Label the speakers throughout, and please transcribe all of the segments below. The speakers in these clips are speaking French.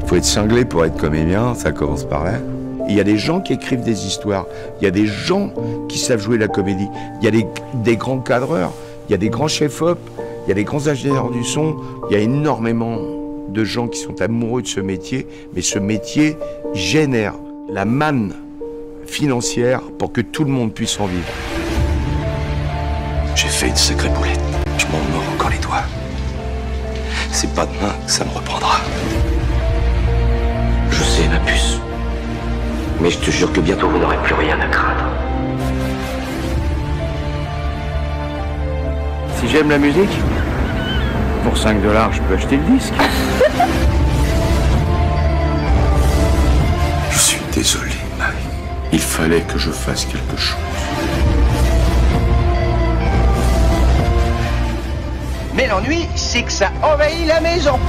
Speaker 1: Faut être cinglé pour être comédien, ça commence par là. Il y a des gens qui écrivent des histoires, il y a des gens qui savent jouer la comédie, il y a des grands cadreurs, il y a des grands chefs-op, il y a des grands ingénieurs du son, il y a énormément de gens qui sont amoureux de ce métier, mais ce métier génère la manne financière pour que tout le monde puisse en vivre.
Speaker 2: J'ai fait une sacrée boulette, je m'en mords encore les doigts. C'est pas demain que ça me reprendra. Je sais, ma puce. Mais je te jure que bientôt vous n'aurez plus rien à craindre.
Speaker 1: Si j'aime la musique, pour 5 $, je peux acheter le disque.
Speaker 2: Je suis désolé, Mike. Il fallait que je fasse quelque chose.
Speaker 3: Mais l'ennui, c'est que ça envahit la maison.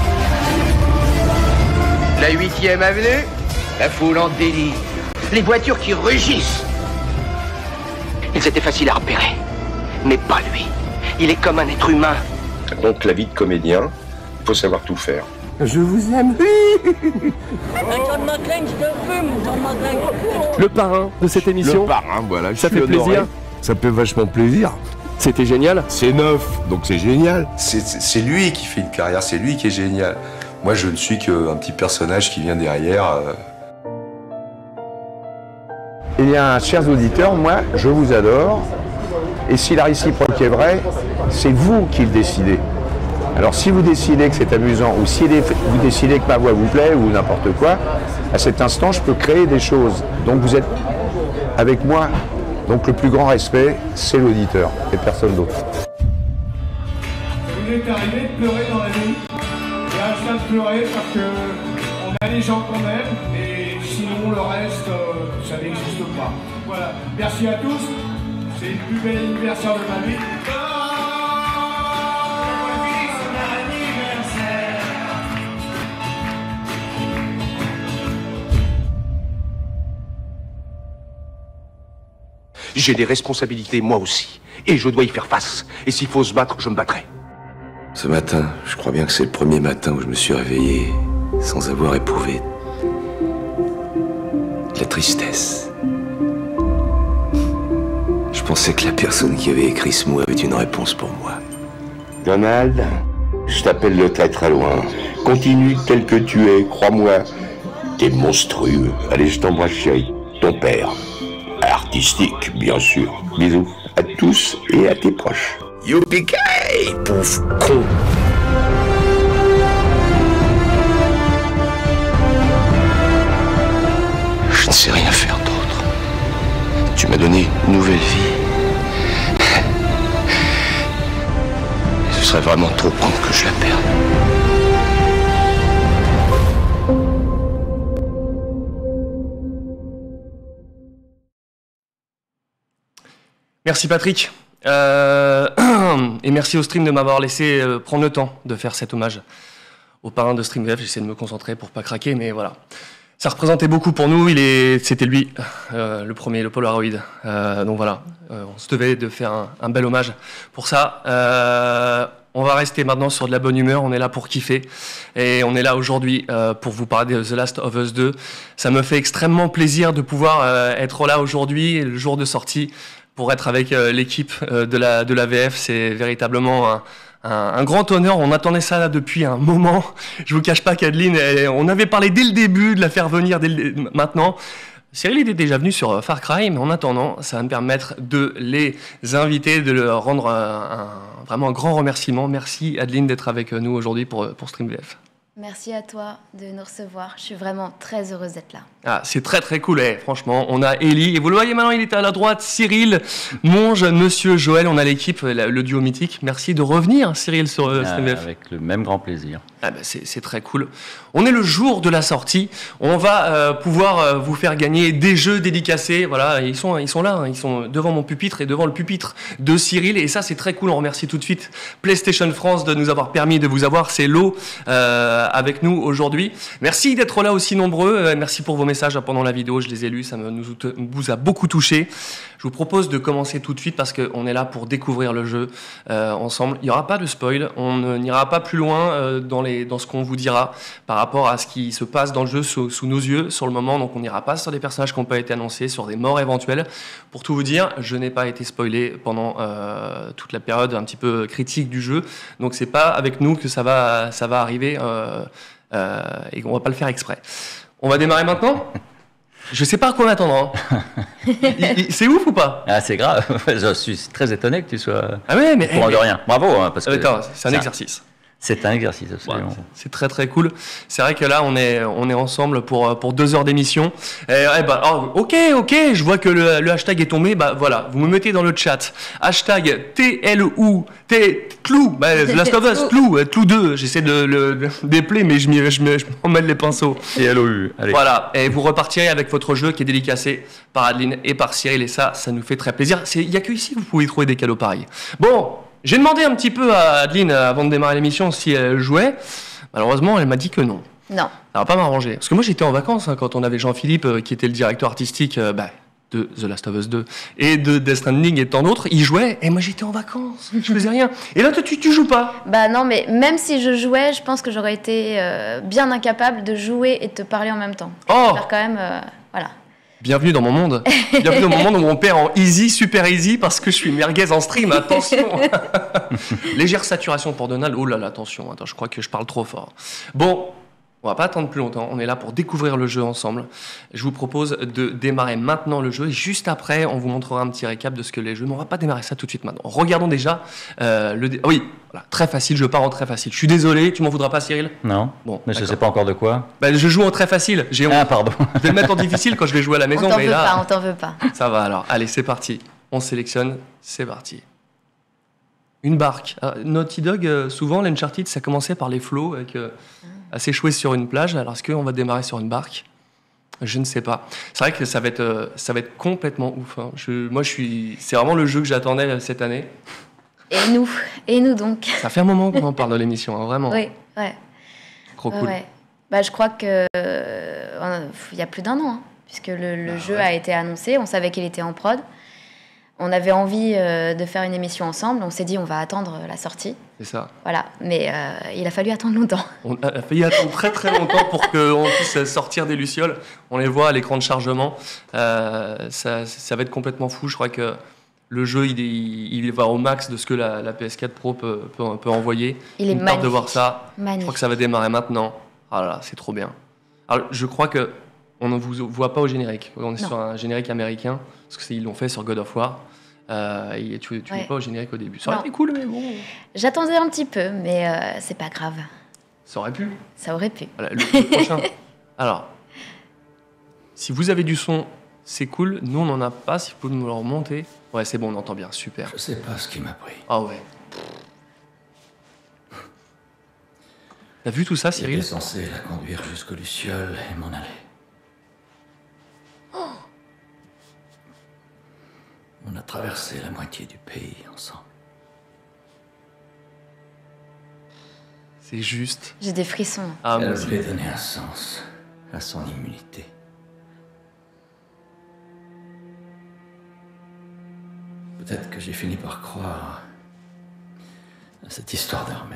Speaker 3: La 8e avenue, la foule en délire. Les voitures qui rugissent. Ils étaient faciles à repérer. Mais pas lui. Il est comme un être humain.
Speaker 2: Donc la vie de comédien, il faut savoir tout faire.
Speaker 1: Je vous aime.
Speaker 4: John McClane, je te fume, John McClane.
Speaker 5: Le parrain de cette émission.
Speaker 1: Le parrain, voilà.
Speaker 5: Ça fait plaisir.
Speaker 1: Ça fait vachement plaisir.
Speaker 5: C'était génial.
Speaker 1: C'est neuf, donc c'est génial.
Speaker 6: C'est lui qui fait une carrière, c'est lui qui est génial. Moi, je ne suis qu'un petit personnage qui vient derrière.
Speaker 1: Eh bien, chers auditeurs, moi, je vous adore. Et si la réciproque est vraie, c'est vous qui le décidez. Alors, si vous décidez que c'est amusant, ou si vous décidez que ma voix vous plaît, ou n'importe quoi, à cet instant, je peux créer des choses. Donc, vous êtes avec moi. Donc, le plus grand respect, c'est l'auditeur, et personne d'autre.
Speaker 7: Il est arrivé de pleurer dans la vie. Et à ça de pleurer parce qu'on a les gens qu'on aime, et sinon le reste, ça n'existe pas. Voilà. Merci à tous. C'est le plus bel anniversaire de ma vie.
Speaker 3: J'ai des responsabilités, moi aussi. Et je dois y faire face. Et s'il faut se battre, je me battrai.
Speaker 2: Ce matin, je crois bien que c'est le premier matin où je me suis réveillé sans avoir éprouvé de la tristesse. Je pensais que la personne qui avait écrit ce mot avait une réponse pour moi.
Speaker 1: Donald, je t'appelle de très très loin. Continue tel que tu es, crois-moi. T'es monstrueux. Allez, je t'embrasse, chérie. Ton père. Artistique, bien sûr. Bisous à tous et à tes proches.
Speaker 2: Youpi-kay, pauvre con! Je ne sais rien faire d'autre. Tu m'as donné une nouvelle vie. Et ce serait vraiment trop con que je la perde.
Speaker 5: Merci Patrick. Et merci au stream de m'avoir laissé prendre le temps de faire cet hommage au parrain de StreamVF. J'essaie de me concentrer pour pas craquer, mais voilà. Ça représentait beaucoup pour nous. C'était lui, le premier, le Polaroid. Donc voilà, on se devait de faire un bel hommage pour ça. On va rester maintenant sur de la bonne humeur. On est là pour kiffer. Et on est là aujourd'hui pour vous parler de The Last of Us 2. Ça me fait extrêmement plaisir de pouvoir être là aujourd'hui, le jour de sortie, pour être avec l'équipe de la VF. C'est véritablement un grand honneur. On attendait ça là depuis un moment. Je vous cache pas qu'Adeline, on avait parlé dès le début de la faire venir maintenant. Cyril était déjà venu sur Far Cry, mais en attendant, ça va me permettre de les inviter, de leur rendre vraiment un grand remerciement. Merci Adeline d'être avec nous aujourd'hui pour StreamVF.
Speaker 8: Merci à toi de nous recevoir. Je suis vraiment très heureuse d'être là.
Speaker 5: Ah, c'est très très cool, franchement. On a Ellie, et vous le voyez maintenant, il est à la droite, Cyril, Monge, Monsieur Joël, on a l'équipe, le duo mythique. Merci de revenir, Cyril, sur StreamVF.
Speaker 9: Avec le même grand plaisir.
Speaker 5: Ah ben c'est très cool. On est le jour de la sortie. On va pouvoir vous faire gagner des jeux dédicacés. Voilà, ils sont là, ils sont devant mon pupitre et devant le pupitre de Cyril. Et ça, c'est très cool. On remercie tout de suite PlayStation France de nous avoir permis de vous avoir ces lots avec nous aujourd'hui. Merci d'être là aussi nombreux. Merci pour vos messages pendant la vidéo. Je les ai lus, ça vous a beaucoup touché. Je vous propose de commencer tout de suite parce qu'on est là pour découvrir le jeu ensemble. Il n'y aura pas de spoil. On n'ira pas plus loin dans dans ce qu'on vous dira par rapport à ce qui se passe dans le jeu sous nos yeux sur le moment. Donc on n'ira pas sur des personnages qui n'ont pas été annoncés, sur des morts éventuelles. Pour tout vous dire, je n'ai pas été spoilé pendant toute la période un petit peu critique du jeu. Donc c'est pas avec nous que ça va arriver et on va pas le faire exprès. On va démarrer maintenant. Je sais pas à quoi m'attendre. Hein. C'est ouf ou pas?
Speaker 9: Ah, c'est grave. Je suis très étonné que tu sois
Speaker 5: ah ouais, mais,
Speaker 9: au courant de rien. Bravo. Hein, parce que
Speaker 5: c'est un exercice.
Speaker 9: C'est un exercice, absolument. Ouais,
Speaker 5: c'est très très cool. C'est vrai que là, on est ensemble pour 2 heures d'émission. Ok, je vois que le hashtag est tombé. Bah voilà, vous me mettez dans le chat. Hashtag TLOU, Tlou, The Last of Us, Tlou 2. J'essaie de le déplayer, mais je m'en mêle les pinceaux.
Speaker 9: TLOU, allez.
Speaker 5: Voilà, et vous repartirez avec votre jeu qui est dédicacé par Adeline et par Cyril. Et ça nous fait très plaisir. Il n'y a que ici que vous pouvez trouver des cadeaux pareils. Bon. J'ai demandé un petit peu à Adeline, avant de démarrer l'émission, si elle jouait. Malheureusement, elle m'a dit que non.
Speaker 8: Non.
Speaker 5: Ça va pas m'arranger. Parce que moi, j'étais en vacances quand on avait Jean-Philippe, qui était le directeur artistique de The Last of Us 2 et de Death Stranding et tant d'autres. Il jouait, et moi, j'étais en vacances. Je faisais rien. Et là, toi, tu joues pas.
Speaker 8: Bah non, mais même si je jouais, je pense que j'aurais été bien incapable de jouer et de te parler en même temps.
Speaker 5: Oh.
Speaker 8: Faire quand même, voilà.
Speaker 5: Bienvenue dans mon monde. Bienvenue dans mon monde où on perd en easy, super easy, parce que je suis merguez en stream. Attention. Légère saturation pour Donald. Oh là là, attention. Attends, je crois que je parle trop fort. Bon, on va pas attendre plus longtemps. On est là pour découvrir le jeu ensemble. Je vous propose de démarrer maintenant le jeu. Et juste après, on vous montrera un petit récap de ce que les jeux. Mais on va pas démarrer ça tout de suite maintenant. Regardons déjà oui, voilà, très facile. Je pars en très facile. Je suis désolé. Tu m'en voudras pas, Cyril?
Speaker 9: Non.
Speaker 5: Bon,
Speaker 9: mais je sais pas encore de quoi.
Speaker 5: Je joue en très facile.
Speaker 9: Ah, pardon.
Speaker 5: Je vais le mettre en difficile quand je vais jouer à la maison.
Speaker 8: On t'en veut pas.
Speaker 5: Ça va alors. Allez, c'est parti. On sélectionne. C'est parti. Une barque. Naughty Dog, souvent, l'Uncharted, ça commençait par les flots avec à s'échouer sur une plage. Alors, est-ce qu'on va démarrer sur une barque? Je ne sais pas. C'est vrai que ça va être complètement ouf. Hein. C'est vraiment le jeu que j'attendais cette année.
Speaker 8: Et nous donc.
Speaker 5: Ça fait un moment qu'on en parle de l'émission, hein, vraiment.
Speaker 8: Oui, ouais.
Speaker 5: Trop cool.
Speaker 8: Ouais. Je crois que il y a plus d'1 an, hein, puisque le jeu a été annoncé. On savait qu'il était en prod. On avait envie de faire une émission ensemble. On s'est dit, on va attendre la sortie.
Speaker 5: C'est ça.
Speaker 8: Voilà. Mais il a fallu attendre longtemps.
Speaker 5: On a failli attendre très très longtemps pour qu'on puisse sortir des lucioles. On les voit à l'écran de chargement. Ça va être complètement fou. Je crois que le jeu, il va au max de ce que la PS4 Pro peut envoyer.
Speaker 8: Il est magnifique.
Speaker 5: Hâte de voir ça.
Speaker 8: Magnifique.
Speaker 5: Je crois que ça va démarrer maintenant. Ah là là, c'est trop bien. Alors, je crois que on ne vous voit pas au générique. On est sur un générique américain, parce qu'ils l'ont fait sur God of War. Et tu n'es pas au générique au début. Ça aurait été cool, mais bon.
Speaker 8: J'attendais un petit peu, mais c'est pas grave.
Speaker 5: Ça aurait pu.
Speaker 8: Ça aurait pu.
Speaker 5: Voilà, le prochain. Alors, si vous avez du son, c'est cool. Nous, on n'en a pas. Si vous pouvez me le remonter. Ouais, c'est bon, on entend bien. Super.
Speaker 10: Je sais pas ce qui m'a pris.
Speaker 5: Ah ouais. T'as vu tout ça, Cyril?
Speaker 10: J'étais censé la conduire jusqu'aux lucioles et m'en aller. On a traversé la moitié du pays ensemble.
Speaker 5: C'est juste.
Speaker 8: J'ai des frissons.
Speaker 5: Ah,
Speaker 10: elle voulait donner un sens à son immunité. Peut-être que j'ai fini par croire à cette histoire d'Ahmed.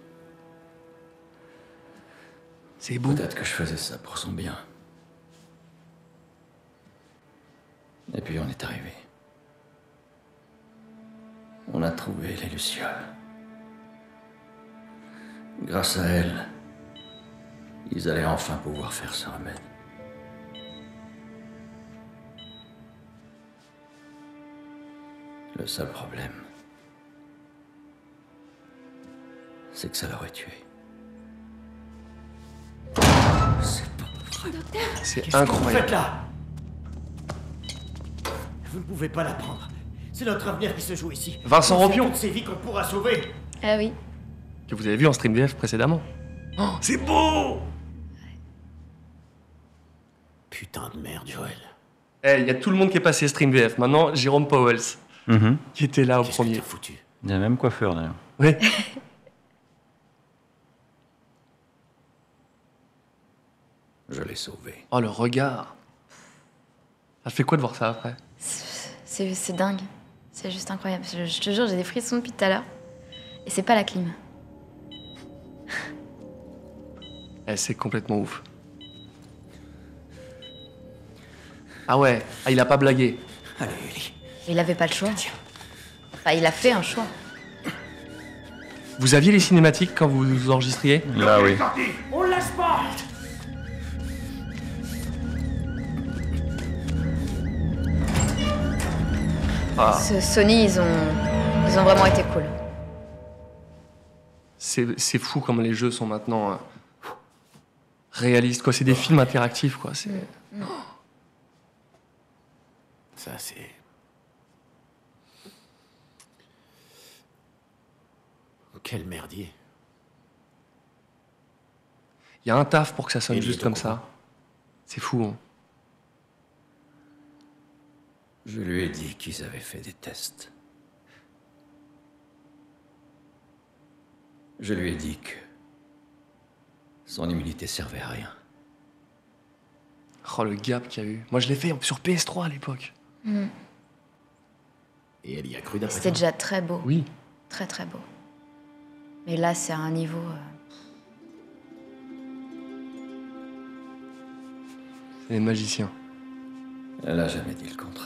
Speaker 5: C'est beau.
Speaker 10: Peut-être que je faisais ça pour son bien. Et puis on est arrivé. On a trouvé les lucioles. Grâce à elles, ils allaient enfin pouvoir faire ce remède. Le seul problème, c'est que ça l'aurait tué. C'est pas vrai.
Speaker 5: C'est incroyable.
Speaker 11: Qu'est-ce que vous faites là? Vous ne pouvez pas la prendre. C'est notre avenir qui se joue ici.
Speaker 5: Vincent Ropion.
Speaker 11: Toutes ces vies qu'on pourra sauver.
Speaker 8: Ah oui.
Speaker 5: Que vous avez vu en stream VF précédemment. Oh, c'est beau!
Speaker 11: Putain de merde, Joël.
Speaker 5: Il y a tout le monde qui est passé stream VF. Maintenant, Jérôme Powells, qui était là au premier.
Speaker 11: Foutu.
Speaker 9: Il y a la même coiffeur d'ailleurs.
Speaker 5: Oui.
Speaker 10: Je l'ai sauvé.
Speaker 5: Oh, le regard. Ça fait quoi de voir ça après?
Speaker 8: C'est dingue. C'est juste incroyable. Je te jure, j'ai des frissons depuis tout à l'heure. Et c'est pas la clim.
Speaker 5: Eh, c'est complètement ouf. Ah ouais, ah, il a pas blagué.
Speaker 11: Allez, Ellie.
Speaker 8: Il avait pas le choix. Enfin, il a fait un choix.
Speaker 5: Vous aviez les cinématiques quand vous enregistriez?
Speaker 9: Là, oui.
Speaker 11: On le laisse pas.
Speaker 5: Ah,
Speaker 8: Sony, ils ont vraiment été cool.
Speaker 5: c'est fou comme les jeux sont maintenant réalistes, quoi. C'est des films interactifs, quoi. C'est...
Speaker 11: Ça, c'est... Quel merdier.
Speaker 5: Il y a un taf pour que ça sonne
Speaker 11: Il
Speaker 5: juste
Speaker 11: est
Speaker 5: comme
Speaker 11: au
Speaker 5: ça. C'est fou, hein.
Speaker 10: Je lui ai dit qu'ils avaient fait des tests. Je lui ai dit que son immunité servait à rien.
Speaker 5: Oh, le gap qu'il y a eu. Moi, je l'ai fait sur PS3 à l'époque.
Speaker 11: Et elle y a cru d'après
Speaker 8: C'était
Speaker 11: toi.
Speaker 8: déjà très beau.
Speaker 5: Oui.
Speaker 8: Très très beau. Mais là, c'est à un niveau...
Speaker 5: C'est des magiciens.
Speaker 10: Elle a jamais dit le contraire.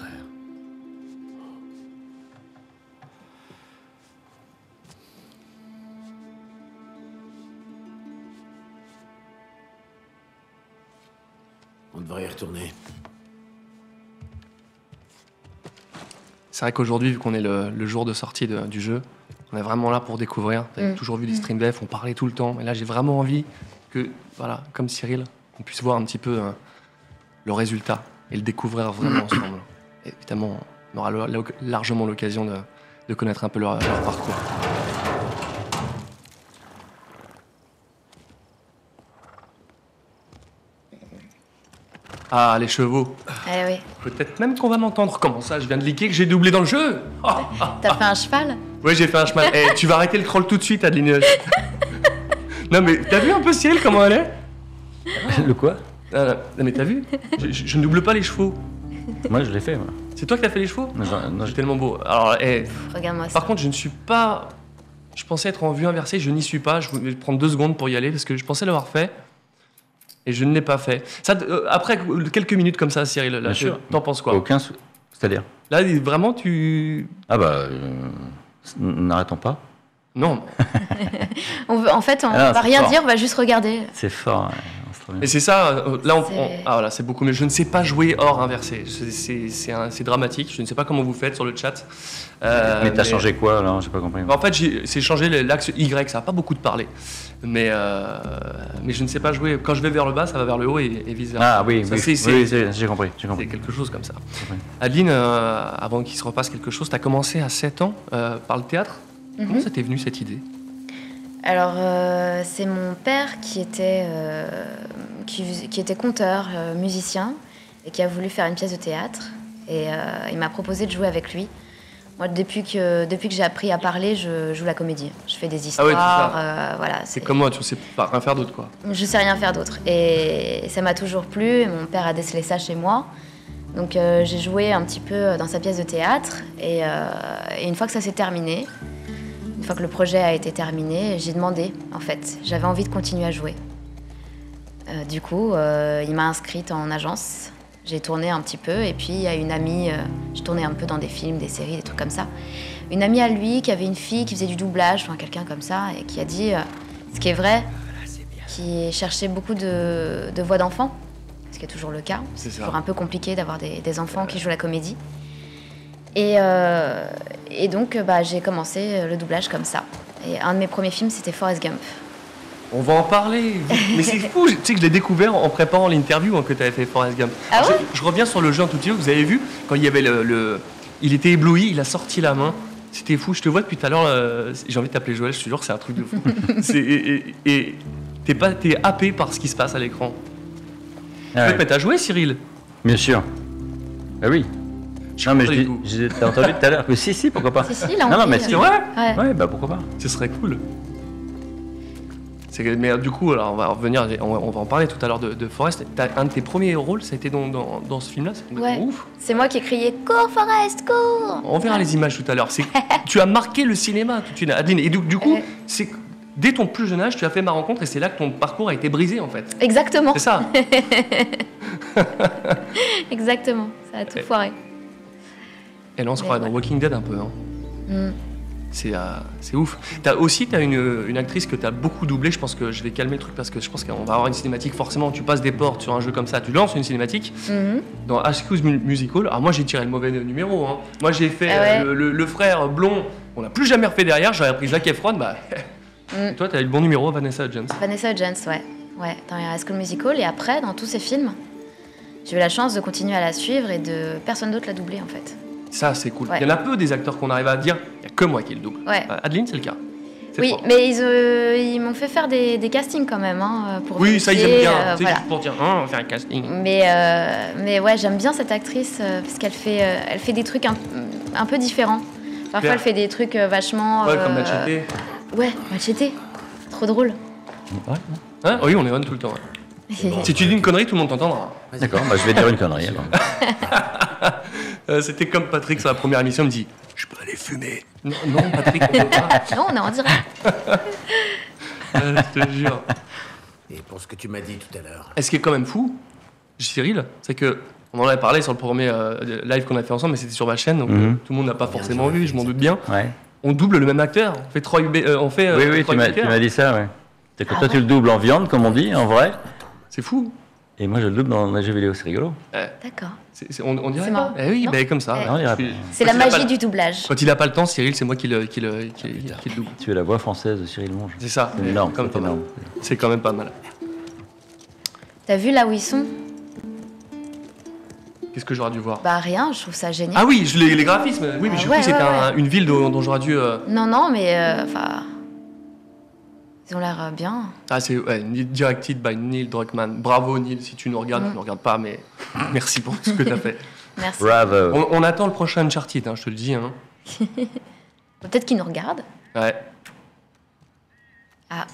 Speaker 11: On devrait y retourner.
Speaker 5: C'est vrai qu'aujourd'hui, vu qu'on est le jour de sortie du jeu, on est vraiment là pour découvrir. T'avais toujours vu des stream dev, on parlait tout le temps. Et là, j'ai vraiment envie que, voilà, comme Cyril, on puisse voir un petit peu le résultat et le découvrir vraiment ensemble. Et évidemment, on aura largement l'occasion de connaître un peu leur parcours. Ah, les chevaux.
Speaker 8: Eh oui.
Speaker 5: Peut-être même qu'on va m'entendre. Comment ça? Je viens de liquer que j'ai doublé dans le jeu.
Speaker 8: T'as fait un cheval?
Speaker 5: Ouais, j'ai fait un cheval. Eh, tu vas arrêter le troll tout de suite, Adeline. Non, mais t'as vu un peu Cyril comment elle est?
Speaker 9: Le quoi?
Speaker 5: Non, mais t'as vu? Je ne double pas les chevaux.
Speaker 9: Moi, je l'ai fait, moi.
Speaker 5: C'est toi qui as fait les chevaux?
Speaker 9: Non,
Speaker 5: C'est tellement beau. Alors,
Speaker 8: Regarde-moi ça.
Speaker 5: par contre, je ne suis pas... Je pensais être en vue inversée, je n'y suis pas. Je vais prendre 2 secondes pour y aller parce que je pensais l'avoir fait. Et je ne l'ai pas fait. Ça, après quelques minutes comme ça, Cyril, là, t'en penses quoi?
Speaker 9: C'est-à-dire?
Speaker 5: Là, vraiment, tu...
Speaker 9: Ah bah... n'arrêtons pas.
Speaker 5: Non.
Speaker 8: En fait, on
Speaker 9: Ah,
Speaker 8: va
Speaker 9: c'est
Speaker 8: rien
Speaker 9: fort.
Speaker 8: dire, on va juste regarder.
Speaker 9: C'est fort, ouais.
Speaker 5: Et c'est ça, là,
Speaker 8: C'est-
Speaker 5: ah voilà, c'est beaucoup mieux. Je ne sais pas jouer hors inversé. C'est dramatique. Je ne sais pas comment vous faites sur le chat.
Speaker 9: Mais t'as changé quoi, là? J'ai pas compris.
Speaker 5: En fait, c'est changé l'axe Y. Ça n'a pas beaucoup de parler. Mais je ne sais pas jouer. Quand je vais vers le bas, ça va vers le haut et vice versa.
Speaker 9: Ah oui,
Speaker 5: Ça,
Speaker 9: oui, j'ai compris.
Speaker 5: C'est quelque chose comme ça. Adeline, avant qu'il se repasse quelque chose, tu as commencé à 7 ans par le théâtre. Comment ça t'est venu cette idée?
Speaker 8: Alors, c'est mon père qui était conteur, musicien, et qui a voulu faire une pièce de théâtre. Et il m'a proposé de jouer avec lui. Moi, depuis que j'ai appris à parler, je joue la comédie. Je fais des histoires.
Speaker 5: Ah ouais,
Speaker 8: voilà,
Speaker 5: c'est comme moi, tu ne sais pas rien faire d'autre, quoi.
Speaker 8: Je sais rien faire d'autre. Et ça m'a toujours plu. Et mon père a décelé ça chez moi. Donc, j'ai joué un petit peu dans sa pièce de théâtre. Et une fois que ça s'est terminé, une fois que le projet a été terminé, j'ai demandé, en fait. J'avais envie de continuer à jouer. Du coup, il m'a inscrite en agence. J'ai tourné un petit peu. Et puis, il y a une amie... j'ai tourné un peu dans des films, des séries, des trucs comme ça. Une amie à lui qui avait une fille qui faisait du doublage, enfin quelqu'un comme ça, et qui a dit, ce qui est vrai, qui cherchait beaucoup de voix d'enfants, ce qui est toujours le cas. C'est toujours un peu compliqué d'avoir des enfants qui jouent la comédie. Et donc, j'ai commencé le doublage comme ça. Et un de mes premiers films, c'était Forrest Gump.
Speaker 5: On va en parler. Mais c'est fou, tu sais que je l'ai découvert en préparant l'interview que tu avais fait Forrest Gump.
Speaker 8: Ah ouais?
Speaker 5: Je reviens sur le jeu un tout petit peu. Vous avez vu, quand il y avait il était ébloui, il a sorti la main. C'était fou. Je te vois depuis tout à l'heure. J'ai envie de t'appeler Joël, je te jure, c'est un truc de fou. Et t'es happé par ce qui se passe à l'écran.
Speaker 9: Ah
Speaker 5: Mais t'as joué, Cyril?
Speaker 9: Bien sûr. Ah oui. Non, mais t'as entendu tout à l'heure. Mais si, pourquoi pas.
Speaker 8: Si, là, on
Speaker 9: non, mais
Speaker 8: dit,
Speaker 9: c'est vrai. Ouais, bah pourquoi pas.
Speaker 5: Ce serait cool. Mais du coup, alors on va revenir, on va en parler tout à l'heure de Forrest. Un de tes premiers rôles, ça a été dans ce film-là. C'est
Speaker 8: Ouais.
Speaker 5: ouf.
Speaker 8: C'est moi qui ai crié « Cours, Forrest, cours !»
Speaker 5: On verra les images tout à l'heure. Tu as marqué le cinéma tout de suite, Adeline. Et du coup, dès ton plus jeune âge, tu as fait ma rencontre et c'est là que ton parcours a été brisé en fait.
Speaker 8: Exactement.
Speaker 5: C'est ça.
Speaker 8: Exactement, ça a tout foiré.
Speaker 5: Et là, on se croirait dans Walking Dead un peu. Hein.
Speaker 8: Mm.
Speaker 5: C'est ouf. T'as une actrice que t'as beaucoup doublée. Je pense que je vais calmer le truc parce que je pense qu'on va avoir une cinématique. Forcément, tu passes des portes sur un jeu comme ça, tu lances une cinématique. Dans High School Musical, alors moi j'ai tiré le mauvais numéro. Hein. Moi j'ai fait le frère blond. On n'a plus jamais refait derrière. J'aurais pris Zac Efron. Bah, et toi, t'as eu le bon numéro, Vanessa Hudgens.
Speaker 8: Vanessa Hudgens, ouais, dans High School Musical. Et après, dans tous ces films, j'ai eu la chance de continuer à la suivre et de personne d'autre la doubler en fait.
Speaker 5: Ça, c'est cool.
Speaker 8: Ouais.
Speaker 5: Il y en a peu des acteurs qu'on arrive à dire, il n'y a que moi qui le double.
Speaker 8: Ouais.
Speaker 5: Adeline, c'est le cas.
Speaker 8: Oui, mais ils m'ont fait faire des castings quand même. Hein, pour
Speaker 5: oui, ça, ils aiment bien. C'est
Speaker 8: voilà.
Speaker 5: juste pour dire, on va faire un casting.
Speaker 8: Mais ouais, j'aime bien cette actrice parce qu'elle fait des trucs un peu différents. Parfois, elle fait des trucs vachement...
Speaker 5: Ouais, comme Machete.
Speaker 8: Ouais, Machete. Trop drôle.
Speaker 5: Ouais. Hein, oui, on est on tout le temps. Ouais. Si tu dis une connerie, tout le monde t'entendra.
Speaker 9: D'accord, bah, je vais dire une connerie alors.
Speaker 5: C'était comme Patrick sur la première émission, il me dit « Je peux aller fumer ». Non, Patrick, on peut pas.
Speaker 8: Non, on est en direct.
Speaker 5: Je te jure.
Speaker 11: Et pour ce que tu m'as dit tout à l'heure.
Speaker 5: Et ce qui est quand même fou, Cyril, c'est que on en avait parlé sur le premier live qu'on a fait ensemble, mais c'était sur ma chaîne, donc tout le monde n'a pas forcément vu, je m'en doute bien.
Speaker 9: Ouais.
Speaker 5: On double le même acteur, on fait Troy
Speaker 9: oui, tu m'as dit ça, ouais. C'est que toi, tu le doubles en viande, comme on dit, en vrai.
Speaker 5: C'est fou.
Speaker 9: Et moi, je le double dans un jeu vidéo, c'est rigolo.
Speaker 8: D'accord.
Speaker 5: On dirait
Speaker 8: C'est
Speaker 5: pas.
Speaker 8: marrant.
Speaker 5: Oui, bah, comme ça.
Speaker 9: Non,
Speaker 8: c'est la magie du doublage.
Speaker 5: Quand il n'a pas le temps, Cyril, c'est moi qui le double.
Speaker 9: Tu es la voix française de Cyril Monge.
Speaker 5: C'est ça.
Speaker 9: C'est énorme.
Speaker 5: C'est énorme. C'est quand même pas mal.
Speaker 8: T'as vu là où ils sont?
Speaker 5: Qu'est-ce que j'aurais dû voir?
Speaker 8: Bah rien, je trouve ça génial.
Speaker 5: Ah oui, les graphismes. Oui, mais j'ai cru que c'était une ville dont j'aurais dû...
Speaker 8: Non, mais enfin... ils ont l'air bien.
Speaker 5: Ah, c'est directed by Neil Druckmann. Bravo Neil, si tu nous regardes, tu ne nous regardes pas, mais merci pour tout ce que tu as fait.
Speaker 8: Merci.
Speaker 9: Bravo.
Speaker 5: On attend le prochain Uncharted, hein, je te le dis. Hein.
Speaker 8: Peut-être qu'ils nous regardent.
Speaker 5: Ouais.
Speaker 8: Ah.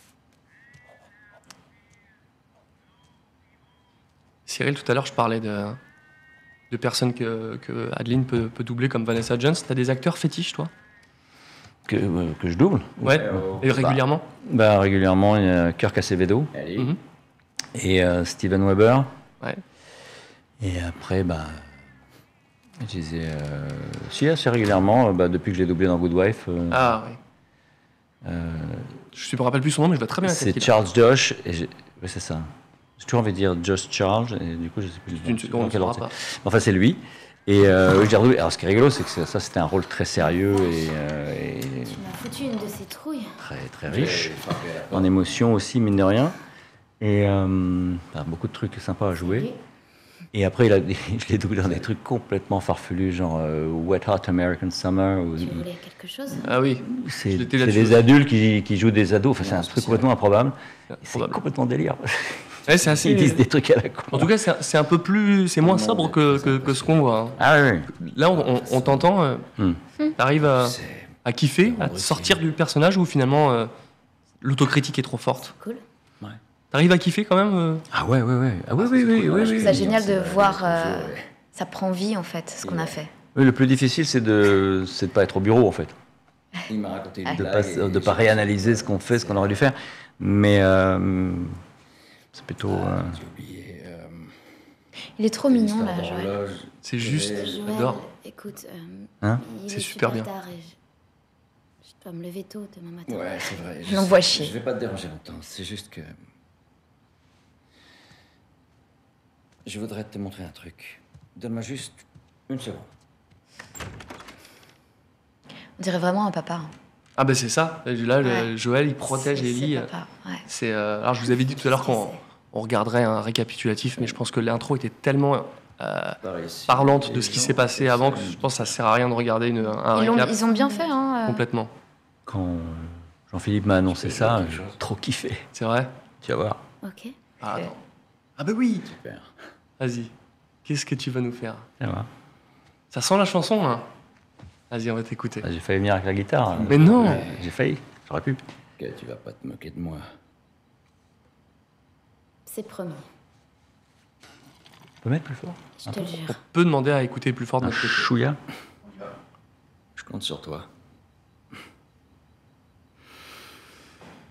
Speaker 5: Cyril, tout à l'heure, je parlais de personnes que Adeline peut doubler comme Vanessa Hudgens. T'as des acteurs fétiches, toi?
Speaker 9: Que je double?
Speaker 5: Ouais, et régulièrement?
Speaker 9: Régulièrement, il y a Kirk Acevedo et Steven Weber.
Speaker 5: Ouais.
Speaker 9: Et après, je disais... si, assez régulièrement, depuis que je l'ai doublé dans Good Wife.
Speaker 5: Ah, oui. Je ne me rappelle plus son nom, mais je vois très bien la tête.
Speaker 9: C'est Charles Josh, et oui, c'est ça. J'ai toujours envie de dire Josh Charles, et du coup, je ne sais plus dans quel ordre. Enfin, c'est lui. Et j'ai redoublé. Alors, ce qui est rigolo, c'est que ça, c'était un rôle très sérieux et
Speaker 8: Tu m'as foutu une de ces trouilles.
Speaker 9: Très, très riche, en émotion aussi, mine de rien. Et beaucoup de trucs sympas à jouer. Et après, je l'ai doublé dans des trucs complètement farfelus, genre Wet Hot American Summer.
Speaker 8: Tu voulais quelque chose?
Speaker 5: Ah oui.
Speaker 9: C'est des adultes qui jouent des ados. Enfin, c'est un truc complètement improbable. C'est complètement délire.
Speaker 5: Ouais, c'est assez...
Speaker 9: Ils disent des trucs à la con.
Speaker 5: En tout cas, c'est un peu plus... C'est moins sobre que ce qu'on voit. Hein.
Speaker 9: Ah oui.
Speaker 5: Là, on t'entend. T'arrives à kiffer, à te sortir du personnage où finalement l'autocritique est trop forte.
Speaker 8: Cool.
Speaker 5: Ouais. T'arrives à kiffer quand même
Speaker 9: Ah ouais. Ah oui.
Speaker 8: Je trouve ça génial de voir... ça prend vie, en fait, ce qu'on a fait.
Speaker 9: Oui, le plus difficile, c'est de pas être au bureau, en fait.
Speaker 10: Il m'a raconté une
Speaker 9: de pas réanalyser ce qu'on fait, ce qu'on aurait dû faire. Mais c'est plutôt...
Speaker 8: Il est trop mignon, là, Joël.
Speaker 5: C'est juste, j'adore.
Speaker 8: Écoute,
Speaker 5: c'est super bien.
Speaker 8: Tard et je dois me lever tôt demain matin.
Speaker 10: Ouais, c'est vrai.
Speaker 8: Je l'envoie chier.
Speaker 10: Je vais pas te déranger longtemps, c'est juste que... Je voudrais te montrer un truc. Donne-moi juste une seconde.
Speaker 8: On dirait vraiment un papa. Hein.
Speaker 5: Ah ben c'est ça. Là, Joël, il protège Ellie.
Speaker 8: C'est
Speaker 5: alors je vous avais dit tout à l'heure qu'on regarderait un récapitulatif, mais je pense que l'intro était tellement parlante de ce qui s'est passé avant que je pense que ça sert à rien de regarder un récap.
Speaker 8: Ils ont bien fait, hein.
Speaker 5: Complètement.
Speaker 9: Quand Jean-Philippe m'a annoncé ça, j'ai trop kiffé.
Speaker 5: C'est vrai?
Speaker 9: Tu vas voir.
Speaker 8: Ok.
Speaker 5: Ah, attends. Ah ben oui.
Speaker 10: Super.
Speaker 5: Vas-y. Qu'est-ce que tu vas nous faire?
Speaker 9: Tu vas voir.
Speaker 5: Ça sent la chanson, hein? Vas-y, on va t'écouter.
Speaker 9: J'ai failli venir avec la guitare.
Speaker 5: Mais non.
Speaker 9: J'ai failli. J'aurais pu.
Speaker 10: Ok, tu vas pas te moquer de moi.
Speaker 8: C'est promis.
Speaker 9: Tu peux mettre plus fort?
Speaker 8: Je te le jure.
Speaker 5: On peut demander à écouter plus fort de notre côté.
Speaker 9: Chouïa.
Speaker 10: Je compte sur toi.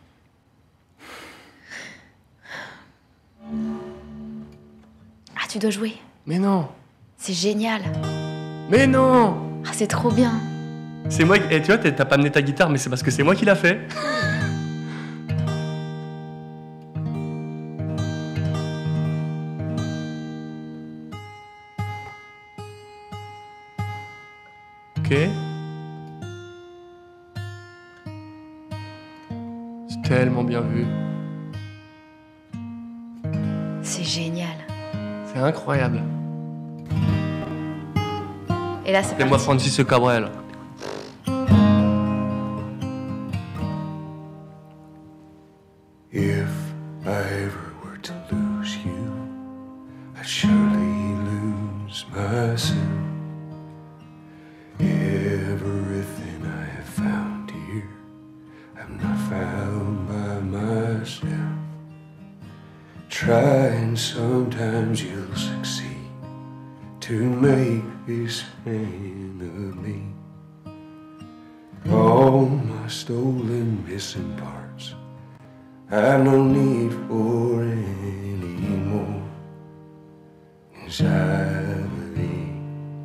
Speaker 8: tu dois jouer.
Speaker 5: Mais non.
Speaker 8: C'est génial.
Speaker 5: Mais non.
Speaker 8: Ah, c'est trop bien.
Speaker 5: C'est moi. Et tu vois, t'as pas amené ta guitare, mais c'est parce que c'est moi qui l'a fait. Ok. C'est tellement bien vu.
Speaker 8: C'est génial.
Speaker 5: C'est incroyable.
Speaker 8: Et là, c'est
Speaker 5: moi
Speaker 8: parti.
Speaker 5: Francis Cabrel.
Speaker 12: If I ever were to lose you, I'd surely lose myself. Everything I have found here, I've not found by myself. Try and sometimes you'll succeed to make this enemy. All my stolen missing parts, I've no need for any more. 'Cause I believe,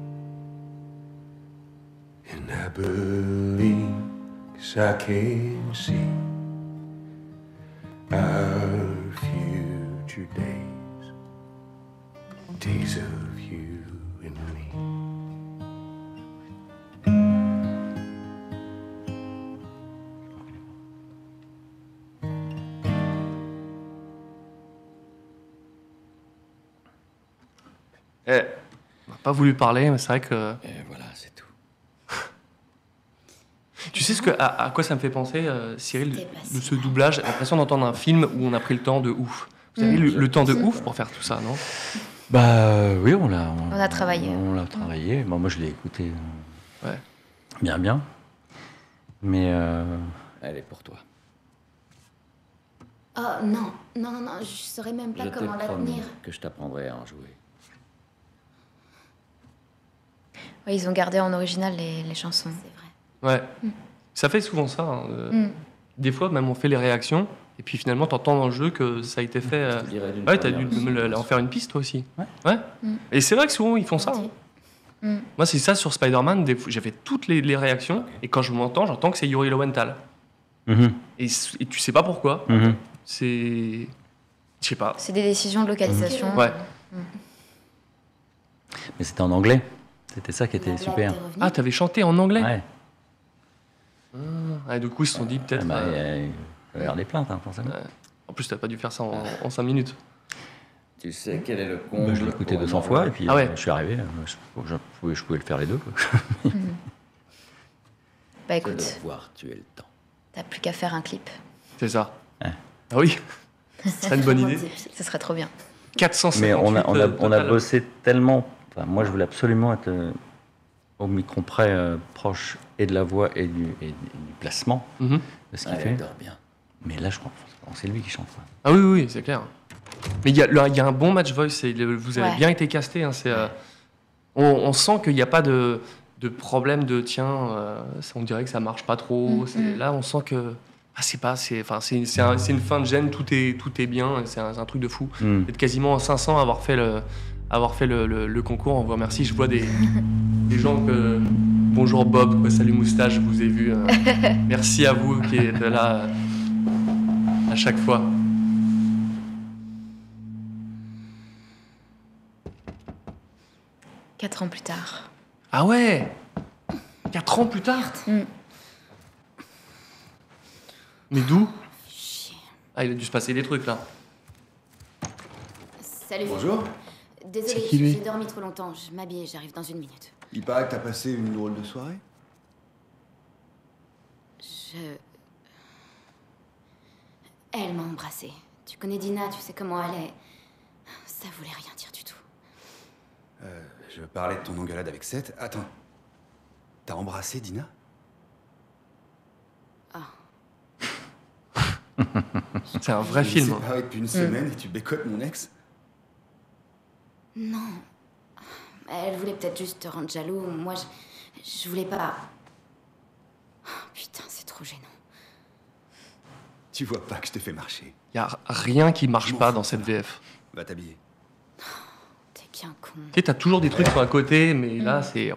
Speaker 12: and I believe, 'cause I can see our future days, days of you and me.
Speaker 5: Eh, on n'a pas voulu parler, mais c'est vrai que...
Speaker 10: Et voilà, c'est tout.
Speaker 5: Tu sais à quoi ça me fait penser, Cyril, de ce doublage? J'ai l'impression d'entendre un film où on a pris le temps de ouf. Vous avez le temps de ouf pour faire tout ça, non?
Speaker 9: Bah oui, on l'a
Speaker 8: travaillé.
Speaker 9: On l'a travaillé. Bon, moi, je l'ai écouté
Speaker 5: Ouais.
Speaker 9: bien. Mais
Speaker 10: Elle est pour toi.
Speaker 8: Oh non, je saurais même pas
Speaker 10: Je te
Speaker 8: comment la
Speaker 10: promets
Speaker 8: tenir.
Speaker 10: que je t'apprendrai à en jouer.
Speaker 8: Ouais, ils ont gardé en original les chansons. C'est vrai.
Speaker 5: Ouais. Ça fait souvent ça. Des fois, même on fait les réactions, et puis finalement, t'entends dans le jeu que ça a été fait. Ouais, t'as dû en faire une piste, toi aussi. Ouais. Et c'est vrai que souvent, ils font ça. Hein. Moi, c'est ça sur Spider-Man. J'ai fait toutes les réactions, et quand je m'entends, j'entends que c'est Yuri Lowenthal. Et tu sais pas pourquoi. C'est. Je sais pas.
Speaker 8: C'est des décisions de localisation.
Speaker 5: Ouais.
Speaker 9: Mais c'était en anglais. C'était ça qui était super.
Speaker 5: Ah, t'avais chanté en anglais?
Speaker 9: Ouais.
Speaker 5: Ah, du coup, ils se sont dit peut-être.
Speaker 9: Il va y avoir des plaintes, hein, forcément.
Speaker 5: En plus, t'as pas dû faire ça en 5 minutes.
Speaker 10: Tu sais quel est le comble?
Speaker 9: Je l'ai écouté 200 fois, et puis je suis arrivé. Je pouvais le faire les deux. Quoi.
Speaker 8: Bah écoute,
Speaker 10: C'est de voir tuer le temps.
Speaker 8: t'as plus qu'à faire un clip.
Speaker 5: C'est ça. Ah oui. Ce serait une bonne idée.
Speaker 8: Ce serait trop bien.
Speaker 5: 458.
Speaker 9: Mais on a bossé tellement. Enfin, moi, je voulais absolument être au micron près, proche et de la voix et du placement de ce qu'il fait.
Speaker 10: Elle dort bien.
Speaker 9: Mais là, je crois que c'est lui qui chante. Quoi.
Speaker 5: Ah oui, c'est clair. Mais il y a un bon match voice. Vous avez bien été casté. Hein, on sent qu'il n'y a pas de problème de on dirait que ça marche pas trop. Là, on sent que c'est une fin de gêne. Tout est bien. C'est un truc de fou. D'être quasiment 500 avoir fait le concours. On vous remercie. Je vois des gens que bonjour Bob, salut moustache, je vous ai vu. Merci à vous qui êtes là à chaque fois. «
Speaker 8: 4 ans plus tard. »
Speaker 5: Ah ouais, 4 ans plus tard. Mais d'où? Ah, il a dû se passer des trucs là.
Speaker 13: Salut.
Speaker 12: Bonjour.
Speaker 13: Désolée,
Speaker 5: C'est qui, lui
Speaker 13: j'ai dormi trop longtemps. Je m'habille et j'arrive dans 1 minute.
Speaker 12: Il paraît que t'as passé une drôle de soirée.
Speaker 13: Elle m'a embrassée. Tu connais Dina, tu sais comment elle est. Ça voulait rien dire du tout.
Speaker 12: Je parlais de ton engueulade avec Seth. Attends. T'as embrassé Dina?
Speaker 5: C'est un vrai film.
Speaker 12: On est séparés depuis une semaine et tu bécotes mon ex?
Speaker 13: Non. Elle voulait peut-être juste te rendre jaloux. Moi, je voulais pas. Oh, putain, c'est trop gênant.
Speaker 12: Tu vois pas que je te fais marcher.
Speaker 5: Il y a rien qui marche pas dans cette VF.
Speaker 12: Va t'habiller.
Speaker 13: bien con.
Speaker 5: Tu sais, t'as toujours des trucs sur un côté, mais là, c'est...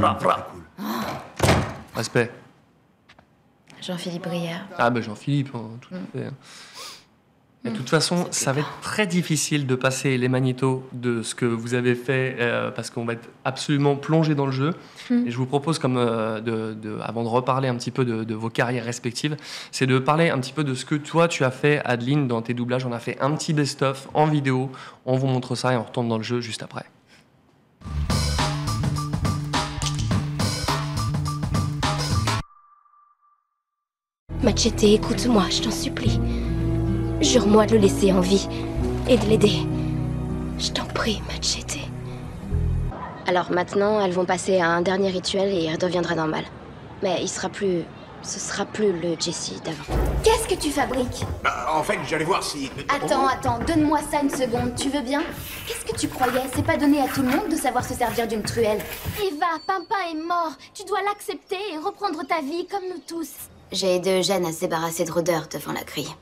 Speaker 5: Respect.
Speaker 8: Jean-Philippe Brière.
Speaker 5: Ah bah Jean-Philippe, hein, tout à fait. Et de toute façon, ça va être très difficile de passer les magnétos de ce que vous avez fait parce qu'on va être absolument plongé dans le jeu. Et je vous propose, comme avant de reparler un petit peu de vos carrières respectives, c'est de parler un petit peu de ce que toi tu as fait, Adeline, dans tes doublages. On a fait un petit best-of en vidéo. On vous montre ça et on retourne dans le jeu juste après.
Speaker 14: Machete, écoute-moi, je t'en supplie. Jure-moi de le laisser en vie et de l'aider. Je t'en prie, Machete. Alors maintenant, elles vont passer à un dernier rituel et il redeviendra normal. Mais ce sera plus le Jessie d'avant.
Speaker 13: Qu'est-ce que tu fabriques?
Speaker 15: En fait, j'allais voir si...
Speaker 13: Attends, donne-moi ça une seconde, tu veux bien? Qu'est-ce que tu croyais? C'est pas donné à tout le monde de savoir se servir d'une truelle. Eva, Pimpin est mort. Tu dois l'accepter et reprendre ta vie comme nous tous. J'ai aidé Eugène à se débarrasser de rôdeurs devant la grille.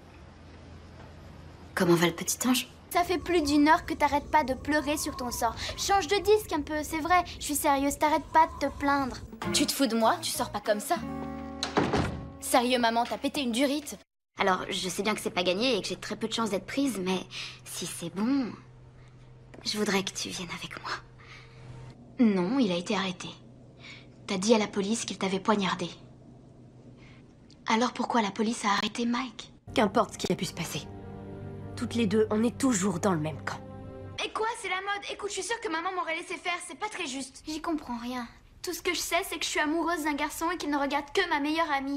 Speaker 13: Comment va le petit ange? Ça fait plus d'1 heure que t'arrêtes pas de pleurer sur ton sort. Change de disque un peu, c'est vrai. Je suis sérieuse, t'arrêtes pas de te plaindre. Tu te fous de moi? Tu sors pas comme ça. Sérieux, maman, t'as pété une durite. Alors, je sais bien que c'est pas gagné et que j'ai très peu de chances d'être prise, mais si c'est bon, je voudrais que tu viennes avec moi. Non, il a été arrêté. T'as dit à la police qu'il t'avait poignardé. Alors pourquoi la police a arrêté Mike?
Speaker 14: Qu'importe ce qui a pu se passer. Toutes les deux, on est toujours dans le même camp.
Speaker 13: Et quoi, c'est la mode? Écoute, je suis sûre que maman m'aurait laissé faire, c'est pas très juste. J'y comprends rien. Tout ce que je sais, c'est que je suis amoureuse d'un garçon et qu'il ne regarde que ma meilleure amie.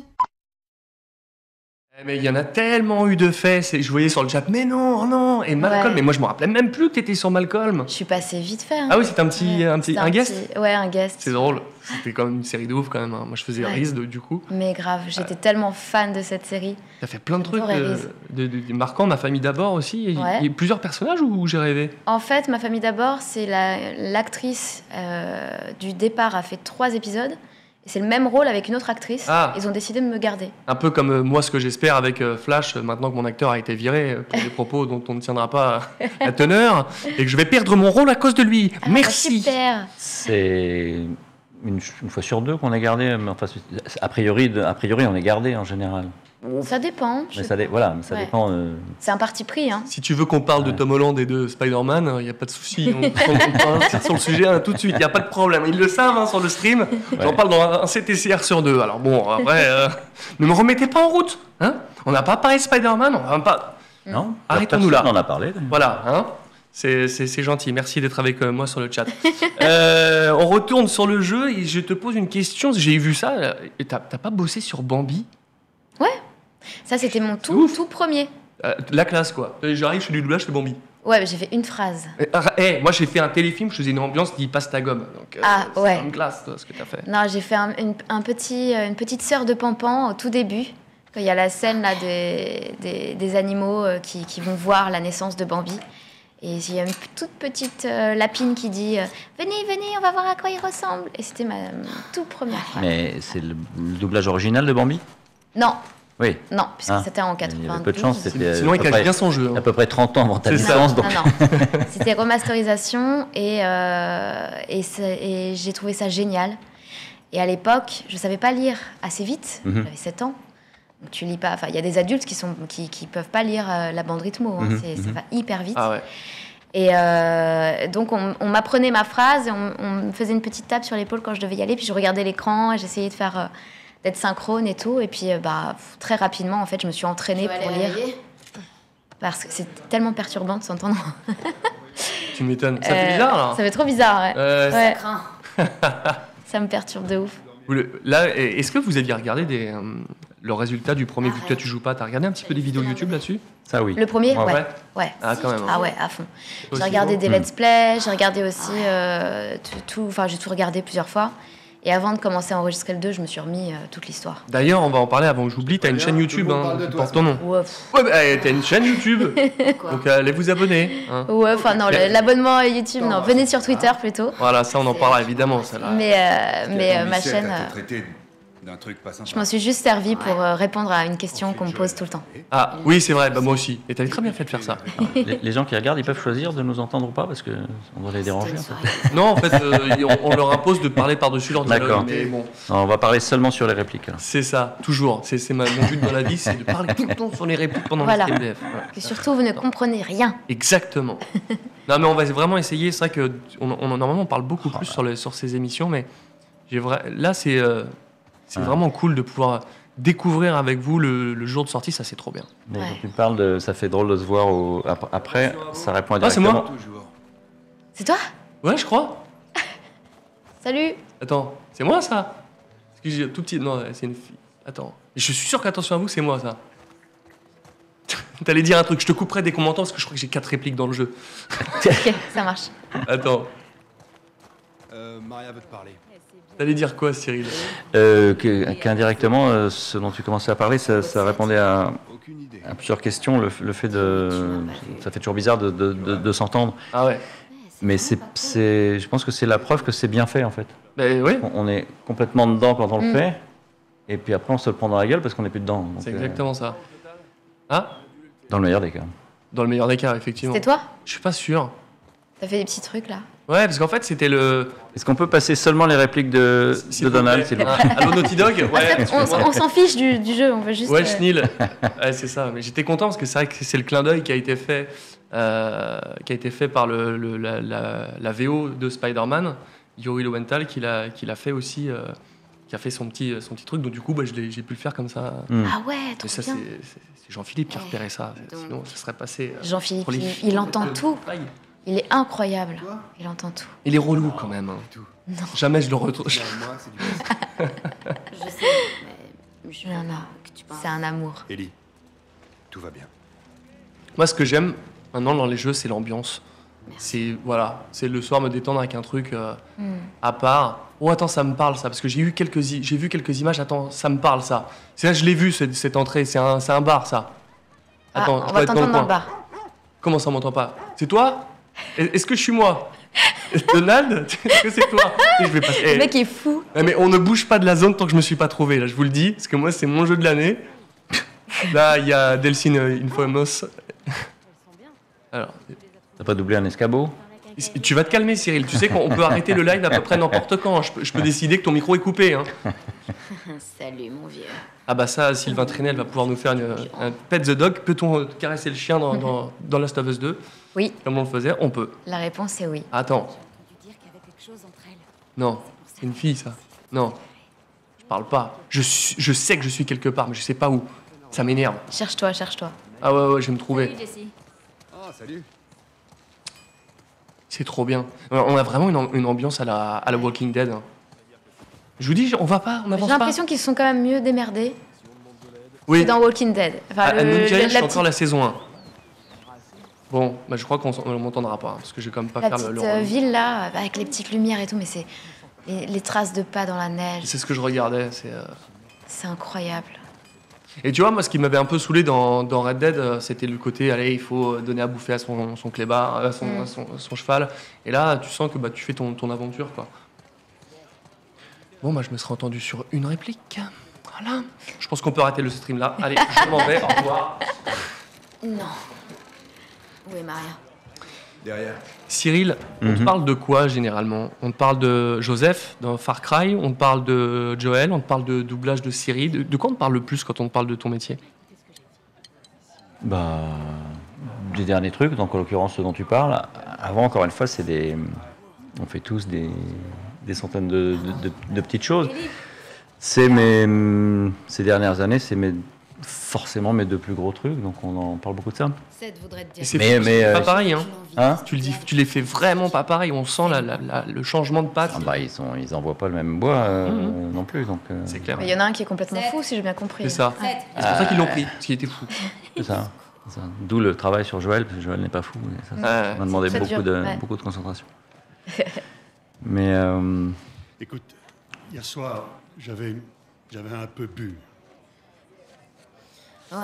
Speaker 5: Mais il y en a tellement eu de faits, je voyais sur le chat, mais non, et Malcolm, mais moi je me rappelais même plus que t'étais sur Malcolm.
Speaker 8: Je suis passée vite fait.
Speaker 5: Ah oui, c'était un guest.
Speaker 8: Ouais, un guest.
Speaker 5: C'est drôle, c'était quand même une série de ouf quand même, hein. Moi je faisais Riz du coup.
Speaker 8: Mais grave, j'étais tellement fan de cette série.
Speaker 5: T'as fait plein de trucs marquants, Ma famille d'abord aussi, il y a plusieurs personnages où j'ai rêvé.
Speaker 8: En fait, Ma famille d'abord, c'est l'actrice du départ a fait 3 épisodes. C'est le même rôle avec une autre actrice. Ils ont décidé de me garder.
Speaker 5: Un peu comme moi, ce que j'espère avec Flash, maintenant que mon acteur a été viré pour des propos dont on ne tiendra pas la teneur, et que je vais perdre mon rôle à cause de lui. Merci.
Speaker 8: Super.
Speaker 9: C'est une fois sur 2 qu'on est gardé. Enfin, a priori, on est gardé en général.
Speaker 8: Ça dépend.
Speaker 9: Mais ça dépend.
Speaker 8: C'est un parti pris. Hein.
Speaker 5: Si tu veux qu'on parle de Tom Holland et de Spider-Man, il n'y a pas de souci. On prend sur le sujet tout de suite, il n'y a pas de problème. Ils le savent sur le stream. J'en parle dans un CTCR sur 2. Alors bon, après, ne me remettez pas en route. Hein, on n'a pas parlé de Spider-Man, on va pas.
Speaker 9: Non.
Speaker 5: Arrêtons-nous là.
Speaker 9: On en a parlé.
Speaker 5: Voilà. Hein. C'est gentil, merci d'être avec moi sur le chat. On retourne sur le jeu et je te pose une question. J'ai vu ça. T'as pas bossé sur Bambi?
Speaker 8: Ouais. Ça, c'était mon tout premier.
Speaker 5: La classe, quoi. J'arrive, je fais du doublage, je fais Bambi.
Speaker 8: Ouais, mais j'ai fait une phrase.
Speaker 5: Moi, j'ai fait un téléfilm, je faisais une ambiance qui passe ta gomme. Donc, c'est une classe, toi, ce que t'as fait.
Speaker 8: Non, j'ai fait une petite sœur de Pampan au tout début. Quand il y a la scène là, des animaux qui vont voir la naissance de Bambi. Et il y a une toute petite lapine qui dit venez, on va voir à quoi il ressemble. Et c'était ma toute première phrase.
Speaker 9: Mais c'est le doublage original de Bambi?
Speaker 8: Non.
Speaker 9: Oui.
Speaker 8: Non, puisque c'était en 92.
Speaker 9: Il y avait peu de chance, c'était
Speaker 5: sinon il cache bien son jeu.
Speaker 9: À peu près 30 ans avant ta licence. Donc...
Speaker 8: Non. C'était remasterisation et j'ai trouvé ça génial. Et à l'époque, je savais pas lire assez vite. J'avais 7 ans. Donc tu lis pas. Enfin, il y a des adultes qui peuvent pas lire la bande rythmo. Hein. Ça va hyper vite.
Speaker 5: Ah ouais.
Speaker 8: Et donc on m'apprenait ma phrase, et on me faisait une petite tape sur l'épaule quand je devais y aller. Puis je regardais l'écran et j'essayais de faire d'être synchrone et tout. Et puis très rapidement, en fait, je me suis entraînée pour lire. Parce que c'est tellement perturbant de s'entendre.
Speaker 5: Tu m'étonnes. Ça fait bizarre, là.
Speaker 8: Ça fait trop bizarre, ouais.
Speaker 13: Ça craint.
Speaker 8: Ça me perturbe de ouf.
Speaker 5: Là, est-ce que vous aviez regardé le résultat du premier, vu que toi tu joues pas, t'as regardé un petit peu des vidéos YouTube là-dessus?
Speaker 9: Ça oui.
Speaker 8: Le premier, ouais.
Speaker 5: Ah quand même.
Speaker 8: Ah ouais, à fond. J'ai regardé des let's play, j'ai regardé aussi j'ai tout regardé plusieurs fois. Et avant de commencer à enregistrer le 2, je me suis remis toute l'histoire.
Speaker 5: D'ailleurs, on va en parler avant que j'oublie, t'as une chaîne YouTube, porte ton nom.
Speaker 8: Ouais,
Speaker 5: t'as une chaîne YouTube. Donc allez vous abonner. Hein.
Speaker 8: Ouais, enfin non, l'abonnement YouTube, non. Venez sur Twitter plutôt.
Speaker 5: Voilà, ça on en parlera évidemment, celle-là.
Speaker 8: Mais ma chaîne...
Speaker 15: d'un truc pas sympa.
Speaker 8: Je m'en suis juste servi pour répondre à une question qu'on me pose tout le temps.
Speaker 5: Ah, oui, c'est vrai, bah moi aussi. Et t'avais très bien fait de faire ça.
Speaker 9: Les gens qui regardent, ils peuvent choisir de nous entendre ou pas, parce qu'on doit les déranger. En fait.
Speaker 5: Non, en fait, on leur impose de parler par-dessus leur dialogue.
Speaker 9: D'accord.
Speaker 5: Mais bon.
Speaker 9: Non, on va parler seulement sur les répliques. Alors.
Speaker 5: C'est ça, toujours. C'est mon but dans la vie, c'est de parler tout le temps sur les répliques pendant
Speaker 8: Voilà.
Speaker 5: le StreamDF. Voilà.
Speaker 8: Et surtout, vous ne comprenez rien.
Speaker 5: Exactement. Non, mais on va vraiment essayer. C'est vrai que normalement, on parle beaucoup plus sur ces émissions, mais là, c'est vraiment cool de pouvoir découvrir avec vous le jour de sortie. Ça, c'est trop bien.
Speaker 9: Mais quand tu parles de ça fait drôle de se voir après, ça répond
Speaker 5: Ah, c'est
Speaker 9: directement.
Speaker 5: moi.
Speaker 8: C'est toi?
Speaker 5: Ouais, je crois.
Speaker 8: Salut.
Speaker 5: Attends, c'est moi ça? Parce que j'ai tout petit. Non, c'est une fille. Attends. Je suis sûr qu'attention à vous, c'est moi ça. T'allais dire un truc, je te couperai dès qu'on m'entend parce que je crois que j'ai 4 répliques dans le jeu.
Speaker 8: Ok, ça marche.
Speaker 5: Attends.
Speaker 15: Maria veut te parler.
Speaker 5: T'allais dire quoi, Cyril?
Speaker 9: Qu'indirectement, ce dont tu commençais à parler, ça répondait à plusieurs questions. Le fait de. Ça fait toujours bizarre de s'entendre.
Speaker 5: Ah ouais.
Speaker 9: Mais je pense que c'est la preuve que c'est bien fait en fait.
Speaker 5: Ben oui.
Speaker 9: On est complètement dedans quand on le
Speaker 8: Mm.
Speaker 9: fait, et puis après on se le prend dans la gueule parce qu'on n'est plus dedans. Donc,
Speaker 5: C'est exactement ça. Ah?
Speaker 9: Dans le meilleur des cas.
Speaker 5: Dans le meilleur des cas, effectivement.
Speaker 8: C'était toi?
Speaker 5: Je suis pas sûr.
Speaker 8: T'as fait des petits trucs là?
Speaker 5: Ouais, parce qu'en fait, c'était le.
Speaker 9: Est-ce qu'on peut passer seulement les répliques de Donald, s'il vous plaît?
Speaker 5: Allô, Naughty Dog?
Speaker 8: En fait, on s'en fiche du jeu, on veut juste.
Speaker 5: Ouais, Schneel. Ouais, c'est ça. Mais j'étais content parce que c'est vrai que c'est le clin d'œil qui a été fait, par la VO de Spider-Man, Yuri Lowenthal, qui l'a fait aussi, qui a fait son petit truc. Donc du coup, j'ai pu le faire comme ça.
Speaker 8: Ah ouais, trop
Speaker 5: Et ça,
Speaker 8: bien.
Speaker 5: c'est Jean-Philippe qui a repéré ça. Sinon, ça serait passé.
Speaker 8: Jean-Philippe,
Speaker 5: pour les
Speaker 8: il entend tout. Il est incroyable. Il entend tout.
Speaker 5: Il est relou quand même. Hein.
Speaker 8: Non.
Speaker 5: Jamais je le retrouve.
Speaker 8: Je sais, mais non, c'est un amour.
Speaker 15: Ellie, tout va bien.
Speaker 5: Moi, ce que j'aime maintenant dans les jeux, c'est l'ambiance. C'est le soir me détendre avec un truc à part. Oh attends, ça me parle ça, parce que j'ai vu quelques images. Attends, ça me parle ça. C'est là je l'ai vu cette entrée. C'est un bar ça. Attends,
Speaker 8: on
Speaker 5: je dois
Speaker 8: va
Speaker 5: être
Speaker 8: t'entendre dans
Speaker 5: coin.
Speaker 8: le bar.
Speaker 5: Comment ça on m'entend pas? C'est toi? Est-ce que je suis moi? Donald? Est-ce que c'est toi? Je vais passer.
Speaker 8: Le mec est fou.
Speaker 5: Mais on ne bouge pas de la zone tant que je me suis pas trouvé. Là, je vous le dis, parce que moi c'est mon jeu de l'année. Là, il y a Delcine Infamous. Alors.
Speaker 9: T'as pas doublé un escabeau?
Speaker 5: Tu vas te calmer, Cyril. Tu sais qu'on peut arrêter le live à peu près n'importe quand. Je peux décider que ton micro est coupé. Hein.
Speaker 8: Salut, mon vieux.
Speaker 5: Ah bah ça, Sylvain Trinel va pouvoir nous faire un Pet the Dog. Peut-on caresser le chien dans Last of Us 2?
Speaker 8: Oui.
Speaker 5: Comme on le faisait? On peut.
Speaker 8: La réponse est oui.
Speaker 5: Attends. Non, c'est une fille, ça. Non. Je parle pas. Je sais que je suis quelque part, mais je sais pas où. Ça m'énerve.
Speaker 8: Cherche-toi.
Speaker 5: Ah ouais, je vais me trouver.
Speaker 13: Salut, Jessie.
Speaker 15: Ah, salut.
Speaker 5: C'est trop bien. On a vraiment une ambiance à la Walking Dead. hein. Je vous dis, on n'avance
Speaker 8: J'ai
Speaker 5: pas.
Speaker 8: l'impression qu'ils se sont quand même mieux démerdés
Speaker 5: Oui.
Speaker 8: que dans Walking Dead. Enfin,
Speaker 5: À Nuncaï, je suis
Speaker 8: petite-
Speaker 5: encore la saison 1. Bon, je crois qu'on m'entendra pas, hein, parce que je vais quand même pas
Speaker 8: la
Speaker 5: faire
Speaker 8: petite
Speaker 5: le
Speaker 8: ville là, avec les petites lumières et tout, mais c'est les traces de pas dans la neige.
Speaker 5: C'est ce que je regardais.
Speaker 8: C'est incroyable.
Speaker 5: Et tu vois, moi, ce qui m'avait un peu saoulé dans Red Dead, c'était le côté, allez, il faut donner à bouffer à son clébard, à son cheval. Et là, tu sens que tu fais ton aventure, quoi. Bon, je me serais entendu sur une réplique. Voilà. Je pense qu'on peut arrêter le stream là. Allez, je m'en vais. Au revoir.
Speaker 8: Non. Où est Maria?
Speaker 15: Derrière.
Speaker 5: Cyril, on te parle de quoi généralement? On te parle de Joseph dans Far Cry, on te parle de Joel, on te parle de doublage de Siri. De quoi on te parle le plus quand on te parle de ton métier?
Speaker 9: Des derniers trucs, donc en l'occurrence ceux dont tu parles. Avant, encore une fois, on fait tous des centaines de petites choses. Ces dernières années, c'est forcément mes 2 plus gros trucs, donc on en parle beaucoup de ça.
Speaker 5: C'est pas pareil, hein. Tu les fais vraiment pas pareil. On sent le changement de patte.
Speaker 9: Ils envoient pas le même bois non plus, donc.
Speaker 5: C'est clair.
Speaker 8: Il y en a un qui est complètement fou, si j'ai bien compris.
Speaker 5: C'est ça.
Speaker 8: Ouais.
Speaker 5: C'est pour ça qu'ils l'ont pris, parce qu'il était fou.
Speaker 9: C'est ça. D'où le travail sur Joël, parce que Joël n'est pas fou. Ça m'a demandé beaucoup de concentration. Mais.
Speaker 16: Écoute, hier soir, j'avais un peu bu.
Speaker 8: Ouais.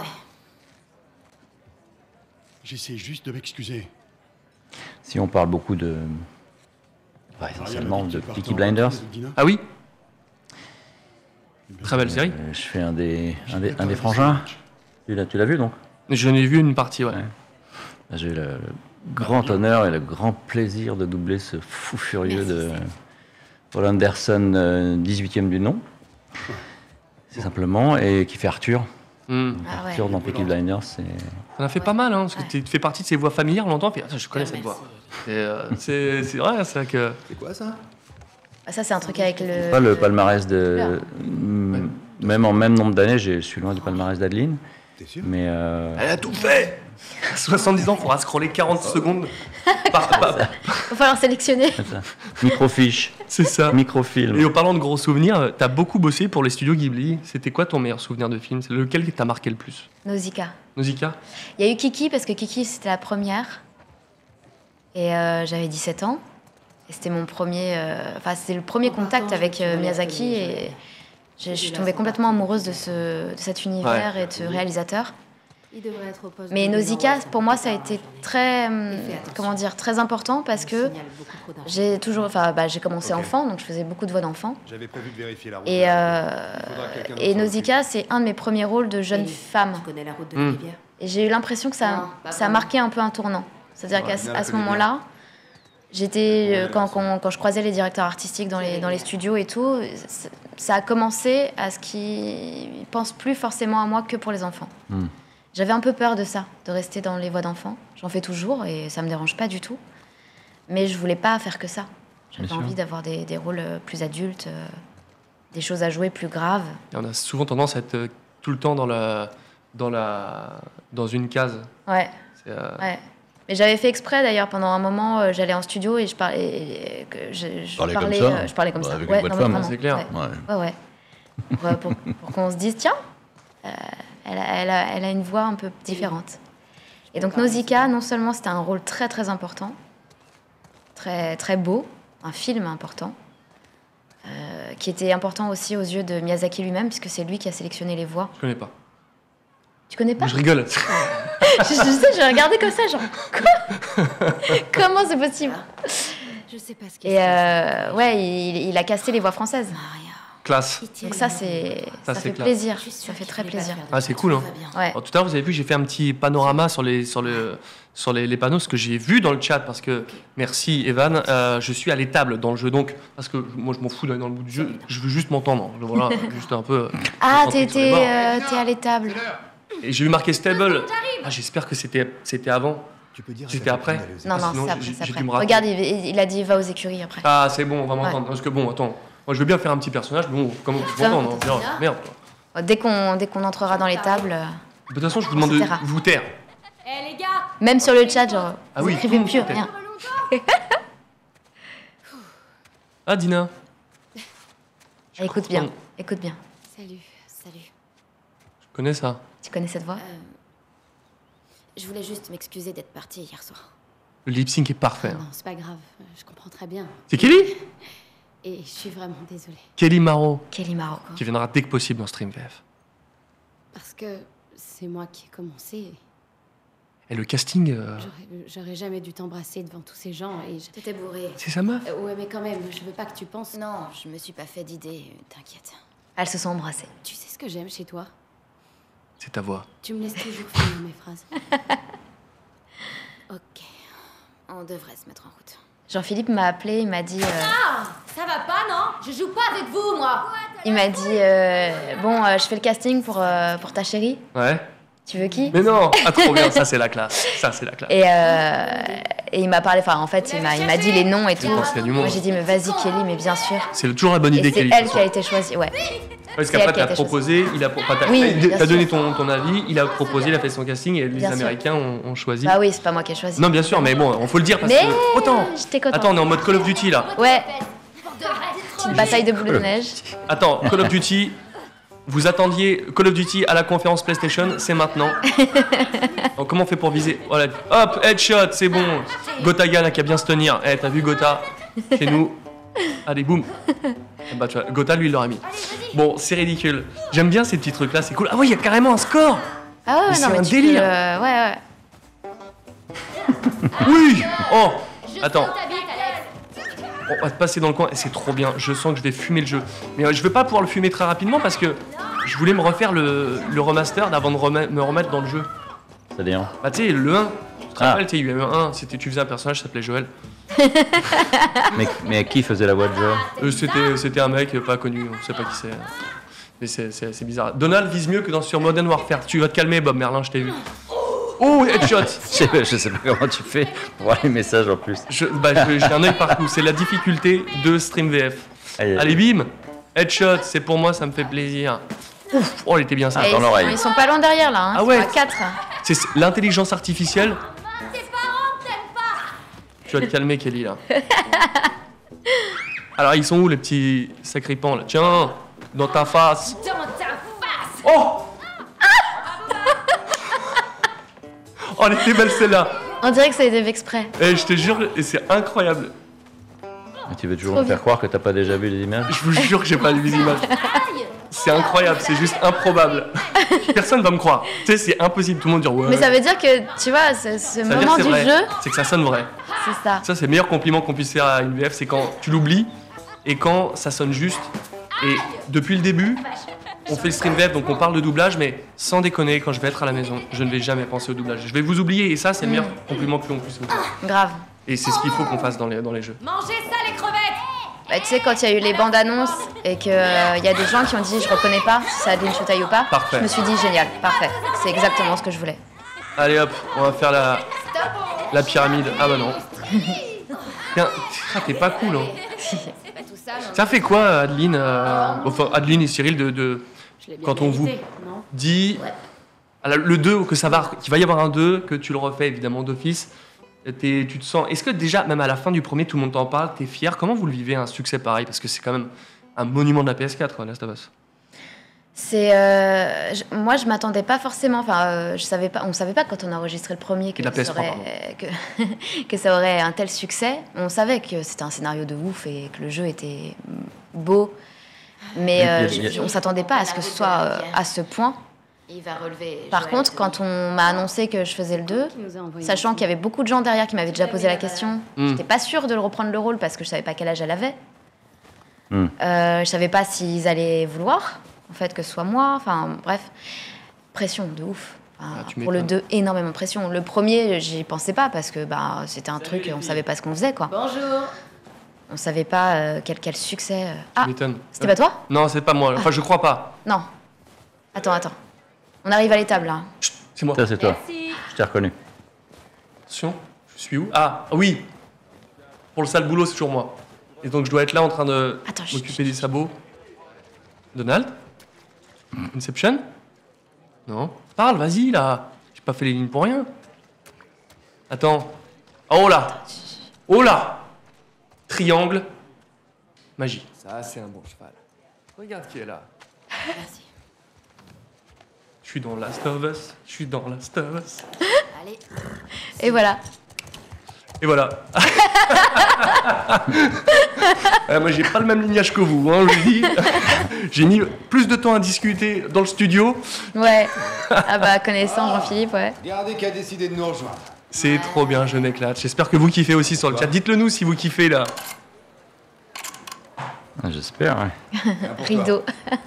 Speaker 16: J'essaie juste de m'excuser.
Speaker 9: Si on parle beaucoup essentiellement de Peaky Blinders.
Speaker 5: Ah oui? Très belle série.
Speaker 9: Je fais un des frangins. Tu l'as vu donc?
Speaker 5: Je n'ai vu une partie, ouais.
Speaker 9: J'ai eu le grand honneur et le grand plaisir de doubler ce fou furieux de Paul Anderson, 18e du nom, c'est simplement, et qui fait Arthur. Arthur dans Peaky Blinders.
Speaker 5: On a fait pas mal, hein, parce que tu fais partie de ces voix familières, on l'entend, puis je connais cette voix. C'est vrai, c'est vrai que...
Speaker 15: C'est quoi ça?
Speaker 8: Ça, c'est un truc avec le...
Speaker 9: Pas le palmarès de... Même en même nombre d'années, je suis loin du palmarès d'Adeline.
Speaker 15: T'es sûr?
Speaker 9: Mais
Speaker 5: Elle a tout fait. 70 ans, il faudra scroller 40 secondes.
Speaker 8: Il va falloir sélectionner.
Speaker 9: Microfiche.
Speaker 5: C'est ça.
Speaker 9: Microfilm.
Speaker 5: Et en parlant de gros souvenirs, t'as beaucoup bossé pour les studios Ghibli. C'était quoi ton meilleur souvenir de film? C'est lequel qui t'a marqué le plus?
Speaker 8: Nausicaa.
Speaker 5: Nausicaa?
Speaker 8: Il y a eu Kiki, parce que Kiki, c'était la première. Et j'avais 17 ans. Et c'était mon premier... c'était le premier contact avec Miyazaki. Et je suis tombée complètement amoureuse de cet univers et de ce réalisateur. Mais Nausicaa, pour moi, ça a été très, très important parce que j'ai toujours, j'ai commencé enfant, donc je faisais beaucoup de voix d'enfant.
Speaker 15: J'avais prévu de vérifier la route.
Speaker 8: Et Nausicaa, c'est un de mes premiers rôles de jeune femme. Et j'ai eu l'impression que ça a marqué un peu un tournant. C'est-à-dire qu'à ce moment-là, j'étais quand je croisais les directeurs artistiques dans les studios et tout, ça a commencé à ce qu'ils pensent plus forcément à moi que pour les enfants. J'avais un peu peur de ça, de rester dans les voix d'enfants. J'en fais toujours et ça me dérange pas du tout. Mais je voulais pas faire que ça. J'avais envie d'avoir des rôles plus adultes, des choses à jouer plus graves.
Speaker 5: Et on a souvent tendance à être tout le temps dans une case.
Speaker 8: Ouais. Ouais. Mais j'avais fait exprès d'ailleurs pendant un moment, j'allais en studio et je parlais comme ça.
Speaker 9: Avec une voix de femme,
Speaker 5: c'est clair.
Speaker 8: Ouais. Pour qu'on se dise tiens. Elle a une voix un peu différente. Et donc Nausicaa, non seulement c'était un rôle très très important, très très beau, un film important, qui était important aussi aux yeux de Miyazaki lui-même, puisque c'est lui qui a sélectionné les voix.
Speaker 5: Je connais pas.
Speaker 8: Tu connais pas?
Speaker 5: Je rigole.
Speaker 8: je sais, j'ai regardé comme ça, genre quoi? Comment c'est possible?
Speaker 14: Je sais pas ce qu'il
Speaker 8: il a casté les voix françaises.
Speaker 5: Classe.
Speaker 8: Donc ça fait plaisir, ça fait très plaisir.
Speaker 5: Ah, c'est cool, hein.
Speaker 8: Ouais.
Speaker 5: Alors, tout à l'heure, vous avez vu, j'ai fait un petit panorama sur les panneaux, ce que j'ai vu dans le chat, parce que, merci Evan, je suis à l'étable dans le jeu, donc, parce que moi je m'en fous d'aller dans le bout du jeu, je veux juste m'entendre, voilà, juste un peu...
Speaker 8: Ah, t'es à l'étable.
Speaker 5: Et j'ai vu marqué stable. Ah, j'espère que c'était avant.
Speaker 15: Tu peux dire
Speaker 5: c'était après?
Speaker 8: Non, c'est après. Regarde, il a dit va aux écuries après.
Speaker 5: Ah, c'est bon, on va m'entendre, parce que bon, attends... Moi, je veux bien faire un petit personnage, mais bon, comment je m'entends, merde.
Speaker 8: Dès qu'on entrera dans les tables...
Speaker 5: De toute façon, je vous demande de vous taire.
Speaker 14: Les gars!
Speaker 8: Même sur le chat, genre,
Speaker 5: vous
Speaker 8: écrivez plus rien.
Speaker 5: Ah, Dina.
Speaker 8: Écoute bien.
Speaker 14: Salut.
Speaker 5: Je connais ça.
Speaker 8: Tu connais cette voix?
Speaker 14: Je voulais juste m'excuser d'être partie hier soir.
Speaker 5: Le lip sync est parfait.
Speaker 14: Non, c'est pas grave, je comprends très bien.
Speaker 5: C'est Kelly?
Speaker 14: Et je suis vraiment désolée.
Speaker 5: Kelly Maro.
Speaker 8: Qui
Speaker 5: viendra dès que possible dans Stream VF.
Speaker 14: Parce que c'est moi qui ai commencé.
Speaker 5: Et le casting...
Speaker 14: J'aurais jamais dû t'embrasser devant tous ces gens et
Speaker 8: T'étais bourrée.
Speaker 5: C'est sa meuf?
Speaker 14: Ouais, mais quand même, je veux pas que tu penses...
Speaker 8: Non, je me suis pas fait d'idée, t'inquiète. Elles se sont embrassées.
Speaker 14: Tu sais ce que j'aime chez toi?
Speaker 5: C'est ta voix.
Speaker 14: Tu me laisses toujours finir mes phrases. Ok, on devrait se mettre en route.
Speaker 8: Jean-Philippe m'a appelé, il m'a dit...
Speaker 14: Ah, ça va pas, non? Je joue pas avec vous, moi.
Speaker 8: Il m'a dit, je fais le casting pour ta chérie.
Speaker 5: Ouais.
Speaker 8: Tu veux qui?
Speaker 5: Mais non. Ah, trop bien, ça c'est la classe.
Speaker 8: Et il m'a parlé, en fait, il m'a dit les noms et tout. Moi j'ai dit, mais vas-y Kelly, mais bien sûr.
Speaker 5: C'est toujours la bonne idée, Kelly.
Speaker 8: C'est elle qui a été choisie, ouais.
Speaker 5: Parce qu'après, t'as proposé, t'as donné ton avis, il a proposé, il a fait son casting et les Américains ont choisi.
Speaker 8: Bah oui, c'est pas moi qui ai choisi.
Speaker 5: Non, bien sûr, mais bon, on faut le dire parce que...
Speaker 8: j'étais contente.
Speaker 5: Attends, on est en mode Call of Duty là.
Speaker 8: Ouais. Petite bataille de boules de neige.
Speaker 5: Attends, Call of Duty, vous attendiez Call of Duty à la conférence PlayStation, c'est maintenant. Donc, comment on fait pour viser? Voilà. Hop, headshot, c'est bon. Gotaga là qui a bien se tenir. T'as vu Gotha chez nous? Allez, boum. Bah, tu vois, Gotha, lui, il l'aurait mis. Bon, c'est ridicule. J'aime bien ces petits trucs-là, c'est cool. Ah oui, il y a carrément un score.
Speaker 8: Ah ouais,
Speaker 5: c'est un délire.
Speaker 8: Ouais.
Speaker 5: Oui. Oh, attends. on va te passer dans le coin et c'est trop bien. Je sens que je vais fumer le jeu. Mais je veux pas pouvoir le fumer très rapidement parce que je voulais me refaire le remaster avant de me remettre dans le jeu.
Speaker 9: C'est-à-dire
Speaker 5: Bah tu sais, le 1, tu te rappelles, il y a eu un 1, tu faisais un personnage qui s'appelait Joël.
Speaker 9: mais qui faisait la voix de Joël?
Speaker 5: C'était un mec pas connu, on sait pas qui c'est. Mais c'est bizarre. Donald vise mieux que sur Modern Warfare. Tu vas te calmer, Bob Merlin, je t'ai vu. Oh, headshot.
Speaker 9: Je sais pas comment tu fais pour voir les messages en plus.
Speaker 5: J'ai un œil partout, c'est la difficulté de Stream VF. Allez, bim. Headshot, c'est pour moi, ça me fait plaisir. Ouf, oh, il était bien ça.
Speaker 8: Dans l'oreille. Ils sont pas loin derrière là, hein.
Speaker 5: Ah ouais.
Speaker 8: 4.
Speaker 5: C'est l'intelligence artificielle. Tu vas te calmer, Kelly, là. Alors, ils sont où, les petits sacripants, là? Tiens, dans ta face.
Speaker 13: Dans ta face.
Speaker 5: Oh. Oh, elle était belle, celle-là.
Speaker 8: On dirait que ça a été fait exprès.
Speaker 5: Et je te jure, c'est incroyable.
Speaker 9: Et tu veux toujours me faire croire que t'as pas déjà vu les images?
Speaker 5: Je vous jure que j'ai pas vu les images. C'est incroyable, c'est juste improbable. Personne va me croire. Tu sais, c'est impossible. Tout le monde dit ouais.
Speaker 8: Mais ça veut dire que, tu vois, ce moment du
Speaker 5: vrai.
Speaker 8: jeu...
Speaker 5: C'est que ça sonne vrai.
Speaker 8: C'est ça.
Speaker 5: Ça, c'est le meilleur compliment qu'on puisse faire à une VF, c'est quand tu l'oublies et quand ça sonne juste. Et depuis le début, on fait le stream VF, donc on parle de doublage, mais sans déconner, quand je vais être à la maison, je ne vais jamais penser au doublage. Je vais vous oublier, et ça, c'est le meilleur compliment que l'on puisse vous faire.
Speaker 8: Grave.
Speaker 5: Et c'est ce qu'il faut qu'on fasse dans les jeux.
Speaker 13: Mangez ça, les crevettes.
Speaker 8: Bah, tu sais, quand il y a eu les bandes annonces et qu'il y a des gens qui ont dit je reconnais pas si c'est Adeline Choutaille ou pas,
Speaker 5: Parfait.
Speaker 8: je me suis dit génial, parfait. C'est exactement ce que je voulais.
Speaker 5: Allez hop, on va faire la pyramide. Ah bah non. Tiens, t'es pas cool, hein. Ça fait quoi, Adeline enfin, Adeline et Cyril, quand on vous dit le 2, qu'il va y avoir un 2, que tu le refais évidemment d'office, tu te sens... Est-ce que déjà, même à la fin du premier, tout le monde t'en parle, t'es fier? Comment vous le vivez, un succès pareil? Parce que c'est quand même un monument de la PS4, quoi, Last of Us.
Speaker 8: Moi, je m'attendais pas forcément. Enfin, on savait pas quand on a enregistré le premier que ça aurait un tel succès. On savait que c'était un scénario de ouf et que le jeu était beau, mais on s'attendait pas à ce que ce soit à ce point. Par contre, quand on m'a annoncé que je faisais le 2, sachant qu'il y avait beaucoup de gens derrière qui m'avaient déjà posé la question, j'étais pas sûre de le reprendre le rôle parce que je savais pas quel âge elle avait. Je savais pas s'ils allaient vouloir. En fait, que ce soit moi, enfin bref, pression de ouf. Pour le 2, énormément de pression. Le premier, j'y pensais pas parce que c'était un truc, on savait pas ce qu'on faisait, quoi.
Speaker 13: Bonjour.
Speaker 8: On savait pas quel succès. Ah, c'était pas toi?
Speaker 5: Non, c'est pas moi. Enfin, je crois pas.
Speaker 8: Non. Attends. On arrive à l'étable, là.
Speaker 5: Chut, c'est moi.
Speaker 9: Ça, c'est toi.
Speaker 13: Merci.
Speaker 9: Je t'ai reconnu.
Speaker 5: Attention, je suis où? Ah, oui. Pour le sale boulot, c'est toujours moi. Et donc, je dois être là en train de m'occuper des sabots. Donald? Inception? Non. Parle, vas-y, là. J'ai pas fait les lignes pour rien. Attends. Oh là! Oh là! Triangle. Magie. Ça, c'est un bon cheval. Regarde qui est là.
Speaker 13: Merci.
Speaker 5: Je suis dans Last of Us.
Speaker 13: Allez.
Speaker 8: Et voilà.
Speaker 5: Moi, j'ai pas le même lignage que vous, hein, je vous dis. J'ai mis plus de temps à discuter dans le studio.
Speaker 8: Ouais. Ah bah, connaissant Jean-Philippe, ouais.
Speaker 15: Regardez qui a décidé de nous rejoindre.
Speaker 5: C'est trop bien, je m'éclate. J'espère que vous kiffez aussi sur le chat. Dites-le nous si vous kiffez, là.
Speaker 9: J'espère, ouais.
Speaker 8: Rideau.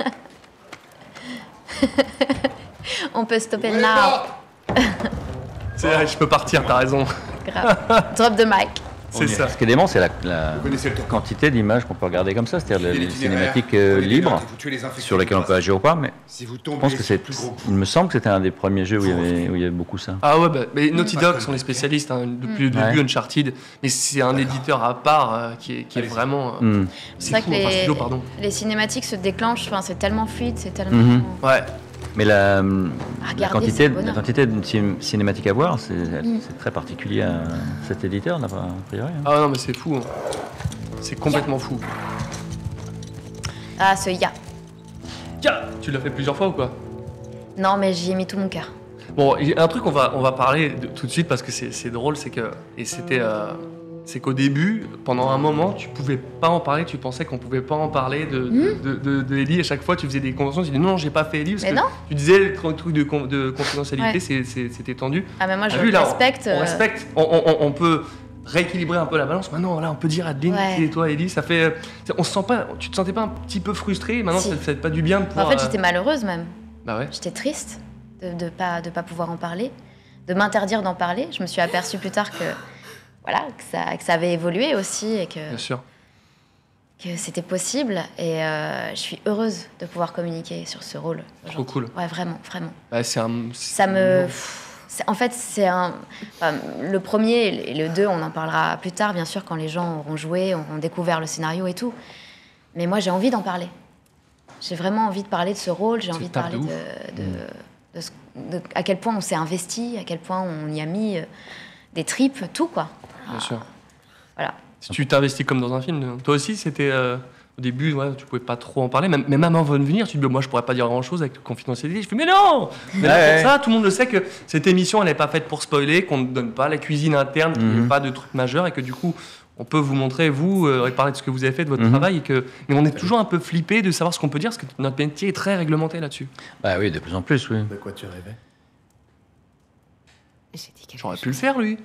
Speaker 8: On peut stopper le now.
Speaker 5: C'est vrai, je peux partir, t'as raison.
Speaker 8: Grave. Drop the mic.
Speaker 5: C'est ça.
Speaker 9: Ce qui est dément, c'est la quantité d'images qu'on peut regarder comme ça, c'est-à-dire les cinématiques libres sur lesquelles on peut agir ou pas, mais je pense que il me semble que c'était un des premiers jeux où il y avait beaucoup ça.
Speaker 5: Ah ouais, mais Naughty Dog sont les spécialistes, hein, depuis le début, Uncharted, mais c'est un éditeur à part qui est vraiment...
Speaker 8: C'est vrai que les cinématiques se déclenchent, c'est tellement fluide, c'est tellement...
Speaker 5: Ouais.
Speaker 9: Mais la quantité de cinématiques à voir, c'est très particulier à cet éditeur, a priori. Hein.
Speaker 5: Ah non, mais c'est fou. Hein. C'est complètement fou.
Speaker 8: Ah, ce ya.
Speaker 5: Tu l'as fait plusieurs fois ou quoi?
Speaker 8: Non, mais j'y ai mis tout mon cœur.
Speaker 5: Bon, il y a un truc qu'on va parler tout de suite parce que c'est drôle, c'est qu'au début, pendant un moment, tu pouvais pas en parler, tu pensais qu'on pouvait pas en parler de Ellie. À chaque fois, tu faisais des conventions, tu disais non, j'ai pas fait Ellie, parce que tu disais le truc de confidentialité, c'était tendu.
Speaker 8: Ah, mais moi, je respecte.
Speaker 5: On respecte, on peut rééquilibrer un peu la balance. Maintenant, là, on peut dire Adeline, et toi, Ellie, ça fait. On se sent pas. Tu te sentais pas un petit peu frustrée? Maintenant,
Speaker 8: Si.
Speaker 5: ça te fait pas du bien de pouvoir.
Speaker 8: En fait, j'étais malheureuse même.
Speaker 5: Bah ouais.
Speaker 8: J'étais triste de pas pouvoir en parler, de m'interdire d'en parler. Je me suis aperçue plus tard que ça avait évolué aussi et que
Speaker 5: Bien sûr.
Speaker 8: que c'était possible. Et je suis heureuse de pouvoir communiquer sur ce rôle.
Speaker 5: Trop cool.
Speaker 8: Ouais, vraiment, vraiment.
Speaker 5: Bah,
Speaker 8: Ça me... En fait, c'est le premier et le 2, on en parlera plus tard, bien sûr, quand les gens auront joué, auront découvert le scénario et tout. Mais moi, j'ai envie d'en parler. J'ai vraiment envie de parler de ce rôle, j'ai envie de parler de à quel point on s'est investi, à quel point on y a mis des tripes, tout, quoi.
Speaker 5: Bien sûr.
Speaker 8: Voilà.
Speaker 5: Si tu t'investis comme dans un film, toi aussi, c'était... Au début, ouais, tu pouvais pas trop en parler. Mais même avant de venir, tu te dis, moi, je pourrais pas dire grand-chose avec confidentialité. Je fais, mais non. Mais là, pour ça, tout le monde le sait que cette émission, elle n'est pas faite pour spoiler, qu'on ne donne pas la cuisine interne, qu'il n'y ait pas de trucs majeurs et que du coup, on peut vous montrer, vous, et parler de ce que vous avez fait, de votre travail. Mais on est toujours un peu flippé de savoir ce qu'on peut dire, parce que notre métier est très réglementé là-dessus.
Speaker 9: Bah oui, de plus en plus, oui.
Speaker 17: De quoi tu rêvais?
Speaker 5: J'aurais pu le faire, lui.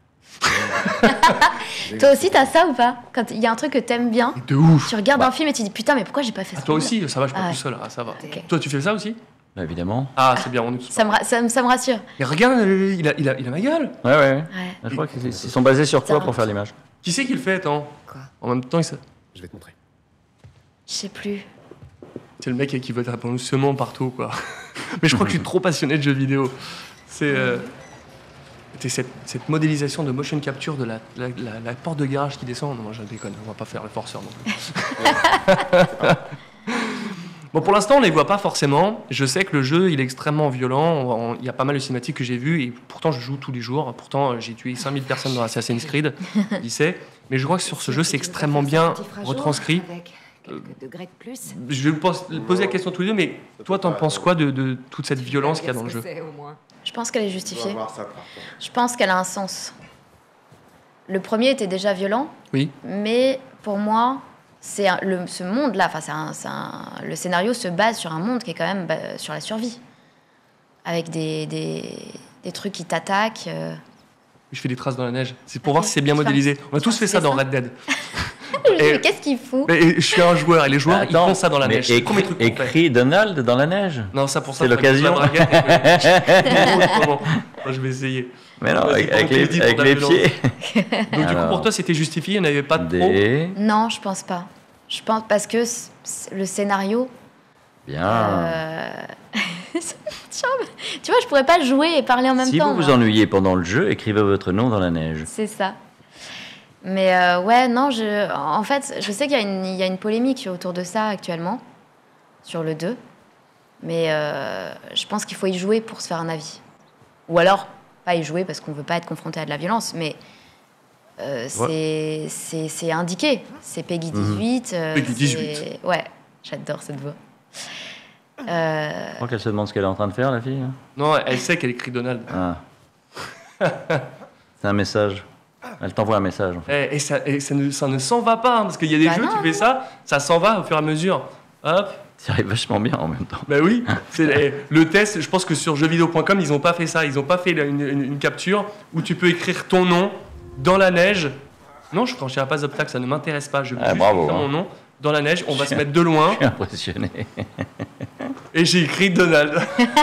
Speaker 8: Toi aussi, t'as ça ou pas? Quand il y a un truc que t'aimes bien,
Speaker 5: de ouf.
Speaker 8: Tu regardes un film et tu dis putain, mais pourquoi j'ai pas fait ça?
Speaker 5: Toi aussi, ça va, je suis pas
Speaker 8: Ouais.
Speaker 5: tout seul, ça va.
Speaker 8: Ok.
Speaker 5: Toi, tu fais ça aussi?
Speaker 9: Bah, évidemment.
Speaker 5: Ah, c'est bien, on est tous.
Speaker 8: Ça me rassure.
Speaker 5: Et regarde, il a ma gueule.
Speaker 9: Ouais. Je crois qu'ils sont basés sur quoi pour faire l'image?
Speaker 5: Qui c'est qui le fait, attends? En même temps,
Speaker 17: Je vais te montrer.
Speaker 8: Je sais plus.
Speaker 5: C'est le mec qui veut te répondre seulement partout, quoi. Mais je crois que je suis trop passionné de jeux vidéo. C'est cette modélisation de motion capture de la porte de garage qui descend. Non, je déconne, on va pas faire le forceur non plus. Bon, pour l'instant, on les voit pas forcément. Je sais que le jeu, il est extrêmement violent. Il y a pas mal de cinématiques que j'ai vues et pourtant, je joue tous les jours. Pourtant, j'ai tué 5000 personnes dans Assassin's Creed, lycée. Mais je crois que sur ce jeu, c'est extrêmement bien retranscrit.
Speaker 18: Degrés de plus.
Speaker 5: Je vais vous poser la question tous les deux, mais toi, t'en penses quoi de toute cette violence qu'il y a dans le jeu?
Speaker 8: Je pense qu'elle est justifiée. Je pense qu'elle a un sens. Le premier était déjà violent.
Speaker 5: Oui.
Speaker 8: Mais pour moi, ce monde-là, le scénario se base sur un monde qui est quand même sur la survie. Avec des trucs qui t'attaquent.
Speaker 5: Je fais des traces dans la neige. C'est pour voir si c'est bien modélisé. On a tous fait ça dans Red Dead.
Speaker 8: Mais qu'est-ce qu'il fout?
Speaker 5: Je suis un joueur et les joueurs, ils font ça dans la neige.
Speaker 9: Écrit Donald dans la neige.
Speaker 5: Non, ça pour ça.
Speaker 9: C'est l'occasion.
Speaker 5: Moi, je vais essayer.
Speaker 9: Mais non, avec les pieds.
Speaker 5: Donc du coup, pour toi, c'était justifié, il n'y en avait pas de trop?
Speaker 8: Non, je pense pas. Je pense parce que le scénario...
Speaker 9: Bien.
Speaker 8: Tu vois, je pourrais pas jouer et parler en même temps.
Speaker 9: Si vous vous ennuyez pendant le jeu, écrivez votre nom dans la neige.
Speaker 8: C'est ça. Mais ouais, non, en fait, je sais qu'il y a une polémique autour de ça actuellement, sur le 2. Mais je pense qu'il faut y jouer pour se faire un avis. Ou alors, pas y jouer parce qu'on veut pas être confronté à de la violence, mais c'est indiqué. C'est Peggy 18.
Speaker 5: Peggy 18.
Speaker 8: Ouais, j'adore cette voix.
Speaker 9: Je crois qu'elle se demande ce qu'elle est en train de faire, la fille.
Speaker 5: Non, elle sait qu'elle écrit Donald.
Speaker 9: Ah. C'est un message. Elle t'envoie un message. En fait.
Speaker 5: Et ça ne s'en va pas, hein, parce qu'il y a des jeux, tu fais ça s'en va au fur et à mesure. Hop.
Speaker 9: Ça arrive vachement bien en même temps.
Speaker 5: Ben oui, le test, je pense que sur jeuxvideo.com, ils n'ont pas fait ça. Ils n'ont pas fait une capture où tu peux écrire ton nom dans la neige. Non, je ne franchirai pas d'obstacle, ça ne m'intéresse pas. Je veux juste écrire mon nom dans la neige, on va se mettre de loin.
Speaker 9: Je suis impressionné.
Speaker 5: Et j'ai écrit Donald.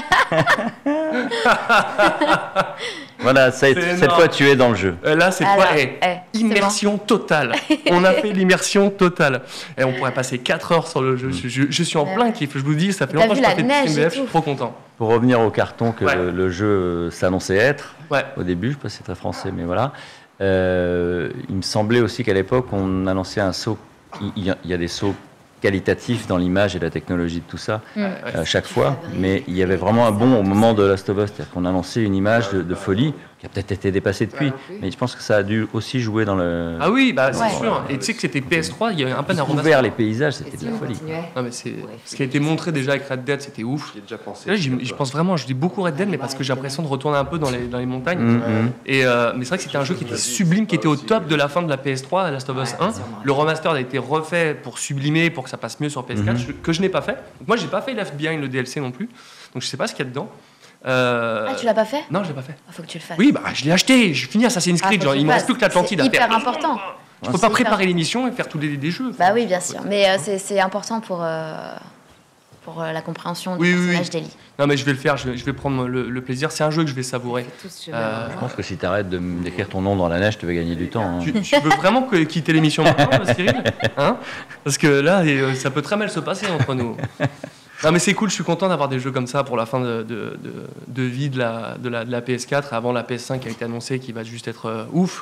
Speaker 9: Voilà, cette fois tu es dans le jeu.
Speaker 5: Là, cette fois, immersion totale. On a fait l'immersion totale. Et on pourrait passer 4 heures sur le jeu. Je suis en plein kiff. Je vous dis, ça fait longtemps que je n'ai pas fait de StreamVF, je suis trop content.
Speaker 9: Pour revenir au carton que le jeu s'annonçait être, au début, je ne sais pas si c'est très français, mais voilà. Il me semblait aussi qu'à l'époque, on annonçait un saut. Il y a des sauts qualitatifs dans l'image et la technologie de tout ça, chaque fois, mais il y avait vraiment un bond au moment de Last of Us, c'est-à-dire qu'on annonçait une image de folie qui a peut-être été dépassée depuis, mais je pense que ça a dû aussi jouer dans le...
Speaker 5: Ah oui, bah, c'est sûr, et tu sais que c'était PS3, il y avait un peu
Speaker 9: ouvert les paysages, c'était de la folie.
Speaker 5: Non, mais ce qui a été montré déjà avec Red Dead, c'était ouf. Là, je pense vraiment, je dis beaucoup Red Dead, mais parce que j'ai l'impression de retourner un peu dans les montagnes. Mais c'est vrai que c'était un jeu qui était sublime, qui était au top de la fin de la PS3, Last of Us 1. Le remaster a été refait pour sublimer, pour que ça passe mieux sur PS4, que je n'ai pas fait. Donc moi, j'ai pas fait Left Behind, le DLC non plus, donc je sais pas ce qu'il y a dedans.
Speaker 8: tu l'as pas fait?
Speaker 5: Non, je l'ai pas fait.
Speaker 8: Faut que tu le fasses.
Speaker 5: Oui, bah je l'ai acheté, j'ai fini Assassin's Creed, genre, il me reste plus que l'Atlantide à
Speaker 8: C'est
Speaker 5: faire.
Speaker 8: hyper important.
Speaker 5: Je peux pas préparer l'émission et faire tous des jeux.
Speaker 8: Bah oui, bien sûr. Mais c'est important pour la compréhension du personnage d'Ellie.
Speaker 5: Non, mais je vais le faire, je vais prendre le plaisir. C'est un jeu que je vais savourer.
Speaker 9: Je pense que si tu arrêtes d'écrire ton nom dans la neige, tu vas gagner du temps. Hein.
Speaker 5: Tu veux vraiment quitter l'émission maintenant, Cyril, hein? Parce que là, ça peut très mal se passer entre nous. Non, mais c'est cool, je suis content d'avoir des jeux comme ça pour la fin de vie de la PS4, avant la PS5 qui a été annoncée, qui va juste être ouf.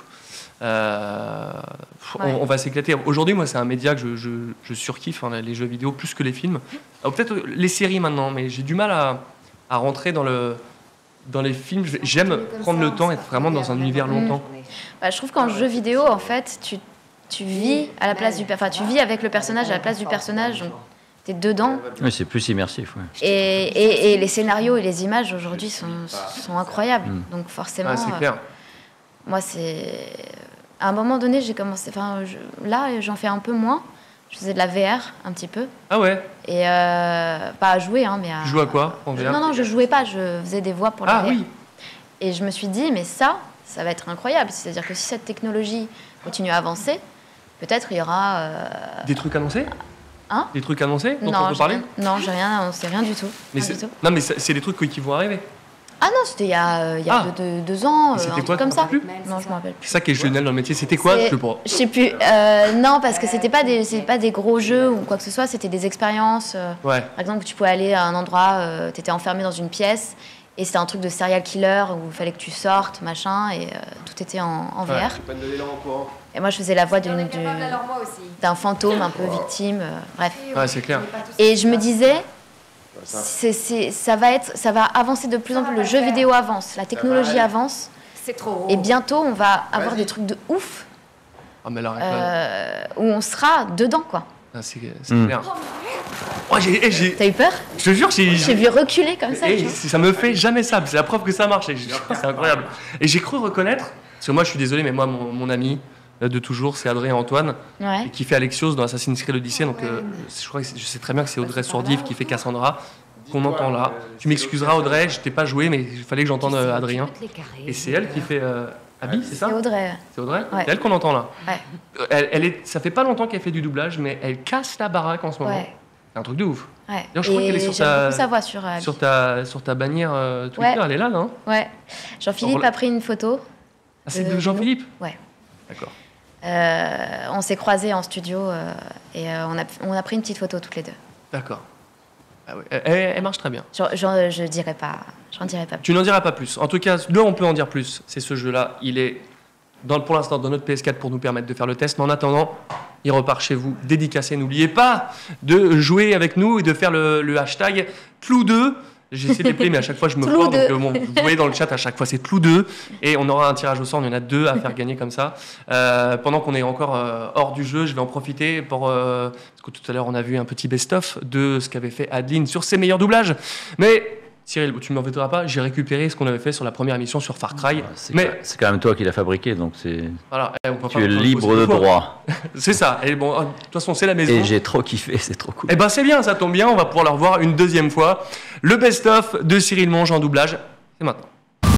Speaker 5: On va s'éclater. Aujourd'hui, moi, c'est un média que je surkiffe, hein, les jeux vidéo, plus que les films. Peut-être les séries maintenant, mais j'ai du mal à rentrer dans les films. J'aime prendre le temps, être vraiment dans un univers longtemps.
Speaker 8: Bah, je trouve qu'en jeu vidéo, en fait, tu vis à la place tu vis avec le personnage à la place du personnage. Donc t'es dedans.
Speaker 9: Oui, c'est plus immersif. Ouais.
Speaker 8: Et les scénarios et les images aujourd'hui sont incroyables. Donc forcément.
Speaker 5: Ouais, c'est clair.
Speaker 8: Moi, à un moment donné, j'ai commencé. Là, j'en fais un peu moins. Je faisais de la VR un petit peu.
Speaker 5: Ah ouais.
Speaker 8: Et pas à jouer, hein, mais à.
Speaker 5: Tu joues à quoi en VR?
Speaker 8: Non, je jouais pas. Je faisais des voix pour la VR.
Speaker 5: Oui.
Speaker 8: Et je me suis dit, mais ça va être incroyable. C'est-à-dire que si cette technologie continue à avancer, peut-être il y aura.
Speaker 5: Des trucs annoncés?
Speaker 8: Hein?
Speaker 5: Des trucs annoncés dont
Speaker 8: non,
Speaker 5: on peut parler?
Speaker 8: Non, j'ai rien annoncé, rien du tout.
Speaker 5: Non, mais c'est des trucs qui vont arriver.
Speaker 8: Ah non, c'était il y a 2 ans,
Speaker 5: c'était
Speaker 8: un
Speaker 5: quoi,
Speaker 8: truc comme ça.
Speaker 5: plus
Speaker 8: Non, je me rappelle plus.
Speaker 5: C'est ça qui est génial dans le métier. C'était quoi?
Speaker 8: Je sais plus. Non, parce que c'est pas des gros jeux ou quoi que ce soit. C'était des expériences.
Speaker 5: Ouais.
Speaker 8: Par exemple, tu pouvais aller à un endroit, t'étais enfermé dans une pièce et c'était un truc de serial killer où il fallait que tu sortes, machin, et tout était en VR. Et moi, je faisais la voix d'un fantôme un peu victime. Bref.
Speaker 5: Ouais, c'est clair.
Speaker 8: Et je me disais. Ça va avancer de plus en plus. Le jeu vidéo avance, la technologie avance.
Speaker 18: C'est trop.
Speaker 8: Et bientôt, on va avoir des trucs de ouf où on sera dedans, quoi.
Speaker 5: Ah, c'est clair.
Speaker 8: T'as eu peur?
Speaker 5: Je te jure,
Speaker 8: j'ai vu reculer comme ça.
Speaker 5: Ça me fait jamais ça. C'est la preuve que ça marche. C'est incroyable. Et j'ai cru reconnaître, parce que moi, je suis désolé, mais moi, mon ami de toujours, c'est Adrien Antoine, qui fait Alexios dans Assassin's Creed Odyssey. Donc, je sais très bien que c'est Audrey Sourdive qui fait Cassandra, qu'on entend là. Tu m'excuseras, Audrey, je t'ai pas joué, mais il fallait que j'entende Adrien. Et c'est elle qui fait Abby, c'est ça?
Speaker 8: C'est Audrey.
Speaker 5: C'est Audrey?
Speaker 8: Ouais.
Speaker 5: C'est elle qu'on entend là.
Speaker 8: Ouais.
Speaker 5: Ça fait pas longtemps qu'elle fait du doublage, mais elle casse la baraque en ce moment.
Speaker 8: Ouais.
Speaker 5: C'est un truc de ouf.
Speaker 8: Ouais.
Speaker 5: D'ailleurs, je crois qu'elle est sur
Speaker 8: sa voix
Speaker 5: sur ta bannière Twitter, elle est là, non?
Speaker 8: Ouais. Jean-Philippe a pris une photo.
Speaker 5: Ah, c'est de Jean-Philippe?
Speaker 8: Ouais.
Speaker 5: D'accord.
Speaker 8: On s'est croisés en studio et on a pris une petite photo toutes les deux.
Speaker 5: D'accord. Ah ouais. Elle marche très bien.
Speaker 8: Je dirais pas. J'en dirais pas plus.
Speaker 5: Tu n'en diras pas plus. En tout cas, là, on peut en dire plus. C'est ce jeu-là. Il est, pour l'instant, dans notre PS4 pour nous permettre de faire le test. Mais en attendant, il repart chez vous, dédicacé. N'oubliez pas de jouer avec nous et de faire le hashtag Clou2. J'essaie de l'appeler, mais à chaque fois, je me foire. Donc, vous voyez dans le chat, à chaque fois, c'est Clou2. Et on aura un tirage au sort. Il y en a 2 à faire gagner comme ça. Pendant qu'on est encore hors du jeu, je vais en profiter pour... parce que tout à l'heure, on a vu un petit best-of de ce qu'avait fait Adeline sur ses meilleurs doublages. Mais... Cyril, tu ne m'en voudras pas, j'ai récupéré ce qu'on avait fait sur la première émission sur Far Cry.
Speaker 9: C'est quand même toi qui l'as fabriqué, donc c'est.
Speaker 5: Voilà,
Speaker 9: tu es libre de droit.
Speaker 5: C'est ça. Et bon, de toute façon, c'est la maison.
Speaker 9: Et j'ai trop kiffé, c'est trop cool.
Speaker 5: Eh ben, c'est bien, ça tombe bien. On va pouvoir le revoir une deuxième fois. Le best-of de Cyril Monge en doublage, c'est maintenant.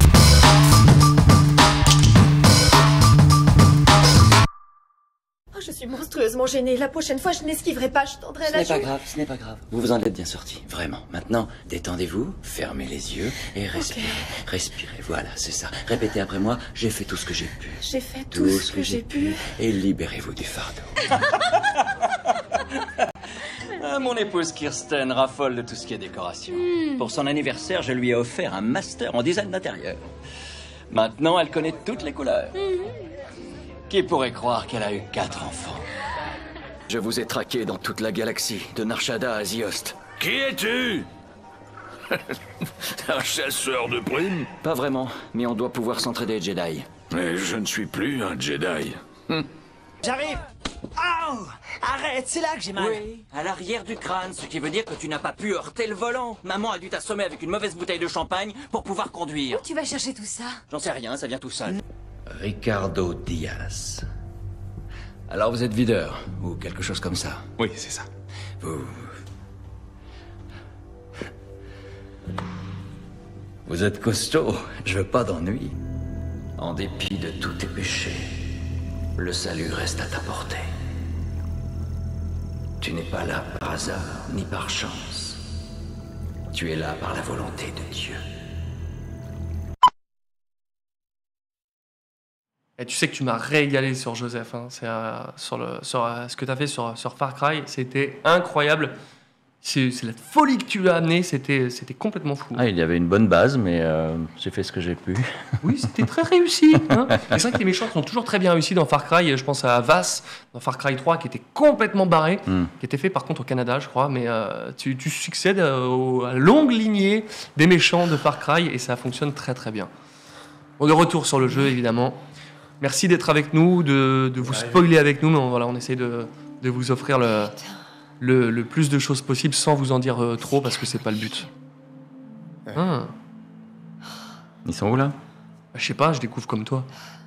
Speaker 18: Je suis monstrueusement gênée. La prochaine fois, je n'esquiverai pas. Je tendrai la joue.
Speaker 10: Ce n'est pas grave. Vous vous en êtes bien sorti. Vraiment. Maintenant, détendez-vous, fermez les yeux et respirez. Okay. Respirez. Voilà, c'est ça. Répétez après moi. J'ai fait tout ce que j'ai pu.
Speaker 18: J'ai fait tout ce que j'ai pu.
Speaker 10: Et libérez-vous du fardeau. Mon épouse Kirsten raffole de tout ce qui est décoration. Pour son anniversaire, je lui ai offert un master en design d'intérieur. Maintenant, elle connaît toutes les couleurs. Qui pourrait croire qu'elle a eu 4 enfants? Je vous ai traqué dans toute la galaxie, de Narshada à Ziost.
Speaker 17: Qui es-tu? Un chasseur de primes?
Speaker 10: Pas vraiment, mais on doit pouvoir s'entraider, Jedi.
Speaker 17: Mais je ne suis plus un Jedi.
Speaker 11: J'arrive! Oh! Arrête, c'est là que j'ai mal.
Speaker 10: Oui, à l'arrière du crâne, ce qui veut dire que tu n'as pas pu heurter le volant. Maman a dû t'assommer avec une mauvaise bouteille de champagne pour pouvoir conduire.
Speaker 18: Où tu vas chercher tout ça?
Speaker 10: J'en sais rien, ça vient tout seul.
Speaker 2: Ricardo Diaz.
Speaker 10: Alors vous êtes videur, ou quelque chose comme ça?
Speaker 2: Oui, c'est ça.
Speaker 10: Vous êtes costaud, je veux pas d'ennui. En dépit de tous tes péchés, le salut reste à ta portée. Tu n'es pas là par hasard, ni par chance. Tu es là par la volonté de Dieu.
Speaker 5: Et tu sais que tu m'as régalé sur Joseph, hein. C'est, ce que tu as fait sur Far Cry, c'était incroyable. C'est la folie que tu l'as amené, c'était complètement fou.
Speaker 9: Ah, il y avait une bonne base, mais j'ai fait ce que j'ai pu.
Speaker 5: Oui, c'était très réussi. Hein. C'est vrai que les méchants sont toujours très bien réussis dans Far Cry. Je pense à Vass dans Far Cry 3 qui était complètement barré, qui était fait par contre au Canada, je crois. Mais tu succèdes à la longue lignée des méchants de Far Cry et ça fonctionne très très bien. Bon, de retour sur le jeu, évidemment. Merci d'être avec nous, de vous spoiler avec nous. Mais voilà, on essaie de vous offrir le plus de choses possible sans vous en dire trop parce que c'est pas le but. Ah.
Speaker 9: Ils sont où là?
Speaker 5: Je sais pas, je découvre comme toi.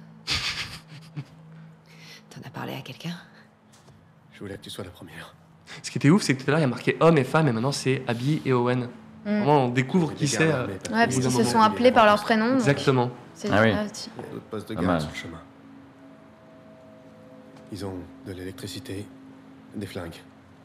Speaker 19: T'en as parlé à quelqu'un?
Speaker 15: Je voulais que tu sois la première.
Speaker 5: Ce qui était ouf, c'est que tout à l'heure il y a marqué homme et femme et maintenant c'est Abby et Owen. Vraiment, on découvre qui c'est.
Speaker 8: Ouais, parce qu'ils se sont appelés par leur prénom.
Speaker 5: Exactement.
Speaker 8: C'est
Speaker 9: ah oui.
Speaker 15: Il y a d'autres postes de garde sur le chemin. Ils ont de l'électricité, des flingues.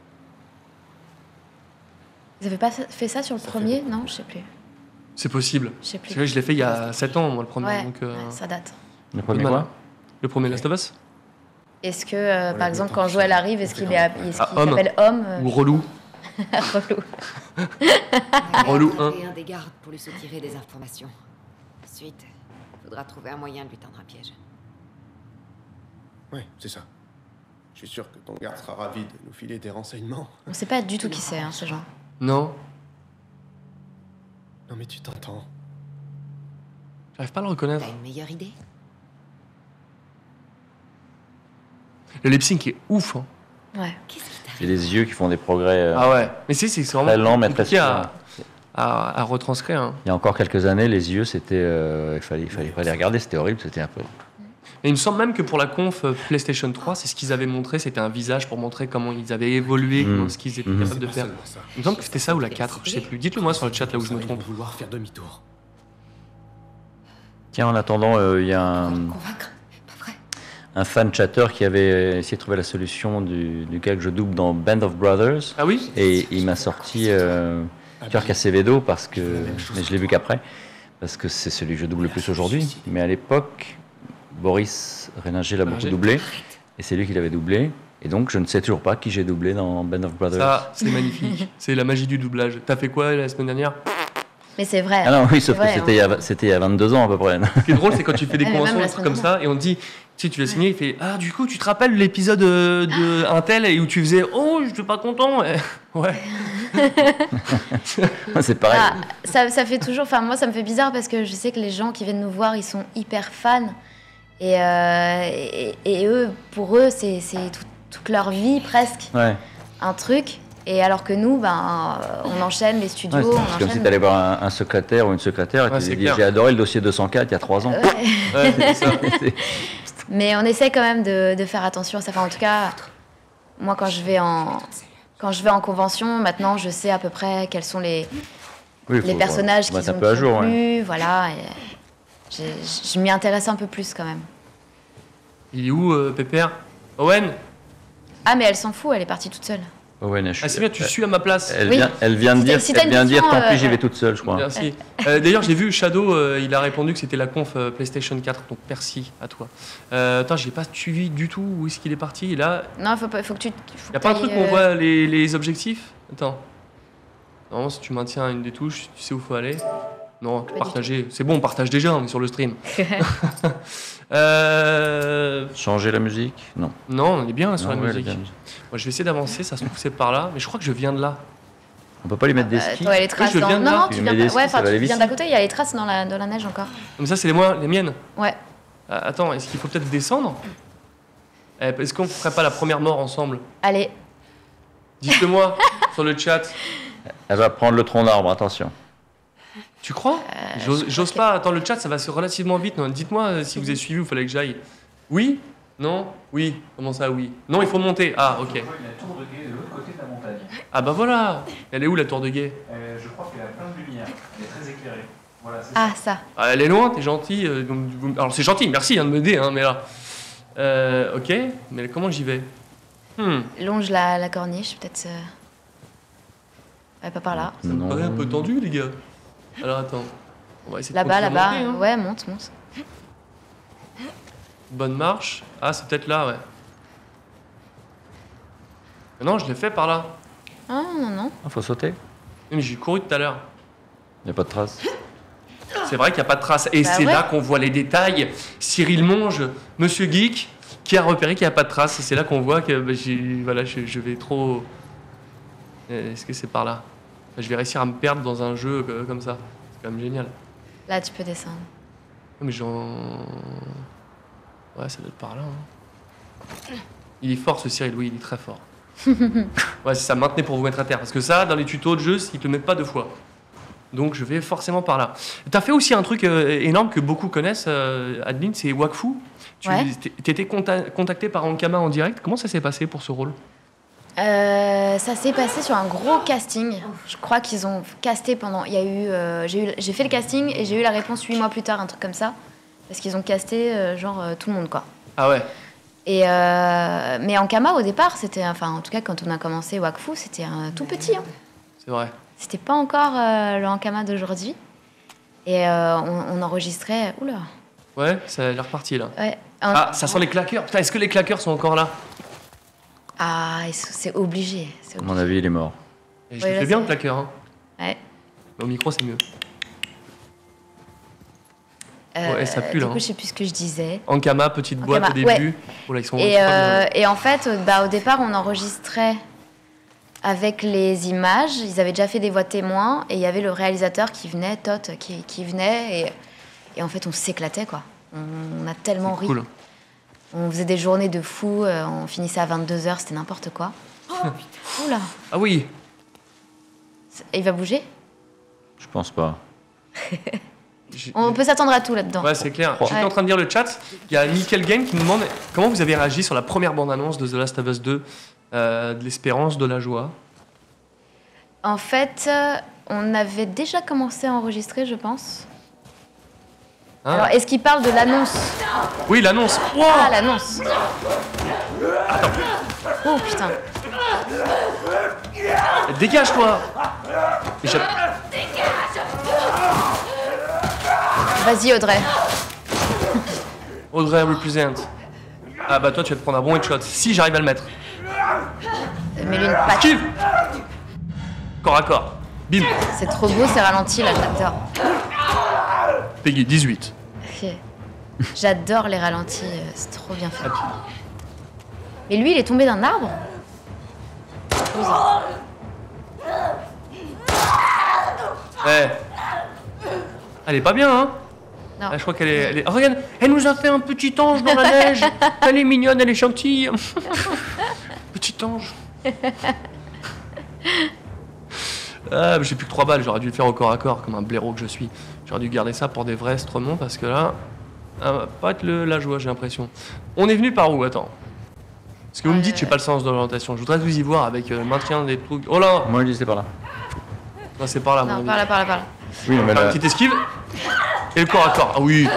Speaker 8: Ils avaient pas fait ça sur le premier? Non, je sais plus.
Speaker 5: C'est possible.
Speaker 8: Je sais plus.
Speaker 5: Je l'ai fait il y a 7 ans, moi, le premier.
Speaker 8: Ouais,
Speaker 5: donc,
Speaker 8: ouais, ça date.
Speaker 9: Le premier quoi?
Speaker 5: Le premier Last of Us.
Speaker 8: Est-ce que, par exemple, quand Joël arrive, est-ce qu'il s'appelle
Speaker 5: homme
Speaker 8: homme
Speaker 5: ou relou?
Speaker 8: Relou.
Speaker 5: Relou 1.
Speaker 19: Et un des gardes pour lui soutirer des informations. Ensuite, faudra trouver un moyen de lui tendre un piège.
Speaker 15: Ouais, c'est ça. Je suis sûr que ton garde sera ravi de nous filer des renseignements.
Speaker 8: On sait pas du tout qui c'est, hein, ces gens.
Speaker 5: Non.
Speaker 15: Non mais tu t'entends.
Speaker 5: J'arrive pas à le reconnaître.
Speaker 19: T'as une meilleure idée?
Speaker 5: Le lip sync est ouf. Hein.
Speaker 8: Ouais.
Speaker 9: C'est les yeux qui font des progrès.
Speaker 5: Ah ouais. Mais c'est vraiment
Speaker 9: très lent, mais très
Speaker 5: compliqué
Speaker 9: sûr.
Speaker 5: à retranscrire. Hein.
Speaker 9: Il y a encore quelques années, les yeux, c'était, il fallait pas les regarder, c'était horrible, c'était un peu.
Speaker 5: Et il me semble même que pour la conf PlayStation 3, c'est ce qu'ils avaient montré, c'était un visage pour montrer comment ils avaient évolué, comment ce qu'ils étaient capables de faire. Il me semble que c'était ça ou la 4, je sais plus. Dites-le moi sur le chat là où je me trompe.
Speaker 15: Vouloir faire demi-tour.
Speaker 9: Tiens, en attendant, il y a un fan chatter qui avait essayé de trouver la solution du gars que je double dans Band of Brothers.
Speaker 5: Ah oui?
Speaker 9: Et il m'a sorti Kirk Acevedo parce que, mais je l'ai vu qu'après, parce que c'est celui que je double le plus aujourd'hui. Mais à l'époque, Boris Réninger l'a beaucoup doublé, et c'est lui qui l'avait doublé. Et donc, je ne sais toujours pas qui j'ai doublé dans Band of Brothers.
Speaker 5: Ça, c'est magnifique. C'est la magie du doublage. T'as fait quoi la semaine dernière?
Speaker 8: Mais c'est vrai.
Speaker 9: Ah non, oui, sauf
Speaker 8: vrai,
Speaker 9: que c'était il y a 22 ans à peu près.
Speaker 5: Ce qui est drôle, c'est quand tu fais des
Speaker 8: Ah, mais
Speaker 5: conventions,
Speaker 8: même
Speaker 5: des trucs comme ça, et on te dit, tu sais, tu l'as signé, il fait, ah, du coup, tu te rappelles l'épisode de un tel, et où tu faisais, oh, je suis pas content. Et... Ouais.
Speaker 9: C'est pareil.
Speaker 8: Ah, ça fait toujours. Enfin, moi, ça me fait bizarre parce que je sais que les gens qui viennent nous voir, ils sont hyper fans. Et eux, pour eux, c'est toute leur vie presque.
Speaker 9: Ouais.
Speaker 8: Un truc. Et alors que nous, ben, on enchaîne les studios.
Speaker 9: Ouais, c'est comme si tu allais voir un secrétaire ou une secrétaire et tu lui dis j'ai adoré le dossier 204 il y a 3 ans.
Speaker 8: Ouais.
Speaker 5: C'est ça.
Speaker 8: Mais on essaie quand même de faire attention à ça. Enfin, en tout cas, moi, quand je vais en convention, maintenant, je sais à peu près quels sont les personnages qui sont
Speaker 9: un peu à jour,
Speaker 8: plus. Voilà. Je m'y intéresse un peu plus quand même.
Speaker 5: Il est où, Pépère? Owen?
Speaker 8: Ah, mais elle s'en fout, elle est partie toute seule.
Speaker 9: Ouais,
Speaker 5: ah, c'est bien, tu suis à ma place.
Speaker 9: Elle vient de dire, tant pis, j'y vais toute seule, je crois.
Speaker 5: Merci. D'ailleurs, j'ai vu Shadow, il a répondu que c'était la conf PlayStation 4, donc merci à toi. Attends, j'ai pas suivi du tout où est-ce qu'il est parti. Là,
Speaker 8: non, faut que tu.
Speaker 5: Il n'y a pas un truc où on voit les objectifs? Attends. Non, si tu maintiens une des touches, tu sais où faut aller. Non, partager. C'est bon, on partage déjà, on est sur le stream.
Speaker 9: Changer la musique? Non.
Speaker 5: Non, on est bien là sur la musique. Moi, je vais essayer d'avancer, ça se trouve c'est par là, mais je crois que je viens de là.
Speaker 9: On peut pas lui mettre des skis?
Speaker 8: Toi, les traces
Speaker 5: oui,
Speaker 8: dans... Non, tu viens
Speaker 9: pas. Ouais,
Speaker 8: tu viens d'à côté, il y a les traces dans la neige encore.
Speaker 5: Mais ça, c'est les miennes?
Speaker 8: Ouais.
Speaker 5: Attends, est-ce qu'il faut peut-être descendre? Est-ce qu'on ferait pas la première mort ensemble?
Speaker 8: Allez.
Speaker 5: Dites-le moi sur le chat.
Speaker 9: Elle va prendre le tronc d'arbre, attention.
Speaker 5: Tu crois? J'ose pas. Attends, le chat, ça va relativement vite. Dites-moi si vous avez suivi ou il fallait que j'aille. Oui? Non? Oui. Comment ça, oui? Non, il faut monter. Ah, ok.
Speaker 20: Il y a la tour de guet de l'autre côté de la montagne.
Speaker 5: Ah bah voilà. Elle est où, la tour de guet?
Speaker 20: Je crois qu'elle a plein de lumière. Elle est très éclairée.
Speaker 8: Ah, ça.
Speaker 5: Ah, elle est loin, t'es gentil. Alors c'est gentil, merci hein, de m'aider, hein, mais là... ok, mais comment j'y vais?
Speaker 8: Longe la corniche, peut-être... Ouais, pas par là.
Speaker 5: Ça me paraît un peu tendu, les gars. Alors attends, on va essayer de
Speaker 8: Là-bas,
Speaker 5: continuer à monter, hein.
Speaker 8: Ouais, monte.
Speaker 5: Bonne marche. Ah, c'est peut-être là, ouais. Mais non, je l'ai fait par là.
Speaker 8: Ah, non.
Speaker 9: Il faut sauter.
Speaker 5: Mais j'ai couru tout à l'heure.
Speaker 9: Il n'y a pas de traces.
Speaker 5: C'est vrai qu'il n'y a pas de traces. Et c'est là qu'on voit les détails. Cyril Monge, Monsieur Geek, qui a repéré qu'il n'y a pas de traces. Et c'est là qu'on voit que je vais trop... Est-ce que c'est par là? Je vais réussir à me perdre dans un jeu comme ça. C'est quand même génial.
Speaker 8: Là, tu peux descendre.
Speaker 5: Mais ouais, ça doit être par là. Hein. Il est fort, ce Cyril. Oui, il est très fort. Ouais, c'est ça, maintenez pour vous mettre à terre. Parce que ça, dans les tutos de jeu, ils te le mettent pas 2 fois. Donc je vais forcément par là. T'as fait aussi un truc énorme que beaucoup connaissent, Adeline, c'est Wakfu. Tu étais contacté par Ankama en direct. Comment ça s'est passé pour ce rôle?
Speaker 8: Ça s'est passé sur un gros casting. Je crois qu'ils ont casté pendant... j'ai fait le casting et j'ai eu la réponse 8 mois plus tard, un truc comme ça. Parce qu'ils ont casté tout le monde, quoi.
Speaker 5: Ah ouais.
Speaker 8: Mais Ankama, au départ, c'était... Enfin, en tout cas, quand on a commencé Wakfu, c'était un tout petit. Hein.
Speaker 5: C'est vrai.
Speaker 8: C'était pas encore le Ankama d'aujourd'hui. Et on enregistrait... Oula.
Speaker 5: Ouais, ça a l'air reparti, là.
Speaker 8: Ouais.
Speaker 5: Ah, ça sent les claqueurs. Putain, est-ce que les claqueurs sont encore là?
Speaker 8: Ah, c'est obligé.
Speaker 9: À mon avis, il est mort.
Speaker 5: Et je le fais bien, le claqueur. Hein.
Speaker 8: Ouais.
Speaker 5: Mais au micro, c'est mieux. Ouais, ça pue, là.
Speaker 8: Du coup, je sais plus ce que je disais.
Speaker 5: Ankama, petite boîte au début.
Speaker 8: Ouais.
Speaker 5: Oh là, ils sont
Speaker 8: et en fait, au départ, on enregistrait avec les images. Ils avaient déjà fait des voix témoins. Et il y avait le réalisateur qui venait, Tot, qui venait. Et en fait, on s'éclatait, quoi. On a tellement ri.
Speaker 5: Cool.
Speaker 8: On faisait des journées de fou. On finissait à 22h, c'était n'importe quoi. Oh, putain. Oula.
Speaker 5: Ah oui.
Speaker 8: Il va bouger?
Speaker 9: Je pense pas.
Speaker 8: On peut s'attendre à tout là-dedans.
Speaker 5: Ouais, c'est clair. J'étais en train de lire le chat. Il y a Nickel Game qui nous demande comment vous avez réagi sur la première bande-annonce de The Last of Us 2, de l'espérance, de la joie.
Speaker 8: En fait, on avait déjà commencé à enregistrer, je pense.
Speaker 5: Ah.
Speaker 8: Alors, est-ce qu'il parle de l'annonce?
Speaker 5: Oui, l'annonce. Wow.
Speaker 8: Ah, l'annonce.
Speaker 5: Attends.
Speaker 8: Oh, putain.
Speaker 5: Dégage-toi.
Speaker 8: Vas-y, Audrey.
Speaker 5: Audrey represent. Ah bah toi, tu vas te prendre un bon headshot. Si j'arrive à le mettre.
Speaker 8: Mets-lui une patte.
Speaker 5: Esquive. Corps à corps. Bim.
Speaker 8: C'est trop beau, ces ralentis, là, j'adore.
Speaker 5: Peggy, 18.
Speaker 8: J'adore les ralentis, c'est trop bien fait. Et lui, il est tombé d'un arbre?
Speaker 5: Elle est pas bien, hein?
Speaker 8: Non.
Speaker 5: Je crois qu'elle est... Oh, regarde, elle nous a fait un petit ange dans la neige. Elle est mignonne, elle est gentille. Petit ange. Ah, j'ai plus que 3 balles, j'aurais dû le faire au corps à corps, comme un blaireau que je suis. J'aurais dû garder ça pour des vrais stremons, parce que là, ça va pas être la joie, j'ai l'impression. On est venu par où? Attends. Parce que vous me dites, j'ai pas le sens de l'orientation. Je voudrais vous y voir avec le maintien des trucs. Oh là!
Speaker 9: Moi, je dis c'est par là.
Speaker 5: Non, c'est par là,
Speaker 8: Non, par là.
Speaker 9: Oui, mais
Speaker 5: là... Une petite esquive. Et le corps à corps. Ah oui!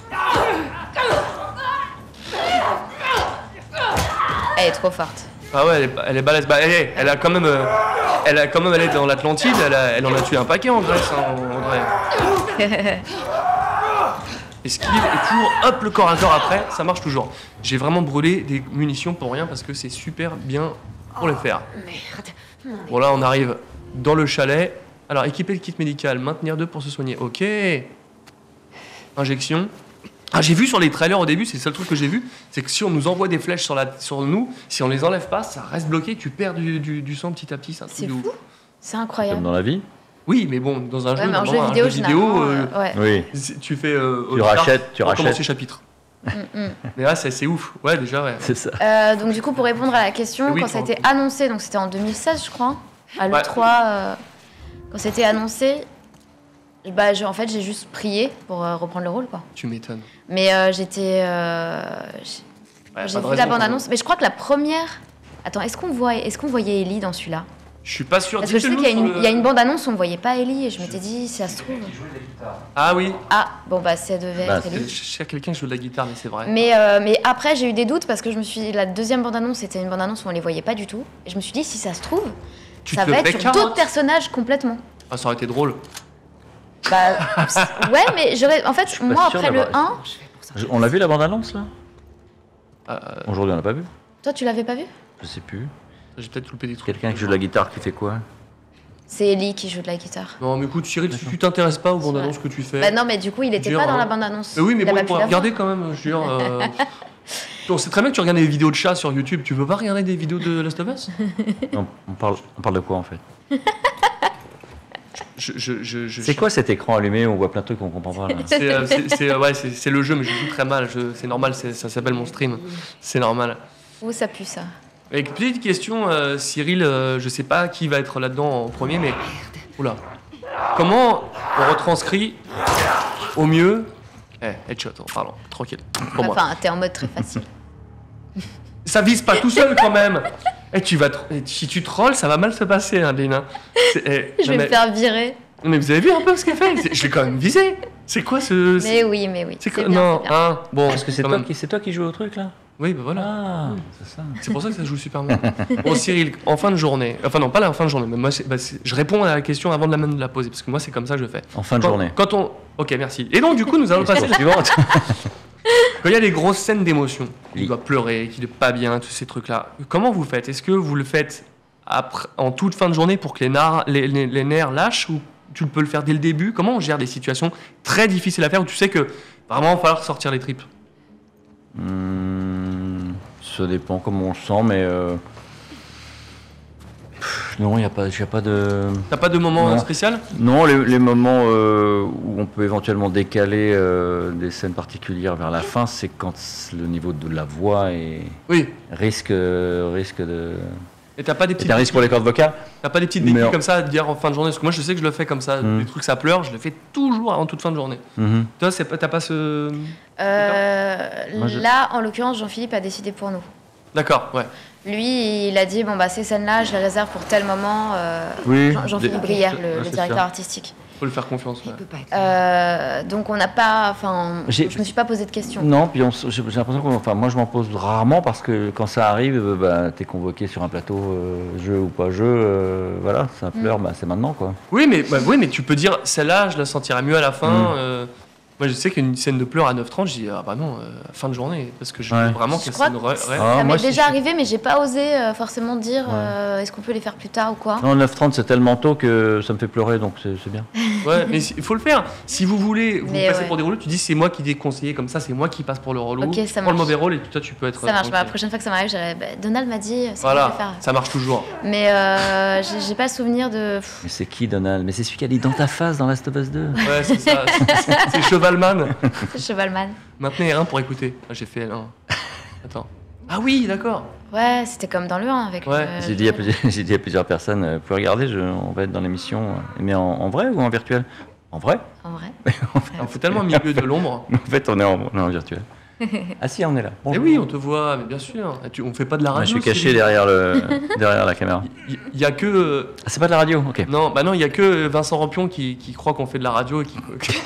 Speaker 8: Elle est trop forte.
Speaker 5: Ah ouais, elle est balèze. Bah, elle a quand même... elle est dans l'Atlantide, elle en a tué un paquet en Grèce, hein, en vrai. Esquive et toujours, hop, le corps à corps après, ça marche toujours. J'ai vraiment brûlé des munitions pour rien parce que c'est super bien pour les faire.
Speaker 19: Merde.
Speaker 5: Bon là, on arrive dans le chalet. Alors, équiper le kit médical, maintenir 2 pour se soigner. Ok. Injection. Ah, j'ai vu sur les trailers au début, c'est le seul truc que j'ai vu, c'est que si on nous envoie des flèches sur nous, si on les enlève pas, ça reste bloqué, tu perds du sang petit à petit.
Speaker 8: C'est fou. C'est incroyable.
Speaker 9: Comme dans la vie.
Speaker 5: Oui, mais bon, dans un jeu,
Speaker 8: mais en jeu vidéo,
Speaker 5: ouais. Tu fais...
Speaker 9: tu rachètes.
Speaker 5: Commencer chapitre. Mais là, c'est ouf. Ouais, déjà, ouais.
Speaker 9: C'est ça.
Speaker 8: Donc du coup, pour répondre à la question, quand ça a été annoncé, donc c'était en 2016, je crois, à l'E3, quand c'était annoncé, bah, en fait, j'ai juste prié pour reprendre le rôle, quoi.
Speaker 5: Tu m'étonnes.
Speaker 8: Mais j'ai vu la bande-annonce, mais je crois que la première... Attends, est-ce qu'on voyait Ellie dans celui-là?
Speaker 5: Je suis pas sûr.
Speaker 8: Parce que je sais qu'il y a une bande-annonce, on ne voyait pas Ellie, et je m'étais dit, si ça se trouve...
Speaker 5: Ah oui.
Speaker 8: Ah, bon, bah, ça devait être Ellie.
Speaker 5: Je sais quelqu'un qui joue de la guitare, mais c'est vrai.
Speaker 8: Mais après, j'ai eu des doutes, parce que je me suis dit, la deuxième bande-annonce, c'était une bande-annonce où on les voyait pas du tout. Et je me suis dit, si ça se trouve, ça va être sur d'autres personnages complètement.
Speaker 5: Ah, ça aurait été drôle.
Speaker 8: Bah, ouais, mais j'aurais... En fait, moi, après le 1...
Speaker 9: On l'a vu, la bande-annonce, là Aujourd'hui, on l'a pas vu.
Speaker 8: Toi, tu l'avais pas vu?
Speaker 9: Je sais plus.
Speaker 5: J'ai peut-être loupé des trucs.
Speaker 9: Quelqu'un qui joue de la guitare qui fait quoi?
Speaker 8: C'est Ellie qui joue de la guitare.
Speaker 5: Non, mais écoute, Cyril, si tu t'intéresses pas aux bandes annonces que tu fais.
Speaker 8: Bah non, mais du coup, il était pas dans la bande-annonce.
Speaker 5: Oui, mais
Speaker 8: il
Speaker 5: bon,
Speaker 8: a
Speaker 5: il faut regarder quand même, je veux dire. Donc, c'est très bien que tu regardes des vidéos de chats sur YouTube. Tu veux pas regarder des vidéos de Last of Us?
Speaker 9: Non, on parle de quoi, en fait?
Speaker 5: C'est
Speaker 9: quoi cet écran allumé où on voit plein de trucs qu'on comprend pas là?
Speaker 5: C'est le jeu, mais je joue très mal. C'est normal, ça s'appelle mon stream. C'est normal.
Speaker 8: Où ça pue ça?
Speaker 5: Avec petite question, Cyril, je sais pas qui va être là-dedans en premier, mais oula, comment on retranscrit au mieux? Headshot, pardon, tranquille. Pour moi.
Speaker 8: Enfin, t'es en mode très facile.
Speaker 5: Ça vise pas tout seul quand même. Si tu trolls, ça va mal se passer, hein, Lina.
Speaker 8: Je vais me faire virer.
Speaker 5: Mais vous avez vu un peu ce qu'elle fait? Je l'ai quand même visé. C'est quoi ce...
Speaker 8: Mais oui, mais oui.
Speaker 5: C'est quoi? Non, hein. Bon,
Speaker 9: est-ce que c'est toi qui joues au truc là?
Speaker 5: Oui, bah voilà.
Speaker 9: Ah, c'est ça.
Speaker 5: C'est pour ça que ça joue super bien. Bon, Cyril, en fin de journée, enfin non, pas la fin de journée, mais moi, je réponds à la question avant de la poser, parce que moi, c'est comme ça que je fais.
Speaker 9: En fin de journée.
Speaker 5: Quand on... Ok, merci. Et donc, du coup, nous allons passer... Quand il y a des grosses scènes d'émotion, il doit pleurer, qu'il est pas bien, tous ces trucs-là, comment vous faites? Est-ce que vous le faites en toute fin de journée pour que les nerfs lâchent, ou tu peux le faire dès le début? Comment on gère des situations très difficiles à faire où tu sais que vraiment il va falloir sortir les tripes?
Speaker 9: Ça dépend comment on le sent, mais non, il n'y a pas de...
Speaker 5: T'as pas de moment spécial?
Speaker 9: Non, les moments où on peut éventuellement décaler des scènes particulières vers la fin, c'est quand le niveau de la voix risque de...
Speaker 5: Et t'as pas des petites...
Speaker 9: C'est un risque pour les cordes vocales?
Speaker 5: T'as pas des petites béquilles comme ça à dire en fin de journée? Parce que moi, je sais que je le fais comme ça. Des trucs, ça pleure, je le fais toujours en toute fin de journée. Toi, t'as pas ce...
Speaker 8: Là, en l'occurrence, Jean-Philippe a décidé pour nous.
Speaker 5: D'accord, ouais.
Speaker 8: Lui, il a dit, bon, bah, ces scènes-là, je les réserve pour tel moment. Jean-Philippe Brière, le directeur artistique.
Speaker 5: Faut lui faire confiance. Ouais.
Speaker 8: Donc, on n'a pas... Enfin, je me suis pas posé de questions.
Speaker 9: Non, puis j'ai l'impression que... Enfin, moi, je m'en pose rarement parce que quand ça arrive, t'es convoqué sur un plateau, jeu ou pas jeu, voilà, ça pleure, c'est maintenant, quoi.
Speaker 5: Oui, mais tu peux dire, celle-là, je la sentirai mieux à la fin. Moi, je sais qu'une scène de pleurs à 9h30, je dis, ah bah non, fin de journée, parce que je veux vraiment que ça nous reste.
Speaker 8: Ça m'est déjà arrivé, mais j'ai pas osé forcément dire, est-ce qu'on peut les faire plus tard ou quoi?
Speaker 9: Non, 9h30, c'est tellement tôt que ça me fait pleurer, donc c'est bien.
Speaker 5: Ouais, mais il faut le faire. Si vous voulez vous passer pour des rôles, tu dis, c'est moi qui déconseille comme ça, c'est moi qui passe pour le rôle.
Speaker 8: Ok, ça marche.
Speaker 5: Pour le mauvais rôle, et toi, tu peux être...
Speaker 8: Ça marche, la prochaine fois que ça m'arrive, je dirais, Donald m'a dit, c'est
Speaker 5: voilà,
Speaker 8: moi qui vais faire.
Speaker 5: Ça marche toujours.
Speaker 8: Mais j'ai pas le souvenir de...
Speaker 9: Mais c'est qui, Donald? Mais c'est celui qui a dit dans ta face dans Last of Us 2.
Speaker 5: Ouais, c'est ça, c'est Chevalman.
Speaker 8: Chevalman.
Speaker 5: Maintenez R1 pour écouter. Ah, j'ai fait L1. Attends. Ah oui, d'accord.
Speaker 8: Ouais, c'était comme dans le 1 avec.
Speaker 5: Ouais.
Speaker 9: J'ai dit à plusieurs personnes, vous pouvez regarder, on va être dans l'émission, mais en vrai ou en virtuel? En vrai.
Speaker 8: En vrai.
Speaker 5: On fait tellement au milieu de l'ombre.
Speaker 9: En fait, on est en virtuel. Ah si, on est là.
Speaker 5: Eh oui, on te voit, mais bien sûr. On fait pas de la radio.
Speaker 9: Je suis caché derrière la caméra.
Speaker 5: Il y a que.
Speaker 9: Ah, c'est pas de la radio, ok.
Speaker 5: Non, bah non, il y a que Vincent Rampion qui croit qu'on fait de la radio et qui.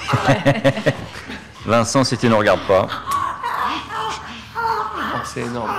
Speaker 9: Vincent, si tu ne regardes pas.
Speaker 5: Oh, c'est énorme.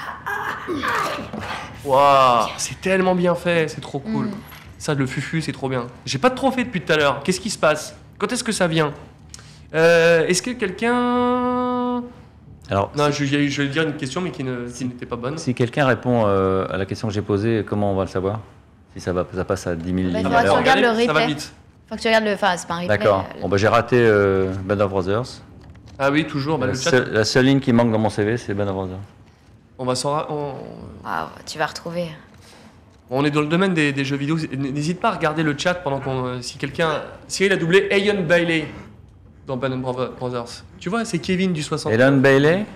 Speaker 5: Waouh, c'est tellement bien fait, c'est trop cool. Ça, le fufu, c'est trop bien. J'ai pas de trophée depuis tout à l'heure. Qu'est-ce qui se passe? Quand est-ce que ça vient? Est-ce que quelqu'un...
Speaker 9: Alors,
Speaker 5: non, je vais dire une question, mais qui n'était pas bonne.
Speaker 9: Si quelqu'un répond à la question que j'ai posée, comment on va le savoir? Si ça passe à 10 000 lignes
Speaker 8: à l'heure. Regarde le replay.
Speaker 5: Ça va vite.
Speaker 8: Faut que tu regardes le... Enfin, c'est pas un replay.
Speaker 9: D'accord. Bon, bah, j'ai raté Band of Brothers.
Speaker 5: Ah oui, toujours. Bah,
Speaker 9: la seule ligne qui manque dans mon CV, c'est Band of Brothers.
Speaker 5: On va s'en...
Speaker 8: tu vas retrouver.
Speaker 5: On est dans le domaine des jeux vidéo. N'hésite pas à regarder le chat pendant qu'on... Si quelqu'un... Cyril a doublé Ian Bailey dans Band of Brothers. Tu vois, c'est Kevin du 60.
Speaker 9: Ian Bailey.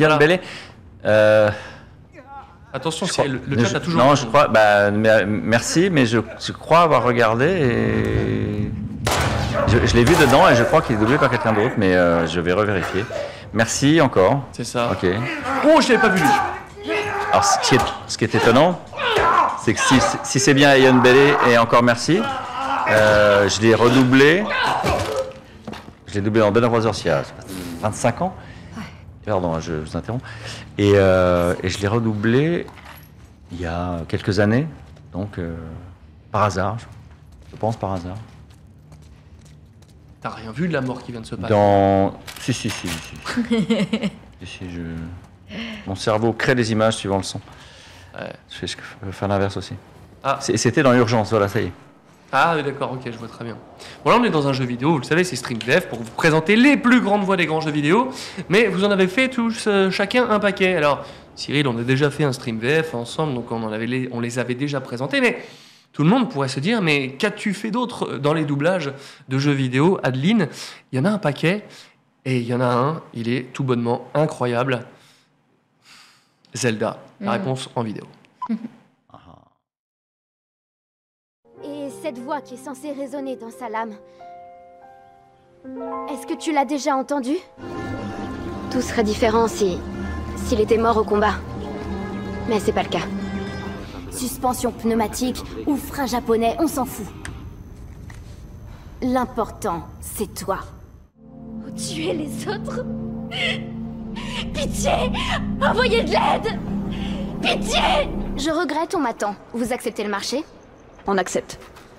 Speaker 5: Attention, le chat a toujours...
Speaker 9: Non, je crois... merci, mais je crois avoir regardé et... Je l'ai vu dedans et je crois qu'il est doublé par quelqu'un d'autre, mais je vais revérifier. Merci encore.
Speaker 5: C'est ça.
Speaker 9: Ok.
Speaker 5: Oh, je l'avais pas vu.
Speaker 9: Alors, ce qui est étonnant, c'est que si c'est bien Ian Bailey, et encore merci, je l'ai redoublé. Je l'ai doublé dans Band of Brothers il y a 25 ans. Pardon, je vous interromps. Et je l'ai redoublé il y a quelques années, donc par hasard, je pense par hasard.
Speaker 5: T'as rien vu de la mort qui vient de se passer?
Speaker 9: Si. Si, mon cerveau crée des images suivant le son.
Speaker 5: Ouais.
Speaker 9: Je peux faire l'inverse aussi.
Speaker 5: Ah.
Speaker 9: C'était dans l'urgence, voilà, ça y est.
Speaker 5: Ah oui, d'accord, ok, je vois très bien. Bon, là, on est dans un jeu vidéo, vous le savez, c'est StreamDev, pour vous présenter les plus grandes voix des grands jeux vidéo, mais vous en avez fait tous, chacun un paquet. Alors, Cyril, on a déjà fait un StreamDev ensemble, donc on les avait déjà présentés, mais tout le monde pourrait se dire, mais qu'as-tu fait d'autre dans les doublages de jeux vidéo? Adeline, il y en a un paquet, et il y en a un, il est tout bonnement incroyable. Zelda, la réponse en vidéo.
Speaker 13: Et cette voix qui est censée résonner dans sa lame, est-ce que tu l'as déjà entendue?
Speaker 14: Tout serait différent s'il était mort au combat. Mais c'est pas le cas.
Speaker 13: Suspension pneumatique ou frein japonais, on s'en fout. L'important, c'est toi.
Speaker 14: Tuer les autres? Pitié! Envoyez de l'aide! Pitié!
Speaker 13: Je regrette, on m'attend. Vous acceptez le marché?
Speaker 14: On accepte.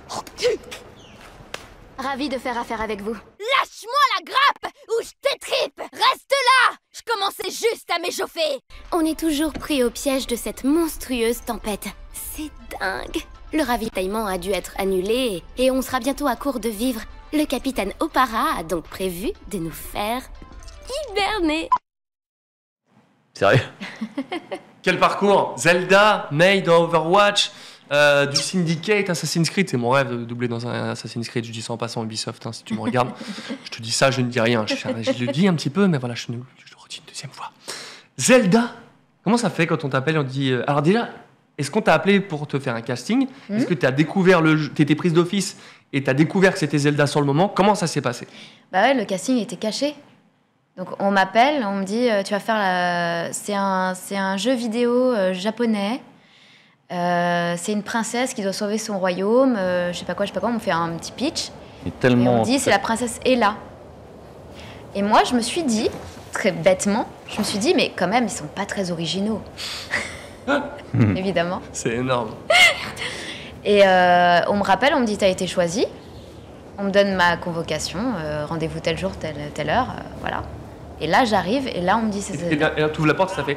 Speaker 13: Ravi de faire affaire avec vous.
Speaker 14: Lâche-moi la grappe ou je t'étripe! Reste là! Je commençais juste à m'échauffer!
Speaker 13: On est toujours pris au piège de cette monstrueuse tempête. C'est dingue. Le ravitaillement a dû être annulé et on sera bientôt à court de vivres. Le capitaine Opara a donc prévu de nous faire hiberner.
Speaker 9: Sérieux?
Speaker 5: Quel parcours! Zelda, May dans Overwatch, du Syndicate, Assassin's Creed, c'est mon rêve de doubler dans un Assassin's Creed, je dis ça en passant Ubisoft, si tu me regardes. Je te dis ça, je ne dis rien, je le dis un petit peu, mais voilà, je le redis une deuxième fois. Zelda, comment ça fait quand on t'appelle et on te dit... alors déjà, est-ce qu'on t'a appelé pour te faire un casting? Est-ce que tu as découvert le jeu, t'étais prise d'office et tu as découvert que c'était Zelda sur le moment? Comment ça s'est passé?
Speaker 8: Bah ouais, le casting était caché. Donc on m'appelle, on me dit tu vas faire c'est un jeu vidéo japonais. C'est une princesse qui doit sauver son royaume. Je sais pas quoi. On me fait un petit pitch. Et on me dit c'est la princesse Ella. Et moi je me suis dit très bêtement, mais quand même ils sont pas très originaux. Évidemment.
Speaker 5: C'est énorme.
Speaker 8: Et on me rappelle, on me dit t'as été choisi. On me donne ma convocation, rendez-vous tel jour, telle heure, voilà. Et là, j'arrive, et là, on me dit...
Speaker 5: Et là, tu ouvres la porte, ça fait...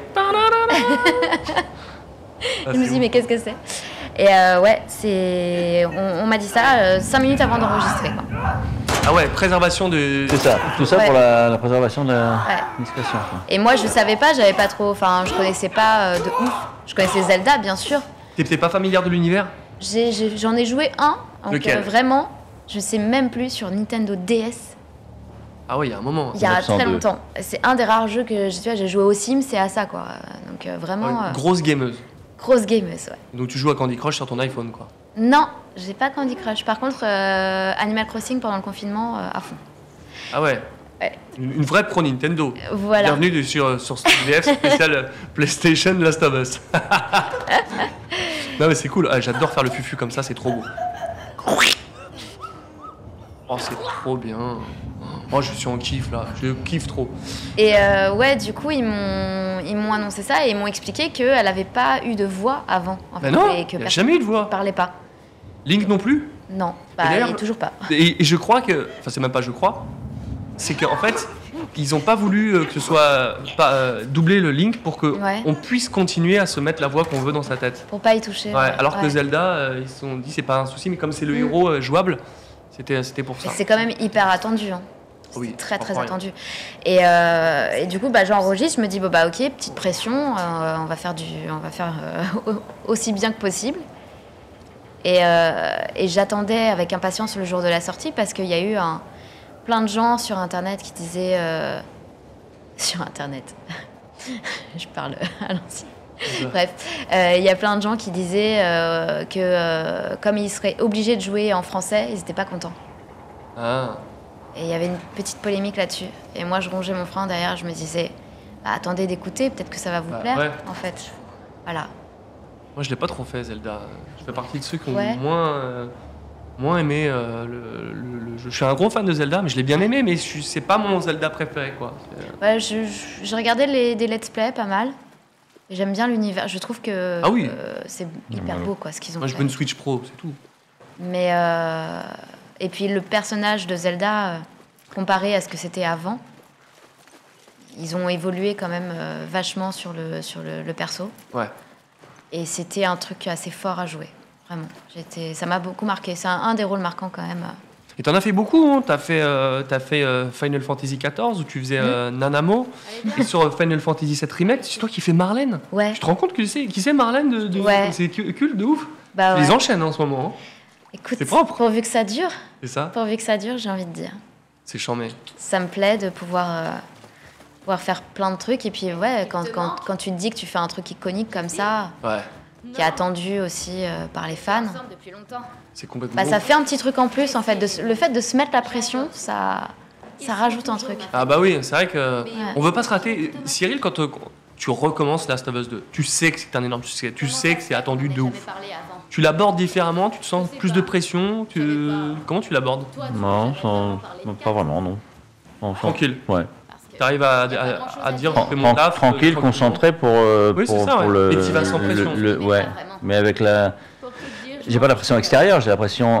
Speaker 8: Je me dis, mais qu'est-ce que c'est? Et ouais, on m'a dit ça 5 minutes avant d'enregistrer, quoi.
Speaker 5: Ah ouais, préservation de...
Speaker 9: C'est ça, tout ça pour la préservation de la discrétion.
Speaker 8: Et moi, je savais pas, j'avais pas trop... Enfin, je connaissais pas de ouf. Je connaissais Zelda, bien sûr.
Speaker 5: T'es pas familière de l'univers?
Speaker 8: J'en ai joué un, donc
Speaker 5: lequel?
Speaker 8: Vraiment, je sais même plus, sur Nintendo DS.
Speaker 5: Ah oui, il y a un moment.
Speaker 8: Il y a très longtemps. C'est un des rares jeux que j'ai joué aux Sims, c'est à ça, quoi. Donc vraiment...
Speaker 5: grosse gameuse.
Speaker 8: Grosse gameuse, ouais.
Speaker 5: Donc tu joues à Candy Crush sur ton iPhone, quoi?
Speaker 8: Non, j'ai pas Candy Crush. Par contre, Animal Crossing pendant le confinement, à fond.
Speaker 5: Ah ouais?
Speaker 8: Ouais.
Speaker 5: Une vraie pro Nintendo.
Speaker 8: Voilà.
Speaker 5: Bienvenue sur StreamDev spécial PlayStation Last of Us. Non mais c'est cool, j'adore faire le fufu comme ça, c'est trop beau. Oh, c'est trop bien. Oh, je suis en kiff là, je kiffe trop.
Speaker 8: Et ouais, du coup, ils m'ont annoncé ça et ils m'ont expliqué qu'elle avait pas eu de voix avant. En fait,
Speaker 5: non,
Speaker 8: et que
Speaker 5: elle a jamais eu de voix.
Speaker 8: Ne parlait pas.
Speaker 5: Link non plus?
Speaker 8: Non, et toujours pas.
Speaker 5: Et je crois que, enfin c'est même pas je crois, c'est qu'en fait, ils ont pas voulu que ce soit doubler le Link pour que on puisse continuer à se mettre la voix qu'on veut dans sa tête.
Speaker 8: Pour pas y toucher.
Speaker 5: Ouais, alors que Zelda, ils se sont dit c'est pas un souci, mais comme c'est le héros jouable, c'était pour ça.
Speaker 8: C'est quand même hyper attendu. Hein.
Speaker 5: Oui,
Speaker 8: très attendu. Et du coup, j'enregistre, je me dis bon ok, petite pression, on va faire aussi bien que possible. Et j'attendais avec impatience le jour de la sortie parce qu'il y a eu plein de gens sur Internet qui disaient... sur Internet. Je parle à l'ancienne. Bref, il y a plein de gens qui disaient que comme ils seraient obligés de jouer en français, ils n'étaient pas contents.
Speaker 5: Ah.
Speaker 8: Et il y avait une petite polémique là-dessus. Et moi, je rongeais mon frein derrière, je me disais, attendez d'écouter, peut-être que ça va vous plaire, en fait. Voilà.
Speaker 5: Moi, je l'ai pas trop fait, Zelda. Je fais partie de ceux qui ont
Speaker 8: Ouais.
Speaker 5: moins aimé le jeu. Je suis un gros fan de Zelda, mais je l'ai bien aimé, mais c'est pas mon Zelda préféré, quoi.
Speaker 8: Ouais, j'ai regardé des let's play pas mal. Et j'aime bien l'univers. Je trouve que
Speaker 5: Ah oui.
Speaker 8: c'est hyper beau quoi, ce qu'ils ont
Speaker 5: Moi, je
Speaker 8: fait.
Speaker 5: veux une Switch Pro, c'est tout.
Speaker 8: Mais et puis le personnage de Zelda, comparé à ce que c'était avant, ils ont évolué quand même vachement sur le perso.
Speaker 5: Ouais.
Speaker 8: Et c'était un truc assez fort à jouer, vraiment. Ça m'a beaucoup marqué. C'est un des rôles marquants quand même.
Speaker 5: Et t'en as fait beaucoup, hein. T'as fait Final Fantasy XIV où tu faisais Nanamo. Et sur Final Fantasy VII Remake, c'est toi qui fais Marlène.
Speaker 8: Ouais.
Speaker 5: Tu te rends compte qui c'est Marlène
Speaker 8: Ouais.
Speaker 5: C'est culte de ouf.
Speaker 8: Bah
Speaker 5: Tu
Speaker 8: ouais.
Speaker 5: les enchaînes en ce moment. Hein.
Speaker 8: Écoute,
Speaker 5: C'est propre.
Speaker 8: pourvu que ça dure.
Speaker 5: C'est ça.
Speaker 8: Pourvu que ça dure, j'ai envie de dire.
Speaker 5: C'est chambé.
Speaker 8: Ça me plaît de pouvoir faire plein de trucs. Et puis, ouais, quand tu te dis que tu fais un truc iconique comme ça,
Speaker 5: Ouais.
Speaker 8: qui est attendu aussi par les fans,
Speaker 13: Depuis longtemps.
Speaker 5: C'est complètement.
Speaker 8: bah, ça fait un petit truc en plus, en fait. Le fait de se mettre la pression, ça rajoute un truc.
Speaker 5: Ah bah oui, c'est vrai que on veut pas se rater. Cyril, quand tu recommences Last of Us 2, tu sais que c'est un énorme succès, tu sais que c'est attendu de ouf. Tu l'abordes différemment, tu te sens plus de pression. Comment tu l'abordes?
Speaker 9: Non, pas vraiment, non.
Speaker 5: Tranquille.
Speaker 9: Ouais.
Speaker 5: T'arrives à dire je fais mon taf.
Speaker 9: Tranquille, concentré pour
Speaker 5: Oui, c'est ça,
Speaker 9: pour
Speaker 5: ouais. Et t'y vas sans pression.
Speaker 9: Ouais, mais avec la... J'ai pas la pression extérieure, j'ai la pression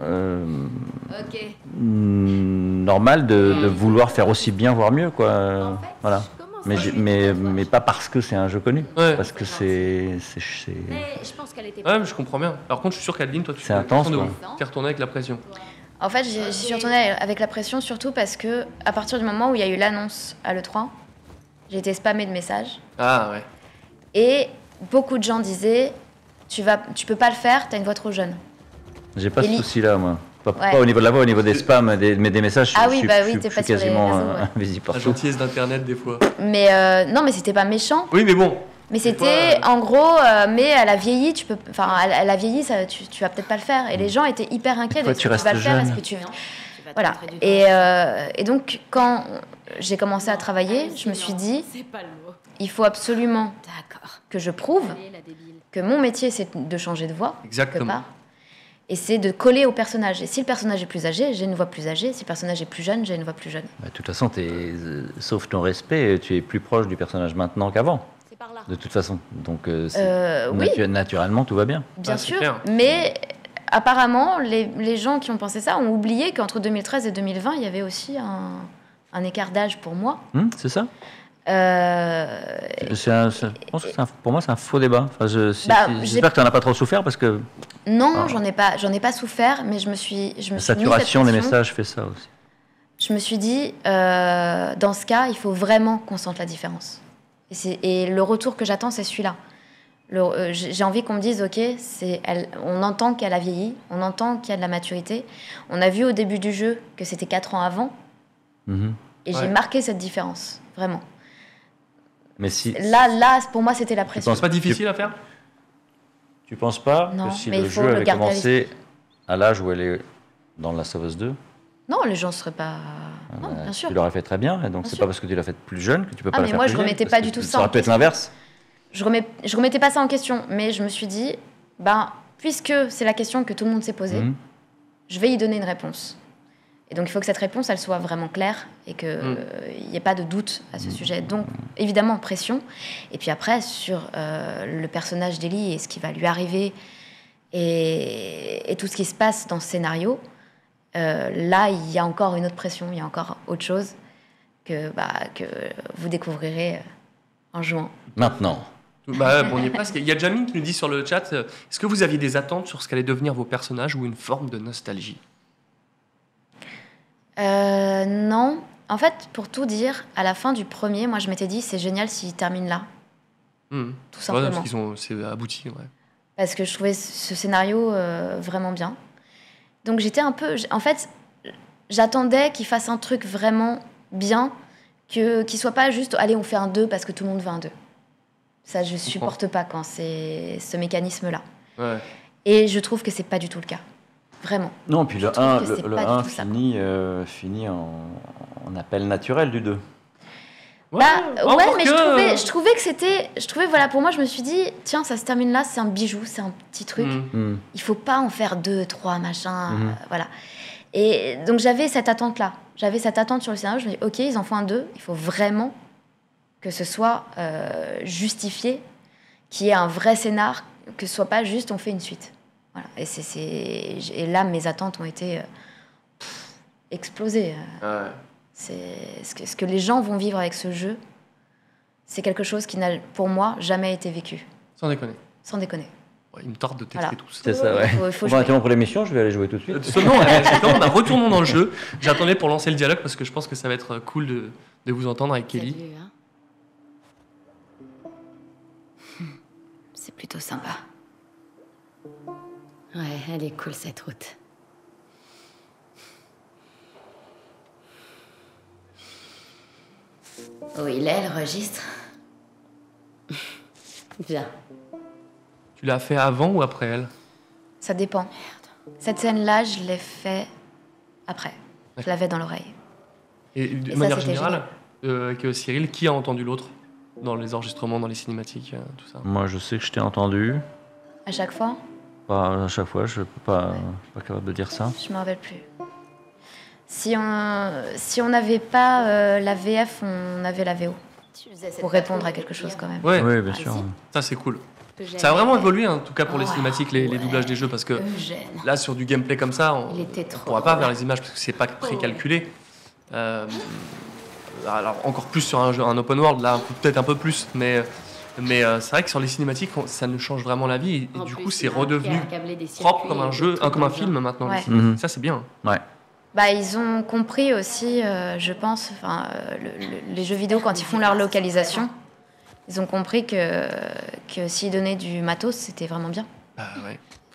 Speaker 9: normale de vouloir faire aussi bien, voire mieux, quoi. Voilà. Mais pas parce que c'est un jeu connu, parce que c'est...
Speaker 13: Je pense qu'elle était
Speaker 5: Ouais, mais je comprends bien. Par contre, je suis sûr qu'Adeline, toi, tu
Speaker 9: C'est intense,
Speaker 5: de
Speaker 9: quoi.
Speaker 5: ouf. T'es retourné avec la pression.
Speaker 8: En fait, j'y suis retournée avec la pression, surtout parce que à partir du moment où il y a eu l'annonce à l'E3, j'ai été spammée de messages.
Speaker 5: Ah ouais.
Speaker 8: Et beaucoup de gens disaient tu peux pas le faire, t'as une voix trop jeune.
Speaker 9: J'ai pas ce souci-là, moi. Pas
Speaker 8: Ouais.
Speaker 9: au niveau de la voix, au niveau des spams, mais des messages,
Speaker 8: Ah
Speaker 9: je
Speaker 8: oui,
Speaker 9: suis,
Speaker 8: bah
Speaker 9: je
Speaker 8: oui,
Speaker 9: suis-
Speaker 8: t'es
Speaker 9: je
Speaker 8: pas
Speaker 9: suis
Speaker 8: sur les
Speaker 9: quasiment
Speaker 8: réseaux, ouais.
Speaker 9: invisible
Speaker 5: La
Speaker 9: partout.
Speaker 5: gentillesse d'Internet, des fois.
Speaker 8: Mais non, mais c'était pas méchant.
Speaker 5: Oui, mais bon.
Speaker 8: Mais
Speaker 5: Des
Speaker 8: c'était
Speaker 5: fois,
Speaker 8: en gros, mais elle a vieilli, elle a vieilli, ça, tu vas peut-être pas le faire. Et les gens étaient hyper inquiets de
Speaker 9: Pourquoi
Speaker 8: est-ce
Speaker 9: tu
Speaker 8: que tu vas
Speaker 9: restes
Speaker 8: le faire,
Speaker 9: jeune
Speaker 8: est-ce que tu voilà. Et donc quand j'ai commencé à travailler, je me suis dit il faut absolument que je prouve que mon métier c'est de changer de voix.
Speaker 5: Exactement.
Speaker 8: quelque part. Et c'est de coller au personnage. Et si le personnage est plus âgé, j'ai une voix plus âgée. Si le personnage est plus jeune, j'ai une voix plus jeune.
Speaker 9: Bah, de toute façon, sauf ton respect, tu es plus proche du personnage maintenant qu'avant. De toute façon. Donc,
Speaker 8: oui.
Speaker 9: Naturellement, tout va bien.
Speaker 8: Bien sûr. Mais apparemment, les gens qui ont pensé ça ont oublié qu'entre 2013 et 2020, il y avait aussi un écart d'âge pour moi.
Speaker 9: C'est ça
Speaker 8: Et-
Speaker 9: je pense que pour moi, c'est un faux débat. Enfin, j'espère que tu n'en as pas trop souffert parce que
Speaker 8: Non, j'en ai pas souffert, mais je me suis
Speaker 9: la
Speaker 8: mis
Speaker 9: saturation
Speaker 8: cette
Speaker 9: des
Speaker 8: pression.
Speaker 9: messages fait ça aussi.
Speaker 8: Je me suis dit, dans ce cas, il faut vraiment qu'on sente la différence. Et le retour que j'attends, c'est celui-là. J'ai envie qu'on me dise, ok, on entend qu'elle a vieilli, on entend qu'il y a de la maturité. On a vu au début du jeu que c'était 4 ans avant, et j'ai marqué cette différence, vraiment.
Speaker 9: Mais si
Speaker 8: Là, pour moi, c'était la pression.
Speaker 5: C'est pas difficile à faire?
Speaker 9: tu penses pas
Speaker 8: Non,
Speaker 9: que si
Speaker 8: mais
Speaker 9: le
Speaker 8: il faut
Speaker 9: jeu
Speaker 8: le
Speaker 9: avait
Speaker 8: garder à
Speaker 9: commencé à l'âge où elle est dans Last of Us 2,
Speaker 8: Non, les gens ne seraient pas... Non, bien sûr.
Speaker 9: tu l'aurais fait très bien, et donc
Speaker 8: Bien
Speaker 9: c'est
Speaker 8: sûr.
Speaker 9: pas parce que tu l'as fait plus jeune que tu peux
Speaker 8: Ah,
Speaker 9: pas la
Speaker 8: mais
Speaker 9: faire
Speaker 8: moi,
Speaker 9: plus
Speaker 8: je
Speaker 9: vieille,
Speaker 8: remettais
Speaker 9: parce
Speaker 8: pas
Speaker 9: que
Speaker 8: du tout ça
Speaker 9: Ça
Speaker 8: en
Speaker 9: aurait pu être
Speaker 8: question.
Speaker 9: l'inverse.
Speaker 8: Je remettais pas ça en question, mais je me suis dit, puisque c'est la question que tout le monde s'est posée, je vais y donner une réponse. Et donc il faut que cette réponse, elle soit vraiment claire et qu'il n'y ait pas de doute à ce sujet. Donc évidemment, pression. Et puis après, sur le personnage d'Ellie et ce qui va lui arriver et tout ce qui se passe dans ce scénario, là, il y a encore une autre pression, il y a encore autre chose que vous découvrirez en jouant.
Speaker 9: Maintenant.
Speaker 5: Bah, bon, on y est presque. Il y a Jamie qui nous dit sur le chat, est-ce que vous aviez des attentes sur ce qu'allaient devenir vos personnages ou une forme de nostalgie?
Speaker 8: Non. En fait, pour tout dire, à la fin du premier, moi, je m'étais dit, c'est génial s'il termine là. Tout simplement.
Speaker 5: Ouais, parce c'est abouti, ouais.
Speaker 8: Parce que je trouvais ce scénario vraiment bien. Donc j'étais un peu... En fait, j'attendais qu'il fasse un truc vraiment bien, qu'il soit pas juste, allez, on fait un 2 parce que tout le monde veut un 2. Ça, je supporte pas quand c'est ce mécanisme-là.
Speaker 5: Ouais.
Speaker 8: Et je trouve que c'est pas du tout le cas. Vraiment.
Speaker 9: Non, puis
Speaker 8: Je
Speaker 9: le
Speaker 8: trouve
Speaker 9: 1,
Speaker 8: que c'est
Speaker 9: le
Speaker 8: pas du
Speaker 9: 1
Speaker 8: tout ça.
Speaker 9: finit en appel naturel du 2.
Speaker 8: Ouais, mais
Speaker 5: que...
Speaker 8: je trouvais que c'était... voilà, pour moi, je me suis dit, tiens, ça se termine là, c'est un bijou, c'est un petit truc. Il faut pas en faire 2, 3, machin, voilà. Et donc, j'avais cette attente-là. J'avais cette attente sur le scénario. Je me dis, OK, ils en font un 2, il faut vraiment que ce soit justifié, qu'il y ait un vrai scénar, que ce soit pas juste, on fait une suite. Voilà. Et là, mes attentes ont été explosées. C'est ce que les gens vont vivre avec ce jeu, c'est quelque chose qui n'a, pour moi, jamais été vécu.
Speaker 5: Sans déconner.
Speaker 8: Sans déconner.
Speaker 5: Ouais, il me tarde de tester tout ça.
Speaker 9: C'est ça, ouais.
Speaker 8: Faut
Speaker 9: Bon, attends, pour l'émission, je vais aller jouer tout de suite.
Speaker 5: Retournons dans le jeu. J'attendais pour lancer le dialogue parce que je pense que ça va être cool de vous entendre avec Kelly.
Speaker 8: Salut, hein. C'est plutôt sympa.
Speaker 14: Ouais, elle est cool cette route. Où il est, le registre? Bien.
Speaker 5: Tu l'as fait avant ou après elle?
Speaker 8: Ça dépend. Cette scène-là, je l'ai fait après. Je l'avais dans l'oreille.
Speaker 5: Et de manière générale, avec Cyril, qui a entendu l'autre dans les enregistrements, dans les cinématiques, tout ça?
Speaker 9: Moi, je sais que je t'ai entendu.
Speaker 8: À chaque fois?
Speaker 9: Pas à chaque fois, je peux pas, pas capable de dire ça.
Speaker 8: Je me rappelle plus. Si on n'avait pas la VF, on avait la VO. Pour répondre à quelque chose quand même.
Speaker 5: Ouais,
Speaker 9: oui, bien sûr.
Speaker 5: Ça, c'est cool. Ça a vraiment évolué, en tout cas pour les cinématiques, les doublages des jeux, parce que là, sur du gameplay comme ça, on ne pourra pas faire les images parce que c'est pas précalculé. Alors, encore plus sur un jeu, un open world, là, peut-être un peu plus, mais c'est vrai que sur les cinématiques, ça nous change vraiment la vie, et du coup, c'est redevenu propre comme un jeu, comme un film maintenant.
Speaker 8: Ouais.
Speaker 5: Ça, c'est bien.
Speaker 9: Ouais.
Speaker 8: Bah, ils ont compris aussi, je pense, les jeux vidéo, quand ils font leur localisation, ils ont compris que s'ils donnaient du matos, c'était vraiment bien.
Speaker 5: Ouais.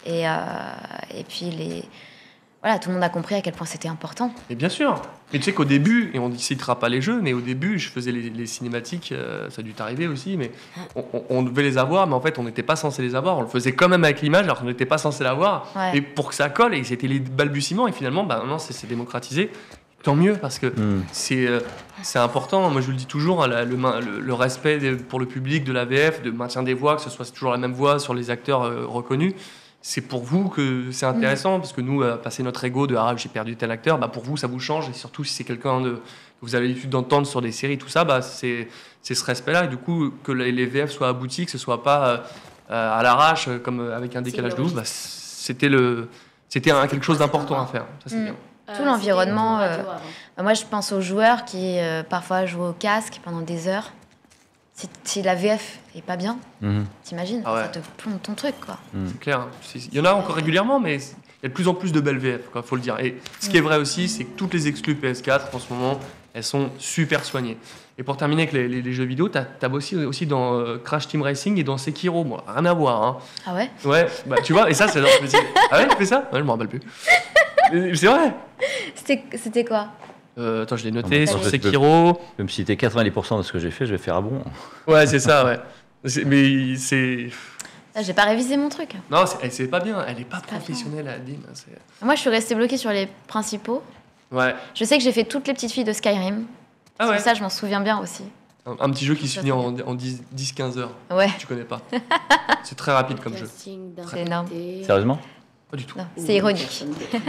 Speaker 8: Et puis, voilà, tout le monde a compris à quel point c'était important.
Speaker 5: Et bien sûr. Mais tu sais qu'au début, et on ne citera pas les jeux, mais au début, je faisais les cinématiques, ça a dû t'arriver aussi, mais on devait les avoir, mais en fait, on n'était pas censé les avoir. On le faisait quand même avec l'image, alors qu'on n'était pas censé l'avoir. Ouais. Et pour que ça colle, et c'était les balbutiements, et finalement, non, c'est démocratisé. Tant mieux, parce que c'est important. Moi, je le dis toujours, hein, le respect pour le public de la VF, de maintien des voix, que ce soit toujours la même voix sur les acteurs reconnus. C'est pour vous que c'est intéressant, parce que nous, passer notre ego de « Ah, j'ai perdu tel acteur », pour vous, ça vous change. Et surtout, si c'est quelqu'un que vous avez l'habitude d'entendre sur des séries, tout ça, c'est ce respect-là. Et du coup, que les VF soient aboutis, que ce soit pas à l'arrache, comme avec un décalage de ouf, c'était quelque chose d'important à faire. Ça, c'est bien.
Speaker 8: Tout l'environnement. Moi, je pense aux joueurs qui, parfois, jouent au casque pendant des heures. Si la VF est pas bien, t'imagines, ça te plombe ton truc, quoi.
Speaker 5: C'est clair. Il y en a encore régulièrement, mais il y a de plus en plus de belles VF, quoi, faut le dire. Et ce qui est vrai aussi, c'est que toutes les exclus PS4, en ce moment, elles sont super soignées. Et pour terminer avec les jeux vidéo, t'as bossé aussi dans Crash Team Racing et dans Sekiro. Moi, rien à voir. Hein.
Speaker 8: Ah ouais?
Speaker 5: Ouais, bah tu vois, et ça, c'est genre, je me dis, ah ouais, tu fais ça? Ouais, je m'en rappelle plus. C'est vrai.
Speaker 8: C'était quoi?
Speaker 5: Attends, je l'ai noté sur Sekiro.
Speaker 9: Tu peux me citer 90% de ce que j'ai fait, je vais faire à bon.
Speaker 5: Ouais, c'est ça, ouais. Mais c'est...
Speaker 8: J'ai pas révisé mon truc.
Speaker 5: Non, c'est pas bien. Elle est pas professionnelle, Adeline.
Speaker 8: Moi, je suis restée bloquée sur les principaux.
Speaker 5: Ouais.
Speaker 8: Je sais que j'ai fait toutes les petites filles de Skyrim.
Speaker 5: Ah ouais.
Speaker 8: Ça, je m'en souviens bien aussi.
Speaker 5: Un petit jeu qui se finit en 10-15 heures.
Speaker 8: Ouais.
Speaker 5: Tu connais pas. C'est très rapide comme jeu.
Speaker 8: C'est énorme.
Speaker 9: Sérieusement?
Speaker 5: Pas du tout.
Speaker 8: C'est ironique.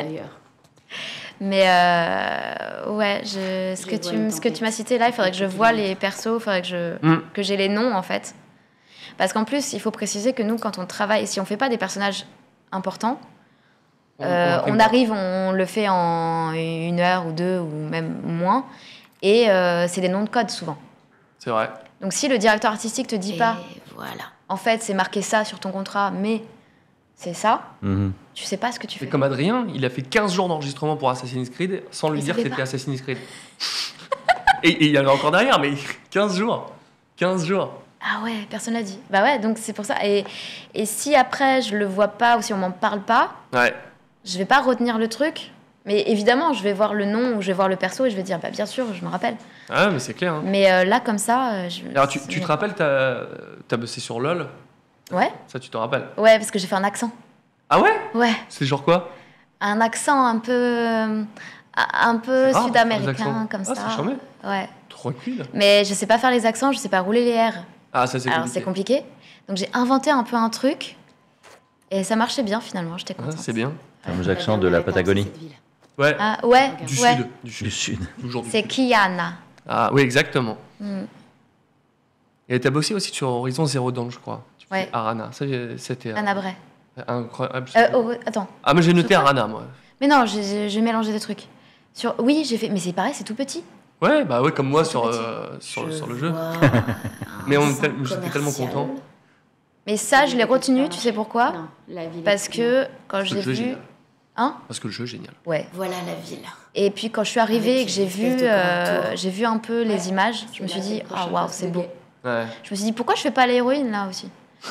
Speaker 8: Mais ouais, ce que tu m'as cité là, il faudrait que je voie les persos, il faudrait que j'ai les noms en fait. Parce qu'en plus, il faut préciser que nous, quand on travaille, si on fait pas des personnages importants, on arrive, on le fait en 1 heure ou 2 ou même moins, et c'est des noms de code souvent.
Speaker 5: C'est vrai.
Speaker 8: Donc si le directeur artistique te dit pas, voilà, en fait c'est marqué ça sur ton contrat, mais c'est ça, tu sais pas ce que tu fais.
Speaker 5: Et comme Adrien, il a fait 15 jours d'enregistrement pour Assassin's Creed sans lui dire que c'était Assassin's Creed. et il y en a encore derrière, mais 15 jours. 15 jours.
Speaker 8: Ah ouais, personne l'a dit. Bah ouais, donc c'est pour ça. Et si après je le vois pas ou si on m'en parle pas, je vais pas retenir le truc. Mais évidemment, je vais voir le nom ou je vais voir le perso et je vais dire, bah bien sûr, je me rappelle.
Speaker 5: Ah mais c'est clair. Hein.
Speaker 8: Mais là, comme ça...
Speaker 5: Alors tu te rappelles, t'as bossé sur LoL?
Speaker 8: Ouais.
Speaker 5: Ça, tu te rappelles?
Speaker 8: Ouais, parce que j'ai fait un accent.
Speaker 5: Ah ouais?
Speaker 8: Ouais.
Speaker 5: C'est genre quoi?
Speaker 8: Un accent un peu Un peu
Speaker 5: Ah,
Speaker 8: sud-américain,
Speaker 5: les accents.
Speaker 8: comme
Speaker 5: Ah,
Speaker 8: ça.
Speaker 5: c'est charmé.
Speaker 8: Ouais.
Speaker 5: Tranquille.
Speaker 8: Mais je sais pas faire les accents, je sais pas rouler les R.
Speaker 5: Ah, ça c'est
Speaker 8: Alors
Speaker 5: compliqué.
Speaker 8: c'est compliqué. Donc j'ai inventé un peu un truc. Et ça marchait bien finalement, j'étais
Speaker 5: Ah,
Speaker 8: contente.
Speaker 5: c'est bien.
Speaker 9: Fameux accent de la Patagonie.
Speaker 5: Ouais.
Speaker 8: Ah, ouais,
Speaker 5: Du
Speaker 8: ouais.
Speaker 5: sud. Du sud. Toujours du
Speaker 8: C'est
Speaker 5: sud.
Speaker 8: Kiana.
Speaker 5: Ah oui, exactement.
Speaker 8: Mm.
Speaker 5: Et t'as bossé aussi sur Horizon Zero Dawn, je crois. Tu
Speaker 8: Ouais.
Speaker 5: fais Arana. Ça, c'était
Speaker 8: Anna Bray.
Speaker 5: incroyable.
Speaker 8: Attends.
Speaker 5: Ah, mais j'ai noté Arana, moi.
Speaker 8: Mais non, j'ai mélangé des trucs. Oui, j'ai fait. Mais c'est pareil, c'est tout petit.
Speaker 5: Ouais, bah ouais, comme moi sur le jeu. Mais j'étais tellement content.
Speaker 8: Mais ça, je l'ai retenu, tu sais pourquoi? Parce que quand
Speaker 5: Parce que
Speaker 8: j'ai
Speaker 5: le jeu est
Speaker 8: vu.
Speaker 5: génial.
Speaker 8: Hein?
Speaker 5: Parce que le jeu est génial.
Speaker 8: Ouais.
Speaker 14: Voilà la ville.
Speaker 8: Et puis quand je suis arrivée
Speaker 14: Avec
Speaker 8: et que j'ai
Speaker 14: une
Speaker 8: vu,
Speaker 14: espèce de grand tour.
Speaker 8: j'ai vu un peu les images, je me suis dit, ah waouh, c'est beau.
Speaker 5: Ouais.
Speaker 8: Je me suis dit, pourquoi je fais pas l'héroïne là aussi?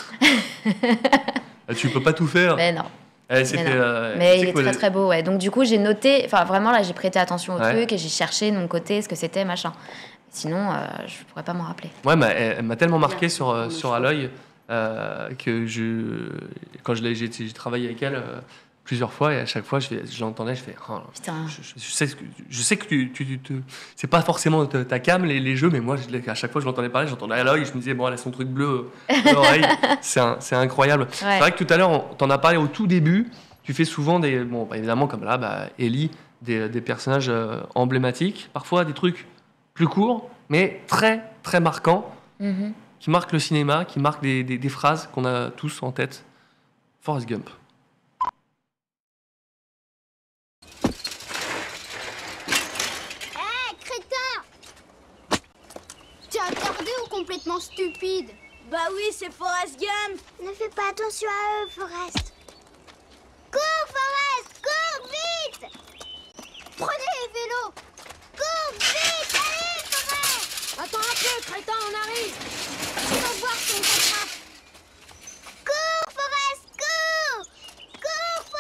Speaker 5: Ah, tu peux pas tout faire.
Speaker 8: Mais non.
Speaker 5: Eh, c'était,
Speaker 8: Mais, non.
Speaker 5: tu
Speaker 8: Mais
Speaker 5: sais
Speaker 8: il est
Speaker 5: quoi,
Speaker 8: très très beau, ouais. Donc du coup, j'ai noté, enfin vraiment là, j'ai prêté attention au
Speaker 5: Ouais.
Speaker 8: truc et j'ai cherché de mon côté ce que c'était, machin. Sinon, je pourrais pas m'en rappeler.
Speaker 5: Ouais, mais elle m'a tellement marqué sur Aloy que quand j'ai travaillé avec elle plusieurs fois et à chaque fois je l'entendais, je fais oh,
Speaker 8: Putain.
Speaker 5: je sais que c'est pas forcément ta cam les jeux, mais moi à chaque fois que je l'entendais parler, j'entendais Aloy et je me disais bon, elle a son truc bleu à l'oreille. C'est incroyable.
Speaker 8: Ouais.
Speaker 5: C'est vrai que tout à l'heure t'en as parlé au tout début, tu fais souvent évidemment comme là Ellie, des personnages emblématiques, parfois des trucs plus courts mais très très marquants.
Speaker 8: Mhm.
Speaker 5: Qui marquent le cinéma, qui marquent des phrases qu'on a tous en tête. Forrest Gump.
Speaker 13: Hé, crétin! T'es attardé ou complètement stupide?
Speaker 4: Bah oui, c'est Forrest Gump.
Speaker 13: Ne fais pas attention à eux, Forrest. Cours, Forrest! Cours vite! Prenez les vélos! Cours vite! Allez, Forrest!
Speaker 4: Attends un peu, crétin, on arrive.
Speaker 13: On va voir si on t'attrape. Cours, Forrest! Cours! Cours,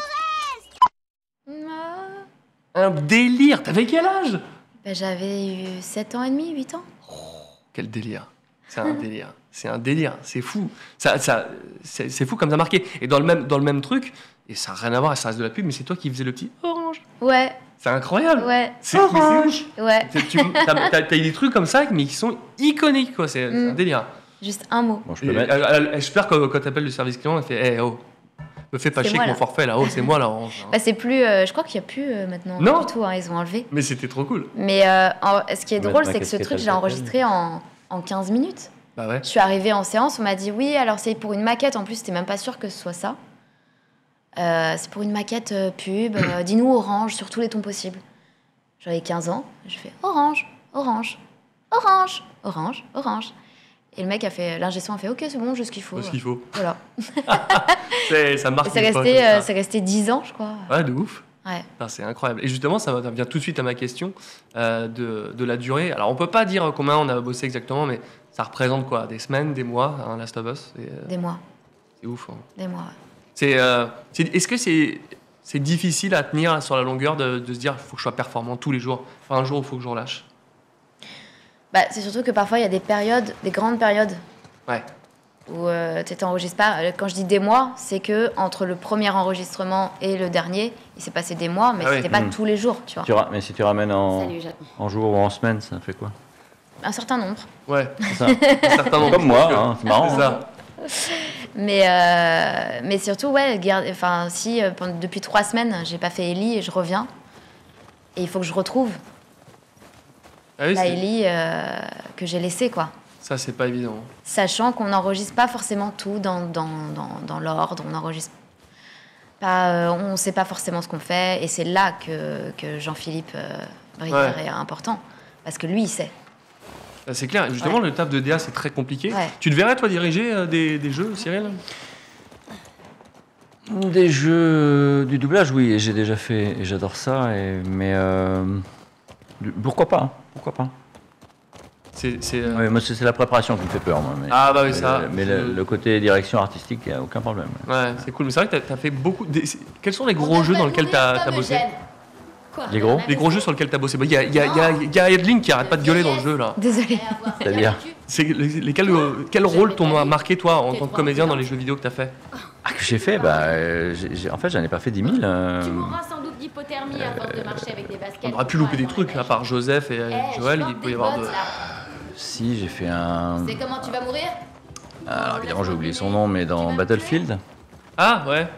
Speaker 13: Forrest!
Speaker 5: Un délire. T'avais quel âge?
Speaker 8: Ben, j'avais eu 7 ans et demi, 8 ans.
Speaker 5: Quel délire. C'est un délire. C'est un délire. C'est fou. C'est fou comme ça a marqué. Et dans le même truc, et ça n'a rien à voir, ça reste de la pub, mais c'est toi qui faisais le petit orange.
Speaker 8: Ouais.
Speaker 5: C'est incroyable.
Speaker 8: Ouais.
Speaker 5: C'est orange.
Speaker 8: Ouais.
Speaker 5: T'as eu des trucs comme ça, mais qui sont iconiques, quoi. C'est un délire.
Speaker 8: Juste un mot.
Speaker 9: Bon,
Speaker 5: J'espère que quand t'appelles le service client, elle fait hey, oh, me fais pas
Speaker 8: C'est
Speaker 5: chier
Speaker 8: moi,
Speaker 5: avec mon
Speaker 8: là.
Speaker 5: forfait là. Oh, c'est moi là, orange.
Speaker 8: Bah, c'est plus. Je crois qu'il n'y a plus maintenant.
Speaker 5: Non.
Speaker 8: Du tout, hein, ils ont enlevé.
Speaker 5: Mais c'était trop cool.
Speaker 8: Mais ce qui est
Speaker 5: Mettre
Speaker 8: drôle,
Speaker 5: ma
Speaker 8: c'est que ce
Speaker 5: casquette
Speaker 8: truc,
Speaker 5: à
Speaker 8: j'ai
Speaker 5: la
Speaker 8: enregistré en 15 minutes.
Speaker 5: Bah ouais.
Speaker 8: Je suis arrivée en séance, on m'a dit oui, alors c'est pour une maquette. En plus, c'était même pas sûr que ce soit ça. C'est pour une maquette pub. Dis-nous orange sur tous les tons possibles. J'avais 15 ans. Je fais orange, orange, orange, orange, orange. Et le mec a fait, l'ingé son a fait ok, c'est bon, j'ai ce qu'il faut.
Speaker 5: Ce qu'il faut.
Speaker 8: Voilà.
Speaker 5: Ça marque.
Speaker 8: Et c'est resté 10 ans, je crois.
Speaker 5: Ouais, de ouf.
Speaker 8: Ouais.
Speaker 5: Ah, c'est incroyable. Et justement, ça vient tout de suite à ma question de la durée. Alors, on peut pas dire combien on a bossé exactement, mais ça représente quoi? Des semaines, des mois, hein, Last of Us?
Speaker 8: Des mois.
Speaker 5: C'est ouf. Hein.
Speaker 8: Des mois,
Speaker 5: Est-ce que c'est difficile à tenir sur la longueur de se dire il faut que je sois performant tous les jours? Enfin, un jour, il faut que je relâche.
Speaker 8: Bah, c'est surtout que parfois, il y a des périodes, des grandes périodes.
Speaker 5: Ouais.
Speaker 8: Où tu t'enregistres pas. Quand je dis des mois, c'est que entre le premier enregistrement et le dernier, il s'est passé des mois, mais
Speaker 9: Ah oui.
Speaker 8: c'était pas tous les jours, tu vois.
Speaker 9: Mais si tu ramènes
Speaker 8: Salut, Jacques.
Speaker 9: en jours ou en semaine, ça fait quoi?
Speaker 8: Un certain nombre.
Speaker 5: Ouais.
Speaker 9: C'est ça. Un certain nombre. Comme moi, hein, c'est marrant.
Speaker 5: C'est ça.
Speaker 8: Mais surtout, ouais, si depuis 3 semaines, j'ai pas fait Ellie et je reviens, et il faut que je retrouve
Speaker 5: Ah oui,
Speaker 8: la Ellie que j'ai laissée, quoi.
Speaker 5: Ça, c'est pas évident.
Speaker 8: Sachant qu'on n'enregistre pas forcément tout dans l'ordre, on n'enregistre pas, on ne sait pas forcément ce qu'on fait, et c'est là que Jean-Philippe Brière est important, parce que lui, il sait.
Speaker 5: C'est clair. Justement, le taf de DA, c'est très compliqué.
Speaker 8: Ouais.
Speaker 5: Tu te verrais, toi, diriger des jeux, Cyril?
Speaker 9: Des jeux du doublage, oui, et j'ai déjà fait, et j'adore ça, mais pourquoi pas, hein, pourquoi pas. Oui, moi, c'est la préparation qui me fait peur, moi. Mais,
Speaker 5: Ah, bah oui, ça.
Speaker 9: Mais le côté direction artistique, il n'y a aucun problème.
Speaker 5: Ouais, c'est cool. Mais c'est vrai que t'as fait beaucoup. Quels sont les gros jeux dans lesquels t'as bossé?
Speaker 9: Les gros?
Speaker 5: Les gros jeux sur lesquels t'as bossé. Il y a Edling qui arrête pas de gueuler dans le jeu, là.
Speaker 8: Désolée.
Speaker 9: C'est-à-dire?
Speaker 5: Quel rôle t'ont marqué, toi, en tant que comédien, dans les jeux vidéo que t'as fait?
Speaker 9: Ah, que j'ai fait? En fait, j'en ai pas fait 10 000.
Speaker 4: Tu mourras sans doute 10
Speaker 13: hypothermie à force de marcher avec des baskets.
Speaker 5: On aurait pu louper des trucs, à part Joseph et Joël, il peut y avoir de...
Speaker 9: Si, j'ai fait un...
Speaker 13: C'est comment tu vas mourir?
Speaker 9: Alors évidemment, j'ai oublié son nom, mais dans Battlefield.
Speaker 5: Ah, ouais.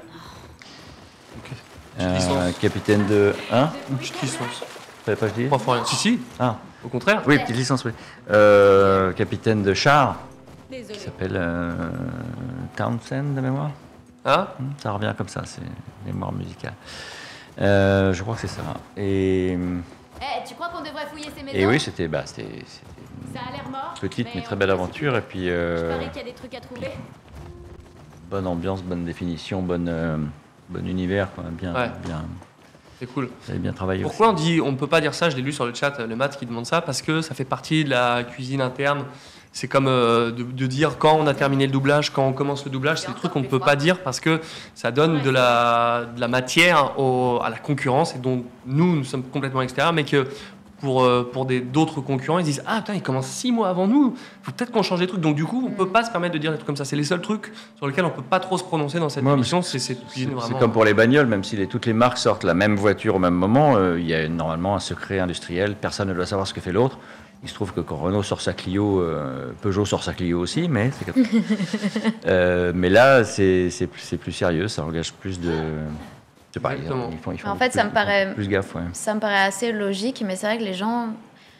Speaker 9: Capitaine de... Hein?
Speaker 5: Une petite licence.
Speaker 9: T'avais pas dit?
Speaker 5: Pas rien. Si.
Speaker 9: Ah.
Speaker 5: Au contraire.
Speaker 9: Oui, petite licence, oui. Capitaine de char. Qui s'appelle Townsend, de mémoire.
Speaker 5: Ah.
Speaker 9: Ça revient comme ça, c'est mémoire musicale. Je crois que c'est ça. Et
Speaker 13: tu crois qu'on devrait fouiller ces maisons?
Speaker 9: oui, c'était
Speaker 13: Ça a l'air mort.
Speaker 9: petite mais très belle aventure. Et puis,
Speaker 13: Je parie qu'il y a des trucs à trouver.
Speaker 9: bonne ambiance, bonne définition, bon univers, quoi. Bien.
Speaker 5: C'est cool.
Speaker 9: Vous avez bien travaillé.
Speaker 5: Pourquoi on ne peut pas dire ça? Je l'ai lu sur le chat, le Matt qui demande ça, parce que ça fait partie de la cuisine interne. C'est comme de dire quand on a terminé le doublage, quand on commence le doublage, c'est le truc qu'on ne peut pas dire parce que ça donne de la matière à la concurrence et dont nous sommes complètement extérieurs, mais que pour d'autres concurrents, ils disent « Ah putain, ils commencent 6 mois avant nous, faut peut-être qu'on change des trucs. » Donc du coup, on ne peut pas se permettre de dire des trucs comme ça. C'est les seuls trucs sur lesquels on ne peut pas trop se prononcer dans cette émission. C'est
Speaker 9: comme pour les bagnoles, même si toutes les marques sortent la même voiture au même moment, il y a normalement un secret industriel, personne ne doit savoir ce que fait l'autre. Il se trouve que quand Renault sort sa Clio, Peugeot sort sa Clio aussi, mais c'est comme ça. Mais là, c'est plus sérieux, ça engage plus de... C'est pareil, ils font
Speaker 8: en fait, ça me paraît
Speaker 9: plus gaffe. Ouais.
Speaker 8: Ça me paraît assez logique, mais c'est vrai que les gens...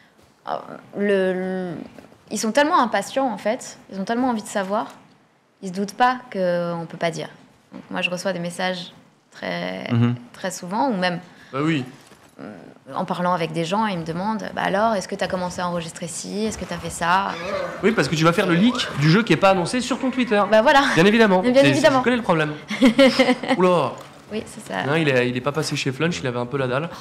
Speaker 8: Ils sont tellement impatients, en fait. Ils ont tellement envie de savoir. Ils se doutent pas qu'on ne peut pas dire. Donc, moi, je reçois des messages très souvent, ou même...
Speaker 5: Bah oui.
Speaker 8: En parlant avec des gens, ils me demandent bah alors, est-ce que tu as commencé à enregistrer ci? Est-ce que tu as fait ça?
Speaker 5: Oui, parce que tu vas faire le leak du jeu qui n'est pas annoncé sur ton Twitter.
Speaker 8: Bah voilà.
Speaker 5: Bien évidemment.
Speaker 8: Bien évidemment.
Speaker 5: Je connais le problème. Oula.
Speaker 8: Oui, c'est ça.
Speaker 5: Non, il est pas passé chez Flunch, il avait un peu la dalle.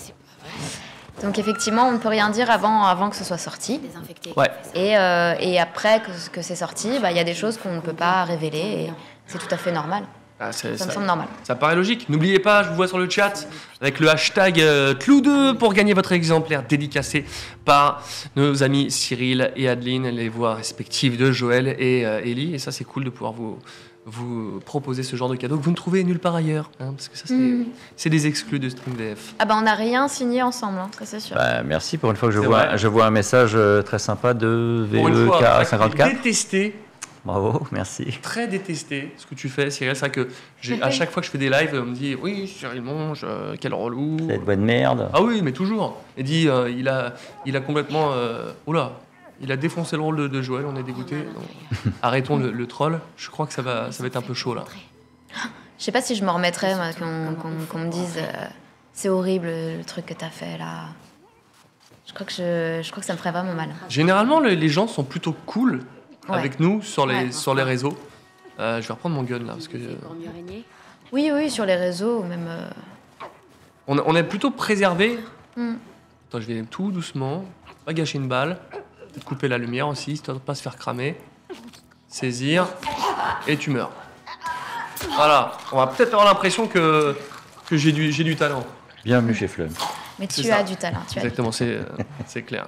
Speaker 8: Donc effectivement, on ne peut rien dire avant que ce soit sorti.
Speaker 5: Ouais.
Speaker 8: Et après que c'est sorti, bah, y a des choses qu'on ne peut pas révéler et c'est tout à fait normal.
Speaker 5: Ah, ça
Speaker 8: me semble normal.
Speaker 5: Ça paraît logique. N'oubliez pas, je vous vois sur le chat, avec le hashtag Clou2 pour gagner votre exemplaire dédicacé par nos amis Cyril et Adeline, les voix respectives de Joël et Ellie. Et ça, c'est cool de pouvoir vous proposer ce genre de cadeau que vous ne trouvez nulle part ailleurs. Hein, parce que ça, c'est des exclus de StreamVF.
Speaker 8: Ah bah on n'a rien signé ensemble, hein, ça c'est sûr.
Speaker 9: Bah, merci pour une fois que je vois un message très sympa de VEK54.
Speaker 5: Détesté.
Speaker 9: Bravo, merci.
Speaker 5: Très détesté ce que tu fais, Cyril. C'est vrai que à chaque fois que je fais des lives, on me dit oui, Cyril Monge, quel relou.
Speaker 9: Cette bonne merde.
Speaker 5: Ah oui, mais toujours. Il dit il a complètement. Oula, il a défoncé le rôle de Joël, on est dégoûté. Arrêtons le troll. Je crois que ça va être un peu chaud là.
Speaker 8: Je sais pas si je me remettrais, moi, qu'on me dise c'est horrible le truc que t'as fait là. Je crois que ça me ferait vraiment mal.
Speaker 5: Généralement, les gens sont plutôt cool.
Speaker 8: Ouais.
Speaker 5: Avec nous sur les réseaux. Je vais reprendre mon gun là parce que.
Speaker 8: Oui, sur les réseaux même.
Speaker 5: On est plutôt préservé.
Speaker 8: Mm.
Speaker 5: Attends, je vais tout doucement, pas gâcher une balle, peut-être couper la lumière aussi, histoire de pas se faire cramer. Saisir et tu meurs. Voilà, on va peut-être avoir l'impression que j'ai du talent.
Speaker 9: Bienvenue chez Flum.
Speaker 8: Mais tu as du talent.
Speaker 5: Exactement, c'est clair.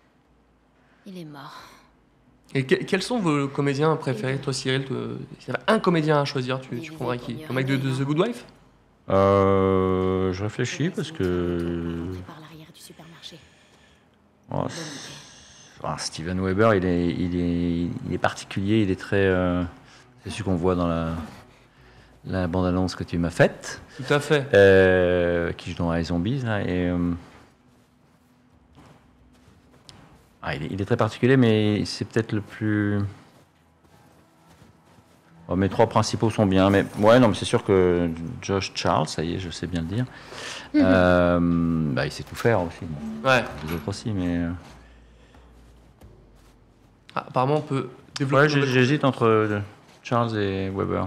Speaker 13: Il est mort.
Speaker 5: Et quels sont vos comédiens préférés, toi Cyril? Si tu avais un comédien à choisir, tu prendrais qui? Le mec de The Good Wife?
Speaker 9: Je réfléchis parce que... Oh, Steven Weber, il est particulier, il est très... c'est celui qu'on voit dans la bande-annonce que tu m'as faite.
Speaker 5: Tout à fait.
Speaker 9: Qui joue dans les Zombies, là, et... il est très particulier, mais c'est peut-être le plus... Oh, mes 3 principaux sont bien, mais mais c'est sûr que Josh Charles, ça y est, je sais bien le dire. Il sait tout faire aussi. Bon.
Speaker 5: Ouais.
Speaker 9: Les autres aussi, mais...
Speaker 5: apparemment, on peut développer...
Speaker 9: Ouais, j'hésite entre Charles et Weber.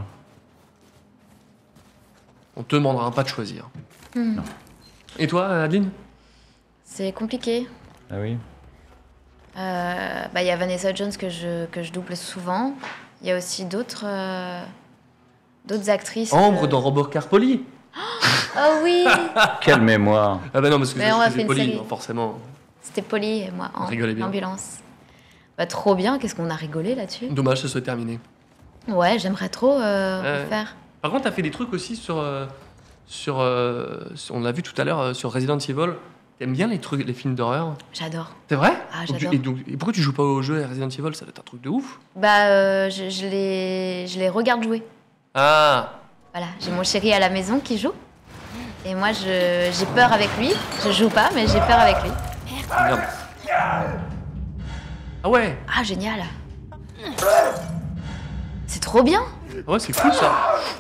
Speaker 5: On te demandera pas de choisir.
Speaker 9: Non.
Speaker 5: Et toi, Adeline?
Speaker 8: C'est compliqué.
Speaker 9: Ah oui.
Speaker 8: Y a Vanessa Jones que je double souvent. Il y a aussi d'autres actrices.
Speaker 5: Ambre dans Robert Carpoli.
Speaker 8: Oh oui.
Speaker 9: Quelle mémoire.
Speaker 5: Ah bah non, parce que
Speaker 8: on a fait
Speaker 5: c'était
Speaker 8: une
Speaker 5: Polly,
Speaker 8: série.
Speaker 5: Non, forcément.
Speaker 8: C'était Polly et moi en
Speaker 5: rigolait bien.
Speaker 8: ambulance. Bah trop bien, qu'est-ce qu'on a rigolé là-dessus.
Speaker 5: Dommage, ça soit terminé.
Speaker 8: Ouais, j'aimerais trop le faire.
Speaker 5: Par contre, t'as fait des trucs aussi sur on l'a vu tout à l'heure sur Resident Evil. T'aimes bien les films d'horreur?
Speaker 8: J'adore.
Speaker 5: C'est vrai?
Speaker 8: Ah, j'adore.
Speaker 5: Et pourquoi tu joues pas au jeu Resident Evil? Ça doit être un truc de ouf.
Speaker 8: Bah, je les regarde jouer.
Speaker 5: Ah.
Speaker 8: Voilà, j'ai mon chéri à la maison qui joue. Et moi, j'ai peur avec lui. Je joue pas, mais j'ai peur avec lui.
Speaker 5: Merde. Ah ouais.
Speaker 8: Ah, génial. C'est trop bien.
Speaker 5: Ouais, c'est cool ça.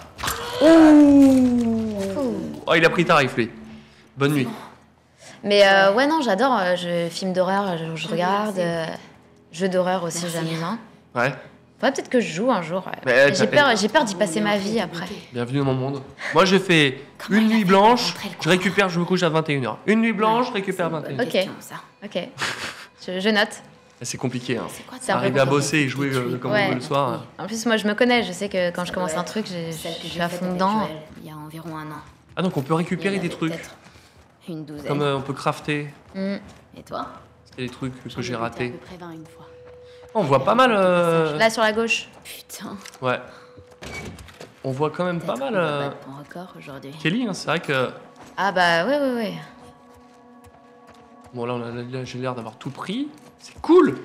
Speaker 5: Oh, il a pris tarif, lui. Bonne nuit.
Speaker 8: Mais ouais, non, j'adore. Films d'horreur, je regarde. Jeux d'horreur aussi, j'aime bien.
Speaker 5: Ouais.
Speaker 8: Ouais, peut-être que je joue un jour. Ouais.
Speaker 5: Mais
Speaker 8: J'ai peur d'y passer ma vie après.
Speaker 5: Bienvenue dans mon monde. Moi, je fais une nuit blanche, je récupère, je me couche à 21h. Une nuit blanche, je récupère à 21h.
Speaker 8: Ok. Je note.
Speaker 5: C'est compliqué. Hein.
Speaker 8: C'est un peu
Speaker 5: Arriver à
Speaker 8: compliqué.
Speaker 5: bosser et jouer comme on veut le soir.
Speaker 8: En plus, moi, je me connais. Je sais que quand je commence un truc, je suis à fond dedans.
Speaker 13: Il y a environ un an.
Speaker 5: Ah, donc on peut récupérer des trucs.
Speaker 13: Une douzaine.
Speaker 5: Comme on peut crafter.
Speaker 13: Et toi?
Speaker 5: C'est les trucs que j'ai ratés.
Speaker 13: À peu près 20 une fois.
Speaker 5: On voit pas mal.
Speaker 8: Là, sur la gauche.
Speaker 13: Putain.
Speaker 5: Ouais. On voit quand même pas mal.
Speaker 13: Ton record aujourd'hui.
Speaker 5: Kelly, hein, c'est vrai que.
Speaker 8: Ah, bah, ouais.
Speaker 5: Bon, là, j'ai l'air d'avoir tout pris. C'est cool!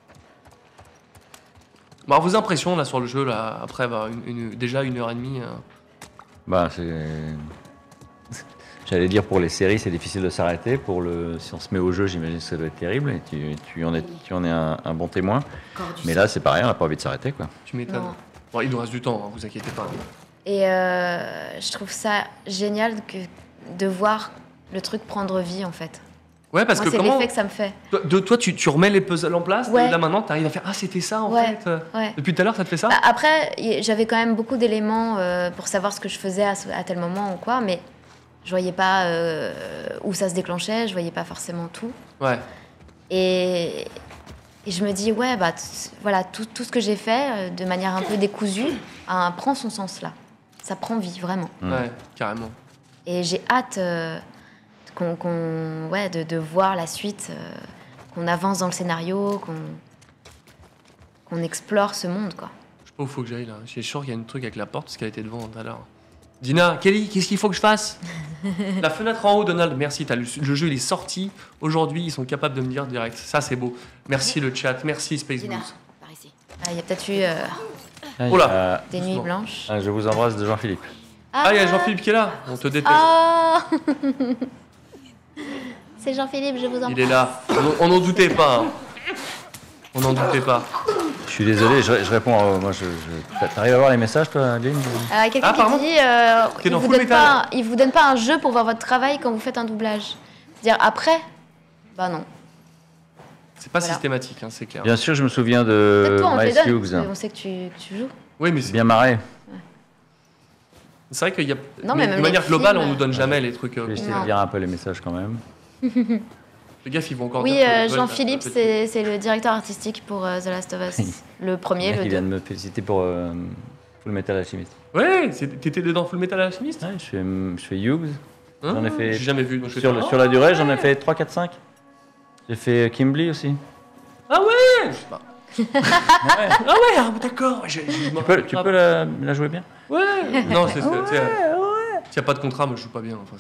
Speaker 5: Bon, alors, vos impressions là sur le jeu, là, après avoir déjà 1h30
Speaker 9: Bah, c'est. J'allais dire pour les séries, c'est difficile de s'arrêter. Si on se met au jeu, j'imagine que ça doit être terrible. Et tu en es un bon témoin. Mais là, c'est pareil, on n'a pas envie de s'arrêter, quoi.
Speaker 5: Tu m'étonnes. Bon, il nous reste du temps, hein, vous inquiétez pas.
Speaker 8: Et je trouve ça génial de voir le truc prendre vie, en fait.
Speaker 5: Ouais, parce
Speaker 8: moi,
Speaker 5: que
Speaker 8: c'est
Speaker 5: comment...
Speaker 8: l'effet que ça me fait.
Speaker 5: Toi, tu remets les puzzles en place,
Speaker 8: Ouais.
Speaker 5: et là maintenant, tu arrives à faire « Ah, c'était ça, en fait
Speaker 8: Ouais.
Speaker 5: Depuis tout à l'heure, ça te fait ça
Speaker 8: Bah, après, j'avais quand même beaucoup d'éléments pour savoir ce que je faisais à tel moment ou quoi, mais je voyais pas où ça se déclenchait, je voyais pas forcément tout.
Speaker 5: Ouais.
Speaker 8: Et je me dis, ouais, bah, voilà, tout ce que j'ai fait de manière un peu décousue prend son sens là. Ça prend vie, vraiment.
Speaker 5: Ouais, carrément.
Speaker 8: Et j'ai hâte de voir la suite, qu'on avance dans le scénario, qu'on explore ce monde, quoi.
Speaker 5: Je sais pas où faut que j'aille là. J'ai sûr qu'il y a un truc avec la porte parce qu'elle était devant tout à l'heure. Dina, Kelly, qu'est-ce qu'il faut que je fasse? La fenêtre en haut, Donald, merci. Le jeu, il est sorti. Aujourd'hui, ils sont capables de me dire direct. Ça, c'est beau. Merci le chat. Merci Space
Speaker 13: Dina,
Speaker 5: Blues.
Speaker 13: par ici.
Speaker 8: Il y a peut-être eu
Speaker 5: Oh là.
Speaker 8: des nuits blanches.
Speaker 9: Je vous embrasse de Jean-Philippe.
Speaker 5: Ah, il y a Jean-Philippe qui est là. On te déteste.
Speaker 8: Ah c'est Jean-Philippe, je vous embrasse.
Speaker 5: Il est là. On n'en doutait pas. Hein. On n'en doutait pas.
Speaker 9: Je suis désolé, je réponds. T'arrives à voir les messages, toi, Lynn?
Speaker 8: Quelqu'un qui
Speaker 5: pardon.
Speaker 8: dit il vous donne pas un jeu pour voir votre travail quand vous faites un doublage. C'est-à-dire après? Bah non.
Speaker 5: C'est pas systématique, hein, c'est clair.
Speaker 9: Bien sûr, je me souviens de
Speaker 8: Toi, on te les
Speaker 9: Miles
Speaker 8: donne,
Speaker 9: Hughes.
Speaker 8: parce qu'on sait que tu joues.
Speaker 5: Oui, mais c'est
Speaker 9: Bien marré.
Speaker 5: C'est vrai qu'il y a.
Speaker 8: Non, mais même
Speaker 5: de manière
Speaker 8: les
Speaker 5: globale,
Speaker 8: films,
Speaker 5: on nous donne jamais les trucs.
Speaker 9: Je vais essayer de lire un peu les messages quand même.
Speaker 5: Les gars, ils vont encore
Speaker 8: Oui,
Speaker 5: dire que-
Speaker 8: Jean-Philippe, c'est le directeur artistique pour The Last of Us. Le premier, le
Speaker 9: Il vient de
Speaker 8: 2.
Speaker 9: me féliciter pour Full Metal Alchemist.
Speaker 5: Ouais, t'étais dedans Full Metal Alchemist?
Speaker 9: Ouais, je fais Hughes. J'en ai fait.
Speaker 5: J'ai jamais vu. Donc
Speaker 9: Sur la durée, j'en ai fait 3, 4, 5. J'ai fait Kimberly aussi.
Speaker 5: Ah ouais, je sais pas. Ah ouais, d'accord.
Speaker 9: Tu peux la jouer bien?
Speaker 5: Ouais. Non, c'est. S'il n'y a pas de contrat, moi je joue pas bien. Enfin,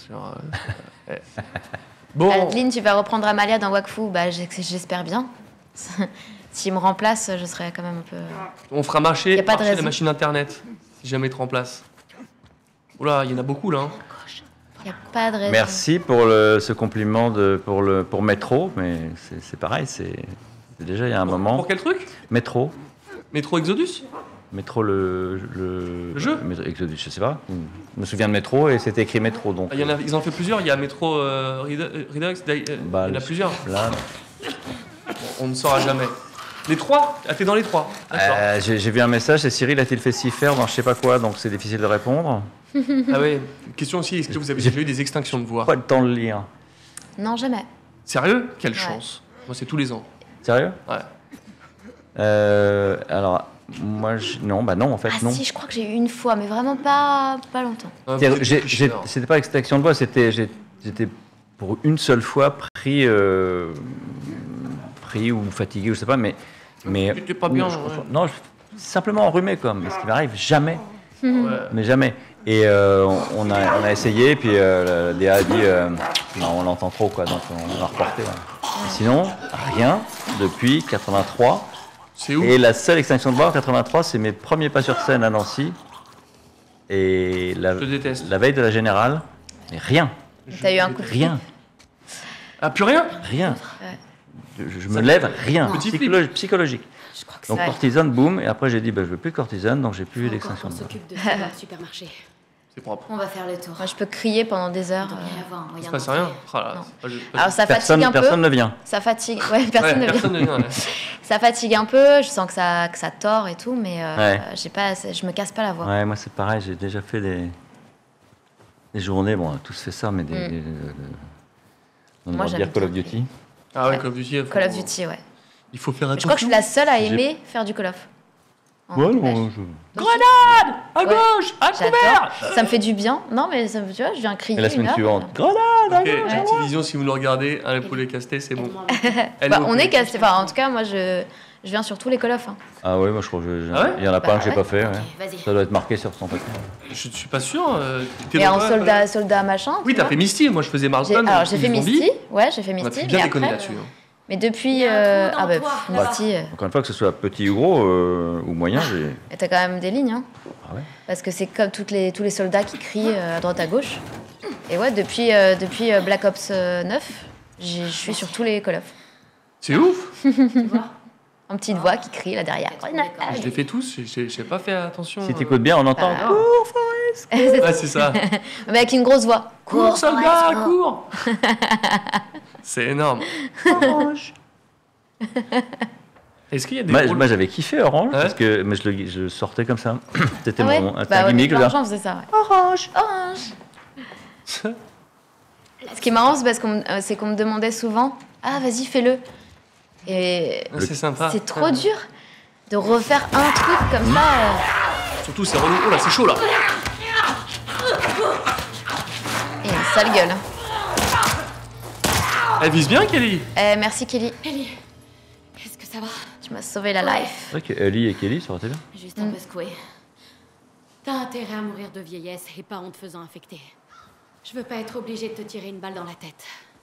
Speaker 5: bon.
Speaker 8: Adeline, tu vas reprendre Amalia dans Wakfu. Bah, j'espère bien. S'il me remplace, je serai quand même un peu.
Speaker 5: On fera marcher,
Speaker 8: Y a pas de
Speaker 5: la
Speaker 8: raison.
Speaker 5: machine internet si jamais il te remplace. Oula, il y en a beaucoup là. Hein.
Speaker 8: Il n'y a pas de raison.
Speaker 9: Merci pour ce compliment pour Metro, mais c'est pareil, c'est déjà il y a un moment.
Speaker 5: Pour quel truc?
Speaker 9: Metro.
Speaker 5: Metro Exodus?
Speaker 9: Métro le
Speaker 5: jeu
Speaker 9: Exodus, je sais pas. Je me souviens de Métro et c'était écrit Métro donc.
Speaker 5: Ils en ont fait plusieurs. Il y a Metro Redux, il y en a plusieurs.
Speaker 9: Là.
Speaker 5: On ne saura jamais. Les trois? Ah, t'es dans les trois.
Speaker 9: J'ai vu un message, c'est Cyril a-t-il fait si faire dans je sais pas quoi, donc c'est difficile de répondre.
Speaker 5: Ah oui. Question aussi, est-ce que vous avez déjà eu des extinctions de voix?
Speaker 9: Pas le temps de lire.
Speaker 8: Non, jamais.
Speaker 5: Sérieux? Quelle chance. Moi, c'est tous les ans.
Speaker 9: Sérieux?
Speaker 5: Ouais.
Speaker 9: Alors. Moi, non, en fait, non.
Speaker 8: Si, je crois que j'ai eu une fois, mais vraiment pas longtemps.
Speaker 9: C'était pas extraction de voix, j'étais pour une seule fois pris ou fatigué, je sais pas, mais.
Speaker 5: T'étais pas bien.
Speaker 9: Non, simplement enrhumé, comme. Mais ce qui m'arrive jamais. Mais jamais. Et on a essayé, puis la DA a dit non, on l'entend trop, quoi, donc on a reporté. Ouais. Sinon, rien depuis 83.
Speaker 5: C'est où?
Speaker 9: Et la seule extinction de voix en 83, c'est mes premiers pas sur scène à Nancy. Et la veille de la Générale, mais rien.
Speaker 8: T'as eu un coup de
Speaker 9: Rien.
Speaker 5: Ah, plus rien?
Speaker 9: Rien.
Speaker 8: Ouais.
Speaker 9: Je me lève, rien.
Speaker 5: Petit
Speaker 9: Psychologique. Donc
Speaker 8: Ouais.
Speaker 9: cortisone, boum, et après j'ai dit, je veux plus de cortisone, donc j'ai plus d'extinction
Speaker 14: On
Speaker 9: de voix.
Speaker 14: s'occupe de ça dans le supermarché.
Speaker 5: C'est propre.
Speaker 14: On va faire le tour.
Speaker 8: Moi, je peux crier pendant des heures.
Speaker 5: Il se passe rien. Oh là,
Speaker 8: Non.
Speaker 5: c'est pas-
Speaker 8: Alors ça fatigue un peu.
Speaker 9: Personne ne vient.
Speaker 8: Ça fatigue. Ouais, personne ne vient.
Speaker 5: ouais.
Speaker 8: Ça fatigue un peu. Je sens que ça tord et tout, mais
Speaker 9: Ouais.
Speaker 8: je me casse pas la voix.
Speaker 9: Ouais, moi c'est pareil, j'ai déjà fait des journées, bon, on a tous fait ça, mais on
Speaker 8: Moi,
Speaker 9: va
Speaker 8: j'aime
Speaker 9: dire Call of
Speaker 8: bien.
Speaker 9: Duty.
Speaker 5: Ah ouais, Call of Duty.
Speaker 8: Call of Duty, ouais.
Speaker 5: Il faut faire
Speaker 8: Je
Speaker 5: attention.
Speaker 8: crois que je suis la seule à aimer faire du Call of.
Speaker 9: Ouais, non,
Speaker 5: Grenade! À
Speaker 8: Ouais.
Speaker 5: gauche! À couvert!
Speaker 8: J'adore. Ça me fait du bien. Non, mais ça, tu vois, je viens crier.
Speaker 9: Et la semaine
Speaker 8: une heure.
Speaker 9: suivante, grenade, à
Speaker 5: Ok,
Speaker 9: gauche.
Speaker 5: Activision, si vous nous regardez, un poulet casté, c'est bon.
Speaker 8: Bah, on est cassé. Enfin, en tout cas, moi, je viens sur tous les Call of. Hein.
Speaker 9: Ah ouais, moi je crois que
Speaker 5: Ah ouais
Speaker 9: il y en a pas un que j'ai
Speaker 8: ouais.
Speaker 9: pas fait. Ouais.
Speaker 14: vas-y.
Speaker 9: Ça doit être marqué sur son papier.
Speaker 5: Je suis pas sûr. T'es
Speaker 8: Et
Speaker 5: dans
Speaker 8: en
Speaker 5: quoi,
Speaker 8: soldat machin.
Speaker 5: Oui,
Speaker 8: tu
Speaker 5: t'as
Speaker 8: vois.
Speaker 5: fait Misty. Moi, je faisais Marston.
Speaker 8: Alors, j'ai fait Misty. Ouais, j'ai fait
Speaker 5: On a
Speaker 8: Misty.
Speaker 5: pu bien
Speaker 8: mais
Speaker 5: déconner
Speaker 8: après,
Speaker 5: là-dessus. hein.
Speaker 8: Mais depuis. Misty.
Speaker 9: Encore une fois, que ce soit petit ou gros ou moyen, j'ai.
Speaker 8: Et t'as quand même des lignes. Hein.
Speaker 9: Ah ouais.
Speaker 8: Parce que c'est comme tous les soldats qui crient à droite à gauche. Et ouais, depuis Black Ops 9, je suis sur tous les Call of.
Speaker 5: C'est ouf!
Speaker 8: En petite voix qui crie là derrière.
Speaker 5: Je les fais tous, j'ai pas fait attention.
Speaker 9: Si t'écoutes bien, on entend.
Speaker 8: Ah.
Speaker 9: Cours, Forrest.
Speaker 5: Ouais, c'est ça.
Speaker 8: Mais avec une grosse voix.
Speaker 5: Cours, soldat,
Speaker 8: Forrest,
Speaker 5: cours! C'est énorme. Est-ce qu'il y a des
Speaker 9: Moi,
Speaker 5: rôles-
Speaker 9: moi, j'avais kiffé Orange
Speaker 5: Ouais.
Speaker 9: parce que mais je sortais comme ça. C'était
Speaker 8: Ah ouais
Speaker 9: mon
Speaker 8: Bah ouais,
Speaker 9: gimmick,
Speaker 8: mais
Speaker 9: le gars.
Speaker 8: Jean faisait ça. Ouais. Orange, orange. Ce qui est marrant, c'est qu'on me demandait souvent, ah vas-y fais-le. Et
Speaker 5: Ah, c'est sympa.
Speaker 8: c'est trop dur de refaire un truc comme ça.
Speaker 5: Surtout, c'est relou. Oh là, c'est chaud là!
Speaker 8: Et une sale gueule.
Speaker 5: Elle vise bien, Kelly!
Speaker 8: Merci Kelly.
Speaker 14: Ellie, est-ce que ça va?
Speaker 8: Tu m'as sauvé la life.
Speaker 9: C'est vrai que Ellie et Kelly, ça aurait été bien.
Speaker 14: Juste un peu secoué. T'as intérêt à mourir de vieillesse et pas en te faisant infecter. Je veux pas être obligée de te tirer une balle dans la tête.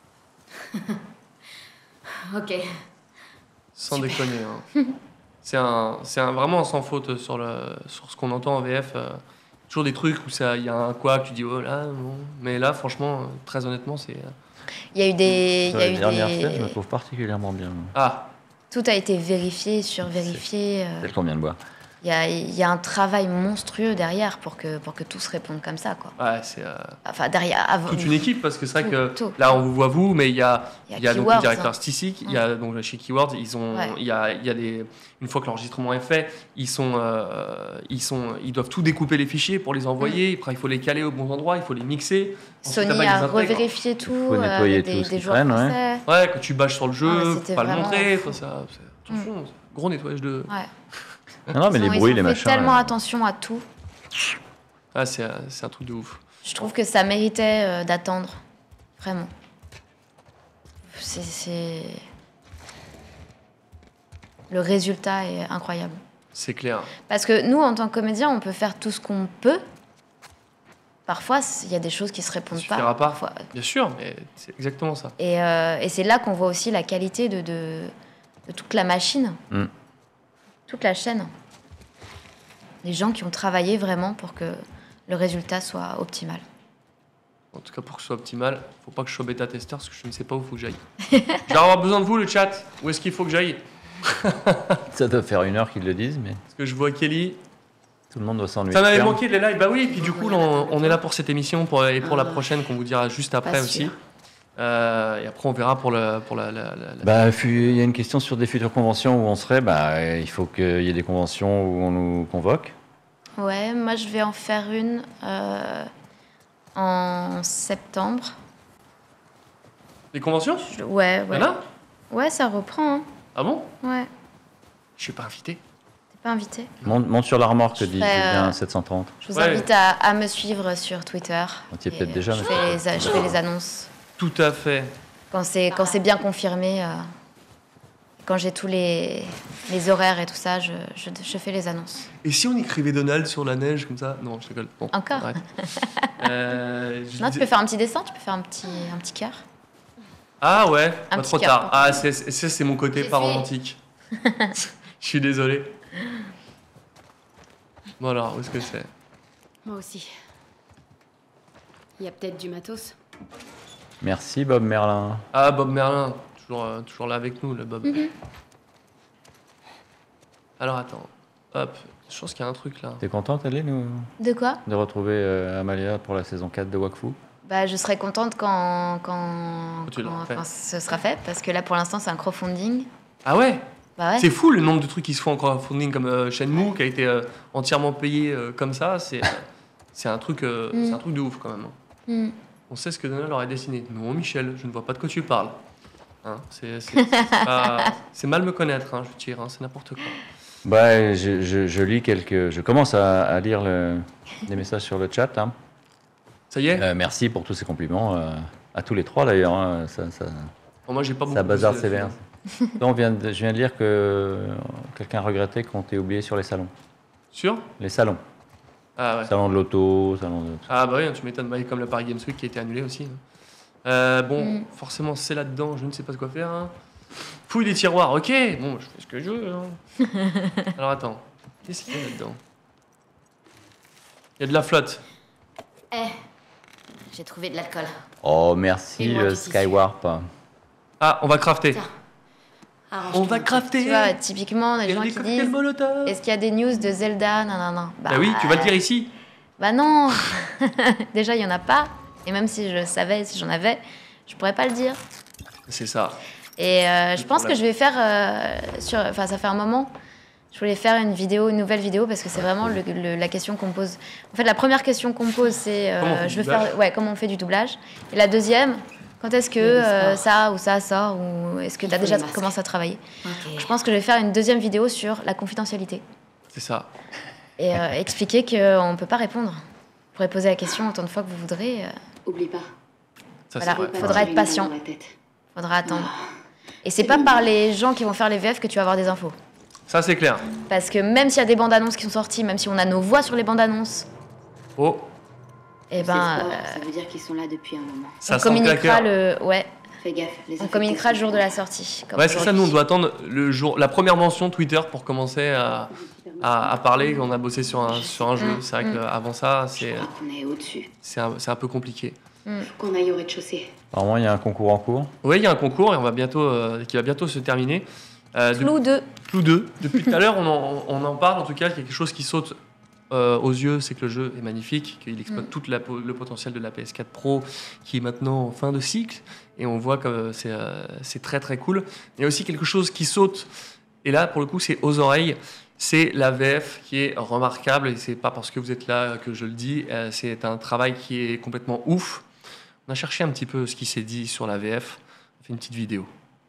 Speaker 14: Ok.
Speaker 5: Sans déconner. Hein. C'est vraiment un sans faute sur ce qu'on entend en VF. Toujours des trucs où il y a un quoi que tu dis, oh là, bon. Mais là, franchement, très honnêtement, c'est.
Speaker 8: Il y a eu des.
Speaker 9: Sur les dernières scènes, je me trouve particulièrement bien.
Speaker 5: Ah!
Speaker 8: Tout a été vérifié, survérifié.
Speaker 9: Celle qu'on vient de boire.
Speaker 8: Il y a un travail monstrueux derrière pour que tout se réponde comme ça, quoi.
Speaker 5: Ouais, c'est.
Speaker 8: Enfin, derrière.
Speaker 5: Toute une équipe, parce que c'est vrai que
Speaker 8: tout.
Speaker 5: là, on vous voit vous, mais il y a donc le
Speaker 8: Keywords,
Speaker 5: directeur
Speaker 8: hein.
Speaker 5: artistique, il y a donc chez Keywords,
Speaker 8: Ouais.
Speaker 5: il y a des. Une fois que l'enregistrement est fait, ils doivent tout découper les fichiers pour les envoyer. Après, il faut les caler au bon endroit, il faut les mixer. Ensuite,
Speaker 8: Sony
Speaker 5: après, ils
Speaker 8: a
Speaker 5: les intègrent.
Speaker 8: revérifié tout.
Speaker 9: Faut nettoyer
Speaker 8: des
Speaker 9: tout ce qui
Speaker 8: joueurs
Speaker 9: traîne, ouais.
Speaker 8: français.
Speaker 5: Ouais, quand tu bâches sur le jeu,
Speaker 8: Ah,
Speaker 5: faut
Speaker 8: c'était
Speaker 5: pas le
Speaker 8: vraiment
Speaker 5: montrer.
Speaker 8: fou.
Speaker 5: Attention, gros nettoyage de.
Speaker 8: Ouais.
Speaker 9: Non, mais les bruits, les
Speaker 8: Ils ont fait
Speaker 9: machins.
Speaker 8: tellement attention à tout.
Speaker 5: Ah, c'est un truc de ouf.
Speaker 8: Je trouve que ça méritait d'attendre. Vraiment. Le résultat est incroyable.
Speaker 5: C'est clair.
Speaker 8: Parce que nous, en tant que comédiens, on peut faire tout ce qu'on peut. Parfois, il y a des choses qui se répondent
Speaker 5: Ça suffira pas.
Speaker 8: Parfois.
Speaker 5: Bien sûr, mais c'est exactement ça.
Speaker 8: Et c'est là qu'on voit aussi la qualité de toute la machine, toute la chaîne. Les gens qui ont travaillé vraiment pour que le résultat soit optimal.
Speaker 5: En tout cas, pour que ce soit optimal, faut pas que je sois bêta-testeur parce que je ne sais pas où il faut que j'aille. Je vais avoir besoin de vous, le chat. Où est-ce qu'il faut que j'aille?
Speaker 9: Ça doit faire 1 heure qu'ils le disent, mais.
Speaker 5: Parce que je vois Kelly.
Speaker 9: Tout le monde doit s'ennuyer.
Speaker 5: Ça m'avait manqué les lives. Bah oui, et puis du coup, là, on est là pour cette émission et pour la prochaine qu'on vous dira juste après aussi. Et après, on verra pour la.
Speaker 9: Bah, il y a une question sur des futures conventions où on serait. Bah, il faut qu'il y ait des conventions où on nous convoque.
Speaker 8: Ouais, moi je vais en faire une en septembre.
Speaker 5: Les conventions?
Speaker 8: Ouais.
Speaker 5: Il y en a?
Speaker 8: Ouais, ça reprend. Hein.
Speaker 5: Ah bon?
Speaker 8: Ouais.
Speaker 5: Je suis pas invité.
Speaker 8: T'es pas invité?
Speaker 9: Monte sur la remorque, dit
Speaker 8: ferai,
Speaker 9: Julien 730.
Speaker 8: Je vous invite à me suivre sur Twitter.
Speaker 9: On t'y est peut-être déjà,
Speaker 8: Je
Speaker 9: mais-
Speaker 8: fais les annonces.
Speaker 5: Tout à fait.
Speaker 8: Quand c'est bien confirmé, quand j'ai tous les horaires et tout ça, je fais les annonces.
Speaker 5: Et si on écrivait Donald sur la neige comme ça? Non, je rigole. Bon,
Speaker 8: encore
Speaker 5: arrête.
Speaker 8: Non, tu peux faire un petit dessin, tu peux faire un petit cœur.
Speaker 5: Ah ouais,
Speaker 8: Un
Speaker 5: pas
Speaker 8: petit
Speaker 5: trop
Speaker 8: cœur
Speaker 5: tard.
Speaker 8: pour
Speaker 5: Ah, c'est mon côté pas romantique. Je suis désolé. Bon alors, où est-ce que c'est?
Speaker 21: Moi aussi. Il y a peut-être du matos.
Speaker 9: Merci Bob Merlin.
Speaker 5: Ah, Bob Merlin, toujours là avec nous, le Bob. Alors attends, hop, je pense qu'il y a un truc là.
Speaker 9: T'es contente, Hélène,
Speaker 8: De quoi?
Speaker 9: de retrouver Amalia pour la saison 4 de Wakfu?
Speaker 8: Bah, je serai contente quand ce sera fait, parce que là, pour l'instant, c'est un crowdfunding.
Speaker 5: Ah ouais?
Speaker 8: Bah ouais.
Speaker 5: C'est fou le nombre de trucs qui se font en crowdfunding comme Shenmue qui a été entièrement payé comme ça. C'est un truc de ouf quand même.
Speaker 8: Mm.
Speaker 5: On sait ce que Donald aurait dessiné. Non, Michel, je ne vois pas de quoi tu parles. Hein, c'est mal me connaître, hein, je veux dire, hein, c'est n'importe quoi.
Speaker 9: Bah, je lis je commence à lire des messages sur le chat. Hein.
Speaker 5: Ça y est.
Speaker 9: Merci pour tous ces compliments à tous les trois d'ailleurs. Hein.
Speaker 5: Bon, moi, j'ai pas beaucoup.
Speaker 9: Ça bazarde sévère. Donc, je viens de lire que quelqu'un regrettait qu'on t'ait oublié sur les salons.
Speaker 5: Sur
Speaker 9: les salons.
Speaker 5: Ah ouais.
Speaker 9: Salon de l'auto, salon de...
Speaker 5: Ah bah oui, tu m'étonnes, comme le Paris Games Week qui a été annulé aussi. Forcément, c'est là-dedans, je ne sais pas de quoi faire. Hein. Fouille les tiroirs, ok, bon, je fais ce que je veux. Hein. Alors attends, qu'est-ce qu'il y a là-dedans? Il y a de la flotte.
Speaker 14: J'ai trouvé de l'alcool.
Speaker 9: Oh, merci Skywarp.
Speaker 5: Ah, on va crafter. On va crafter.
Speaker 8: Tu vois, typiquement, les gens qui disent est-ce qu'il y a des news de Zelda? Non.
Speaker 5: Bah oui, tu vas le dire ici.
Speaker 8: Bah non. Déjà, il n'y en a pas. Et même si je savais, si j'en avais, je pourrais pas le dire.
Speaker 5: C'est ça.
Speaker 8: Et je pense que je vais faire enfin, ça fait un moment. Je voulais faire une nouvelle vidéo, parce que c'est vraiment la question qu'on me pose. En fait, la première question qu'on me pose, c'est comment on fait du doublage. Et la deuxième, quand est-ce que ça ou ça sort, ou est-ce que tu as déjà commencé à travailler. Je pense que je vais faire une deuxième vidéo sur la confidentialité.
Speaker 5: C'est ça.
Speaker 8: Et expliquer qu'on ne peut pas répondre. Vous pourrez poser la question autant de fois que vous voudrez.
Speaker 14: Oublie pas.
Speaker 8: Voilà, faudra être patient. Faudra attendre. Et c'est pas par les gens qui vont faire les VF que tu vas avoir des infos.
Speaker 5: Ça, c'est clair.
Speaker 8: Parce que même s'il y a des bandes annonces qui sont sorties, même si on a nos voix sur les bandes annonces,
Speaker 14: et ça veut dire qu'ils sont là depuis un moment.
Speaker 8: On communiquera
Speaker 14: Fais gaffe.
Speaker 8: On communiquera le jour de la sortie.
Speaker 5: Ouais, c'est ça, nous on doit attendre la première mention Twitter pour commencer à parler. On a bossé sur un jeu. C'est vrai qu'avant ça, c'est un peu compliqué.
Speaker 14: Faut qu'on aille au rez-de-chaussée.
Speaker 9: Apparemment, il y a un concours en cours.
Speaker 5: Oui, il y a un concours et qui va bientôt se terminer.
Speaker 8: Clou 2.
Speaker 5: Clou 2. Depuis tout à l'heure, on en parle. En tout cas, quelque chose qui saute aux yeux, c'est que le jeu est magnifique, qu'il exploite tout le potentiel de la PS4 Pro, qui est maintenant en fin de cycle. Et on voit que c'est très très cool. Il y a aussi quelque chose qui saute, et là, pour le coup, c'est aux oreilles. C'est la VF qui est remarquable, et c'est pas parce que vous êtes là que je le dis. C'est un travail qui est complètement ouf. On a cherché un petit peu ce qui s'est dit sur la VF. On fait une petite vidéo.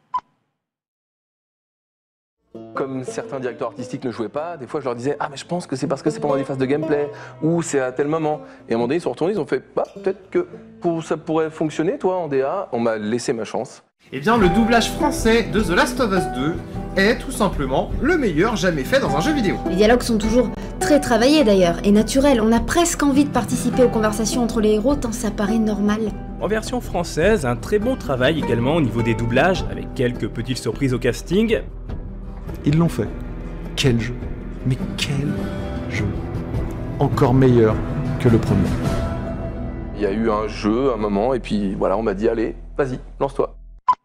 Speaker 22: Comme certains directeurs artistiques ne jouaient pas, des fois je leur disais « Ah mais je pense que c'est parce que c'est pendant des phases de gameplay, ou c'est à tel moment ». Et à un moment donné, ils sont retournés, ils ont fait « Bah, peut-être que ça pourrait fonctionner, toi, en DA ». On m'a laissé ma chance.
Speaker 23: Eh bien, le doublage français de The Last of Us 2 est tout simplement le meilleur jamais fait dans un jeu vidéo.
Speaker 24: Les dialogues sont toujours très travaillés d'ailleurs, et naturels. On a presque envie de participer aux conversations entre les héros tant ça paraît normal.
Speaker 25: En version française, un très bon travail également au niveau des doublages, avec quelques petites surprises au casting.
Speaker 26: Ils l'ont fait. Quel jeu! Mais quel jeu! Encore meilleur que le premier.
Speaker 22: Il y a eu un jeu, un moment, et puis voilà, on m'a dit « Allez, vas-y, lance-toi ».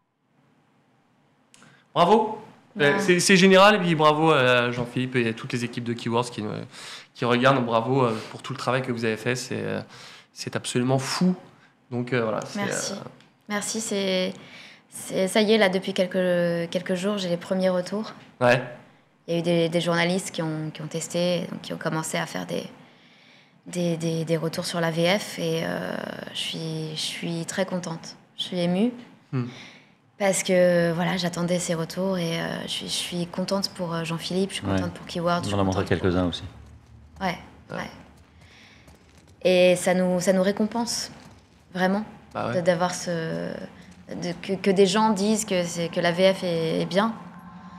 Speaker 5: Bravo! C'est général, et puis bravo à Jean-Philippe et à toutes les équipes de Keywords qui regardent. Bravo pour tout le travail que vous avez fait, c'est absolument fou. Donc voilà.
Speaker 8: Merci. Merci, ça y est, là, depuis quelques jours, j'ai les premiers retours.
Speaker 5: Ouais.
Speaker 8: Il y a eu des journalistes qui ont testé, donc qui ont commencé à faire des retours sur la VF, et je suis très contente. Je suis émue. Parce que voilà, j'attendais ces retours, et je suis contente pour Jean-Philippe, je suis contente pour Keywords.
Speaker 9: On en a montré quelques-uns aussi.
Speaker 8: Ouais. Et ça nous récompense, vraiment, d'avoir que des gens disent que la VF est bien.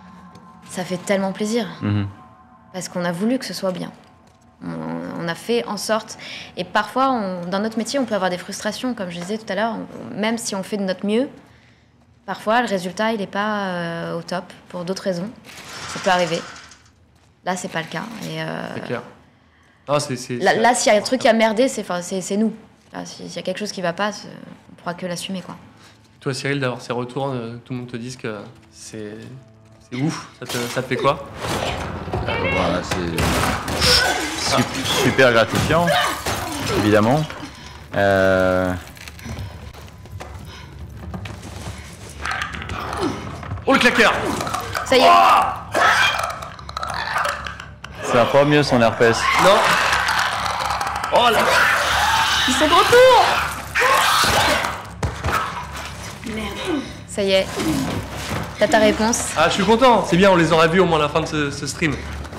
Speaker 8: ça fait tellement plaisir. Parce qu'on a voulu que ce soit bien. On a fait en sorte... Et parfois, dans notre métier, on peut avoir des frustrations, comme je disais tout à l'heure. Même si on fait de notre mieux, parfois, le résultat, il n'est pas au top, pour d'autres raisons. Ça peut arriver. Là, c'est pas le cas.
Speaker 5: C'est clair. Non,
Speaker 8: là, s'il y a un truc qui a merdé, c'est nous. Là, s'il y a quelque chose qui va pas, on pourra que l'assumer, quoi.
Speaker 5: Toi, Cyril, d'avoir ces retours, tout le monde te dise que c'est ouf. Ça te fait quoi?
Speaker 9: Voilà, c'est super gratifiant, évidemment.
Speaker 5: Oh, le claqueur!
Speaker 8: Ça y est.
Speaker 9: Ça va pas mieux son herpès.
Speaker 5: Non. Oh là. Ils sont de retour.
Speaker 8: Merde. Ça y est. T'as ta réponse.
Speaker 5: Ah, je suis content. C'est bien, on les aura vus au moins à la fin de ce stream.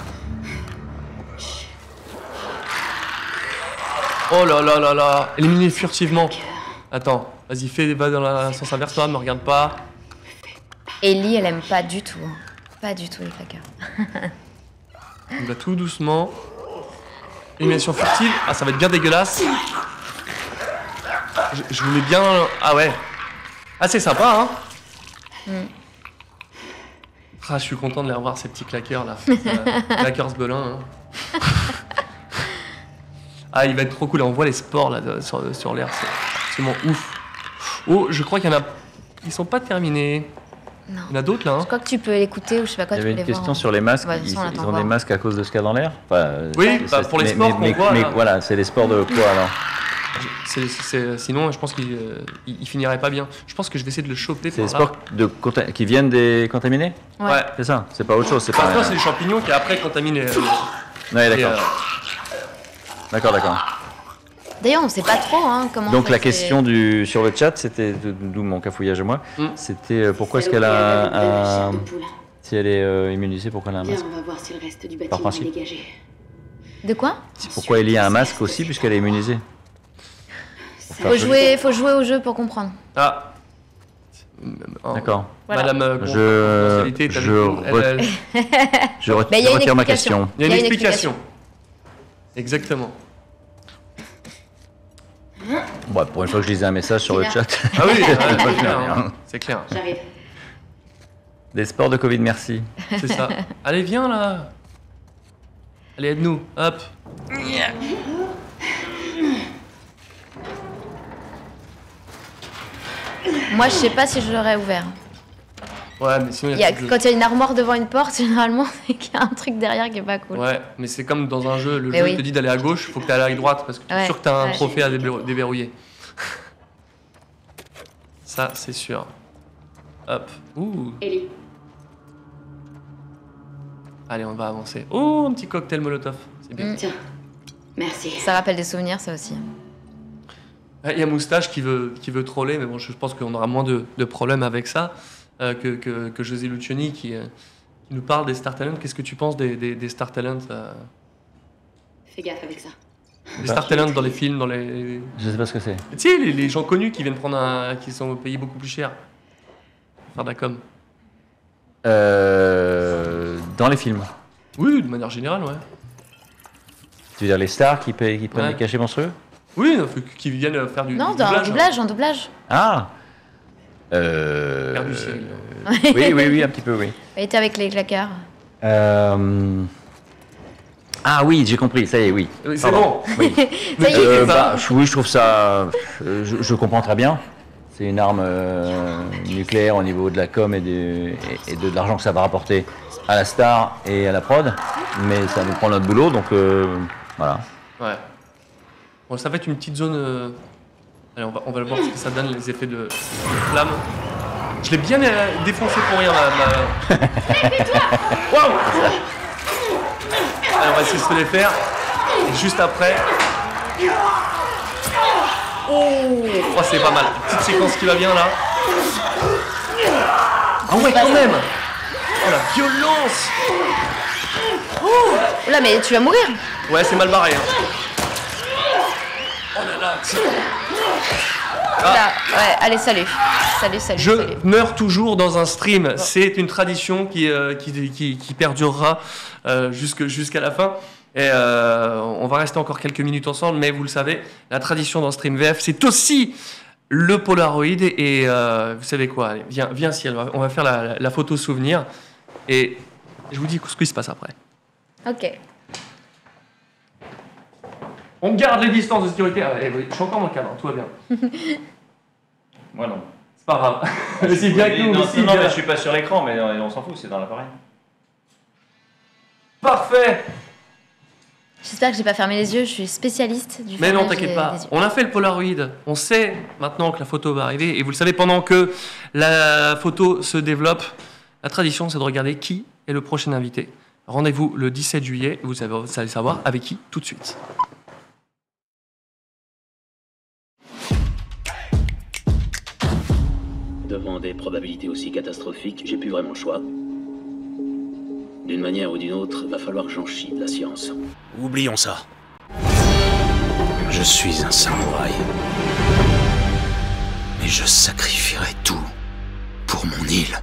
Speaker 5: Oh là là là là. Éliminer furtivement. Attends, vas-y, va dans la sens inverse, toi, me regarde pas.
Speaker 8: Ellie, elle aime pas du tout. Pas du tout les claqueurs.
Speaker 5: On va tout doucement. Élimination furtive. Ah, ça va être bien dégueulasse. Je voulais bien... Ah ouais. Ah, c'est sympa, hein. Ah, je suis content de les revoir, ces petits claqueurs, là. Claqueurs Belin, hein. Ah, il va être trop cool. On voit les sports, là, sur l'air. C'est absolument ouf. Oh, je crois qu'il y en a... Ils sont pas terminés.
Speaker 8: Non.
Speaker 5: Il y en a d'autres, là, hein.
Speaker 8: Je crois que tu peux l'écouter ou je sais pas quoi.
Speaker 9: Il y avait une question sur les masques.
Speaker 8: Ouais,
Speaker 9: ils ont des masques à cause de ce qu'il y a dans l'air. Enfin,
Speaker 5: oui, pour les sports qu'on voit.
Speaker 9: Mais voilà, c'est les sports de quoi, alors?
Speaker 5: Sinon, je pense qu'il finirait pas bien. Je pense que je vais essayer de le choper.
Speaker 9: C'est les sports qui viennent des contaminés?
Speaker 5: Ouais.
Speaker 9: C'est ça, c'est pas autre chose. C'est pas...
Speaker 5: c'est les champignons qui après contaminés.
Speaker 9: Ouais, d'accord. D'accord.
Speaker 8: D'ailleurs, on sait pas trop comment.
Speaker 9: Donc la question sur le chat, c'était d'où mon cafouillage à moi. C'était pourquoi est-ce qu'elle a si elle est immunisée, pourquoi elle a un masque?
Speaker 21: On va voir si le reste du
Speaker 9: Par
Speaker 21: bâtiment
Speaker 9: principe.
Speaker 21: est dégagé.
Speaker 8: De quoi?
Speaker 9: Pourquoi Ellie a un masque aussi puisqu'elle est immunisée?
Speaker 8: Faut jouer au jeu pour comprendre.
Speaker 5: Ah.
Speaker 9: D'accord.
Speaker 8: Voilà.
Speaker 5: Madame
Speaker 9: je retire ma question.
Speaker 5: Il y a une explication. Exactement.
Speaker 9: Bon, pour une fois que je lisais un message sur le chat.
Speaker 5: Ah oui, c'est clair.
Speaker 21: J'arrive.
Speaker 9: Des sports de Covid, merci.
Speaker 5: C'est ça. Allez, viens là. Allez, aide-nous. Hop.
Speaker 8: Moi, je sais pas si je l'aurais ouvert.
Speaker 5: Ouais, mais sinon,
Speaker 8: quand il y a une armoire devant une porte, généralement, c'est qu'il y a un truc derrière qui est pas cool.
Speaker 5: Ouais, mais c'est comme dans un jeu. Le jeu te dit d'aller à gauche, faut que tu ailles à la droite parce que tu es sûr que tu as un trophée à déverrouiller. Ça, c'est sûr. Hop. Ouh.
Speaker 21: Ellie.
Speaker 5: Allez, on va avancer. Oh, un petit cocktail Molotov. C'est bien.
Speaker 21: Tiens, merci.
Speaker 8: Ça rappelle des souvenirs, ça aussi.
Speaker 5: Il y a Moustache qui veut troller, mais bon, je pense qu'on aura moins de problèmes avec ça que José Lucioni qui nous parle des Star Talents. Qu'est-ce que tu penses des Star Talents
Speaker 21: Fais gaffe avec ça.
Speaker 5: Les Star Talents dans les films, dans les...
Speaker 9: Je sais pas ce que c'est.
Speaker 5: Tu sais, les gens connus qui viennent prendre qui sont payés beaucoup plus cher. Faire de la com.
Speaker 9: Dans les films?
Speaker 5: Oui, de manière générale, ouais.
Speaker 9: Tu veux dire les stars qui prennent des cachets monstrueux?
Speaker 5: Oui, qui viennent faire du
Speaker 8: doublage. En doublage.
Speaker 9: Ah
Speaker 5: Faire du Cyril.
Speaker 9: Oui, un petit peu, oui.
Speaker 8: Elle était avec les claqueurs.
Speaker 9: Ah oui, j'ai compris, ça y est, oui.
Speaker 5: C'est bon.
Speaker 9: Oui.
Speaker 8: Ça y est,
Speaker 9: oui, je trouve ça... Je comprends très bien. C'est une arme nucléaire au niveau de la com et de l'argent que ça va rapporter à la star et à la prod. Mais ça nous prend notre boulot, donc voilà.
Speaker 5: Ouais. Bon, ça va être une petite zone... Allez, on va voir ce que ça donne, les effets de flamme. Je l'ai bien défoncé pour rien, Waouh. Allez, on va essayer de se les faire. Et juste après... Oh, c'est pas mal. Petite séquence qui va bien, là. Ah ouais, quand même. Oh, la violence.
Speaker 8: Oh là, mais tu vas mourir.
Speaker 5: Ouais, c'est mal barré. Hein. Oh là là.
Speaker 8: Là, ouais, allez, salut. Salut.
Speaker 5: Je meurs toujours dans un stream. C'est une tradition qui perdurera jusqu'à la fin. Et on va rester encore quelques minutes ensemble, mais vous le savez, la tradition dans Stream VF, c'est aussi le Polaroid. Et vous savez quoi, allez, viens Ciel, on va faire la photo souvenir. Et je vous dis ce qui se passe après.
Speaker 8: Ok.
Speaker 5: On garde les distances de sécurité. Ah, je suis encore dans le cadre, tout va bien.
Speaker 20: Moi non.
Speaker 5: C'est pas grave. C'est bien que nous aussi.
Speaker 20: Non, mais je suis pas sur l'écran, mais on s'en fout, c'est dans l'appareil.
Speaker 5: Parfait.
Speaker 8: J'espère que j'ai pas fermé les yeux, je suis spécialiste du
Speaker 5: Mais non,
Speaker 8: fermage
Speaker 5: t'inquiète pas.
Speaker 8: des yeux.
Speaker 5: On a fait le Polaroid. On sait maintenant que la photo va arriver. Et vous le savez, pendant que la photo se développe, la tradition, c'est de regarder qui est le prochain invité. Rendez-vous le 17 juillet. Vous allez savoir avec qui tout de suite.
Speaker 1: Devant des probabilités aussi catastrophiques, j'ai plus vraiment le choix. D'une manière ou d'une autre, va falloir que j'en chie de la science.
Speaker 3: Oublions ça. Je suis un samouraï. Mais je sacrifierai tout pour mon île.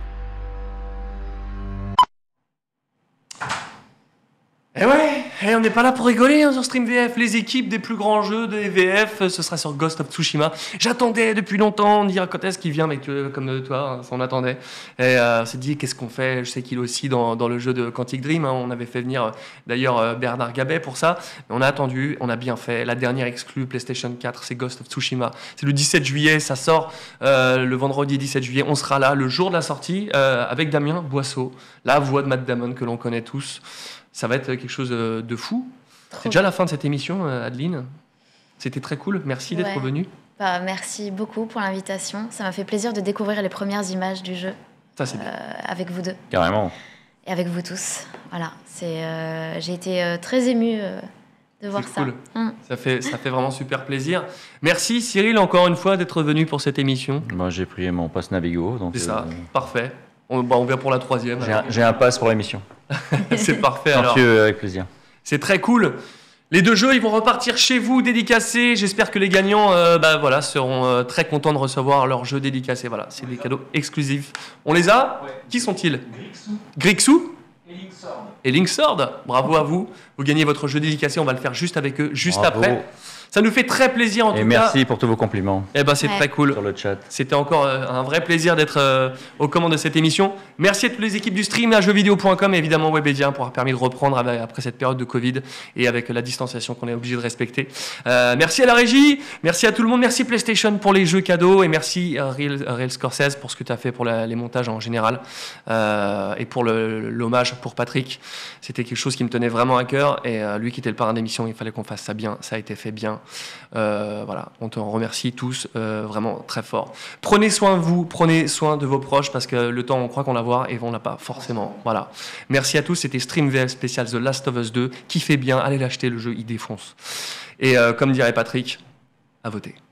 Speaker 5: Eh ouais, on n'est pas là pour rigoler sur Stream VF. Les équipes des plus grands jeux des VF, ce sera sur Ghost of Tsushima. J'attendais depuis longtemps, dire quand est-ce qu'il vient, mais comme toi, on attendait. Et on s'est dit, qu'est-ce qu'on fait? Je sais qu'il est aussi dans le jeu de Quantic Dream. On avait fait venir d'ailleurs Bernard Gabet pour ça. Mais on a attendu, on a bien fait. La dernière exclue PlayStation 4, c'est Ghost of Tsushima. C'est le 17 juillet, ça sort le vendredi 17 juillet. On sera là le jour de la sortie avec Damien Boisseau, la voix de Matt Damon que l'on connaît tous. Ça va être quelque chose de fou. C'est déjà la fin de cette émission, Adeline. C'était très cool. Merci d'être venue.
Speaker 8: Merci beaucoup pour l'invitation. Ça m'a fait plaisir de découvrir les premières images du jeu.
Speaker 5: Ça, c'est bien.
Speaker 8: Avec vous deux.
Speaker 9: Carrément.
Speaker 8: Et avec vous tous. Voilà. J'ai été très émue de voir ça.
Speaker 5: Cool. Ça fait vraiment super plaisir. Merci Cyril encore une fois d'être venu pour cette émission.
Speaker 9: Moi, j'ai pris mon pass Navigo.
Speaker 5: C'est ça. Parfait. On vient pour la 3e.
Speaker 9: J'ai un pass pour l'émission.
Speaker 5: C'est parfait alors.
Speaker 9: Avec plaisir.
Speaker 5: C'est très cool. Les deux jeux, ils vont repartir chez vous dédicacés. J'espère que les gagnants seront très contents de recevoir leurs jeux dédicacés. Voilà, c'est des cadeaux exclusifs. On les a? Qui sont-ils? Grixou et Linksword. Bravo à vous. Vous gagnez votre jeu dédicacé. On va le faire juste avec eux, juste après. Ça nous fait très plaisir en tout cas.
Speaker 9: Et merci pour tous vos compliments.
Speaker 5: Eh ben, c'est très cool.
Speaker 9: Sur le chat.
Speaker 5: C'était encore un vrai plaisir d'être aux commandes de cette émission. Merci à toutes les équipes du stream, à jeuxvideo.com et évidemment Webedia pour avoir permis de reprendre après cette période de Covid et avec la distanciation qu'on est obligé de respecter. Merci à la régie, merci à tout le monde, merci PlayStation pour les jeux cadeaux et merci Real Scorsese pour ce que tu as fait pour les montages en général et pour l'hommage pour Patrick. C'était quelque chose qui me tenait vraiment à cœur et lui qui était le parrain d'émission, il fallait qu'on fasse ça bien, ça a été fait bien. Voilà, on te remercie tous vraiment très fort. Prenez soin de vous, prenez soin de vos proches parce que le temps on croit qu'on l'a voir et on l'a pas forcément. Voilà. Merci à tous, c'était Stream VF spécial The Last of Us 2. Kiffez bien, allez l'acheter, le jeu il défonce. Et comme dirait Patrick, à voter.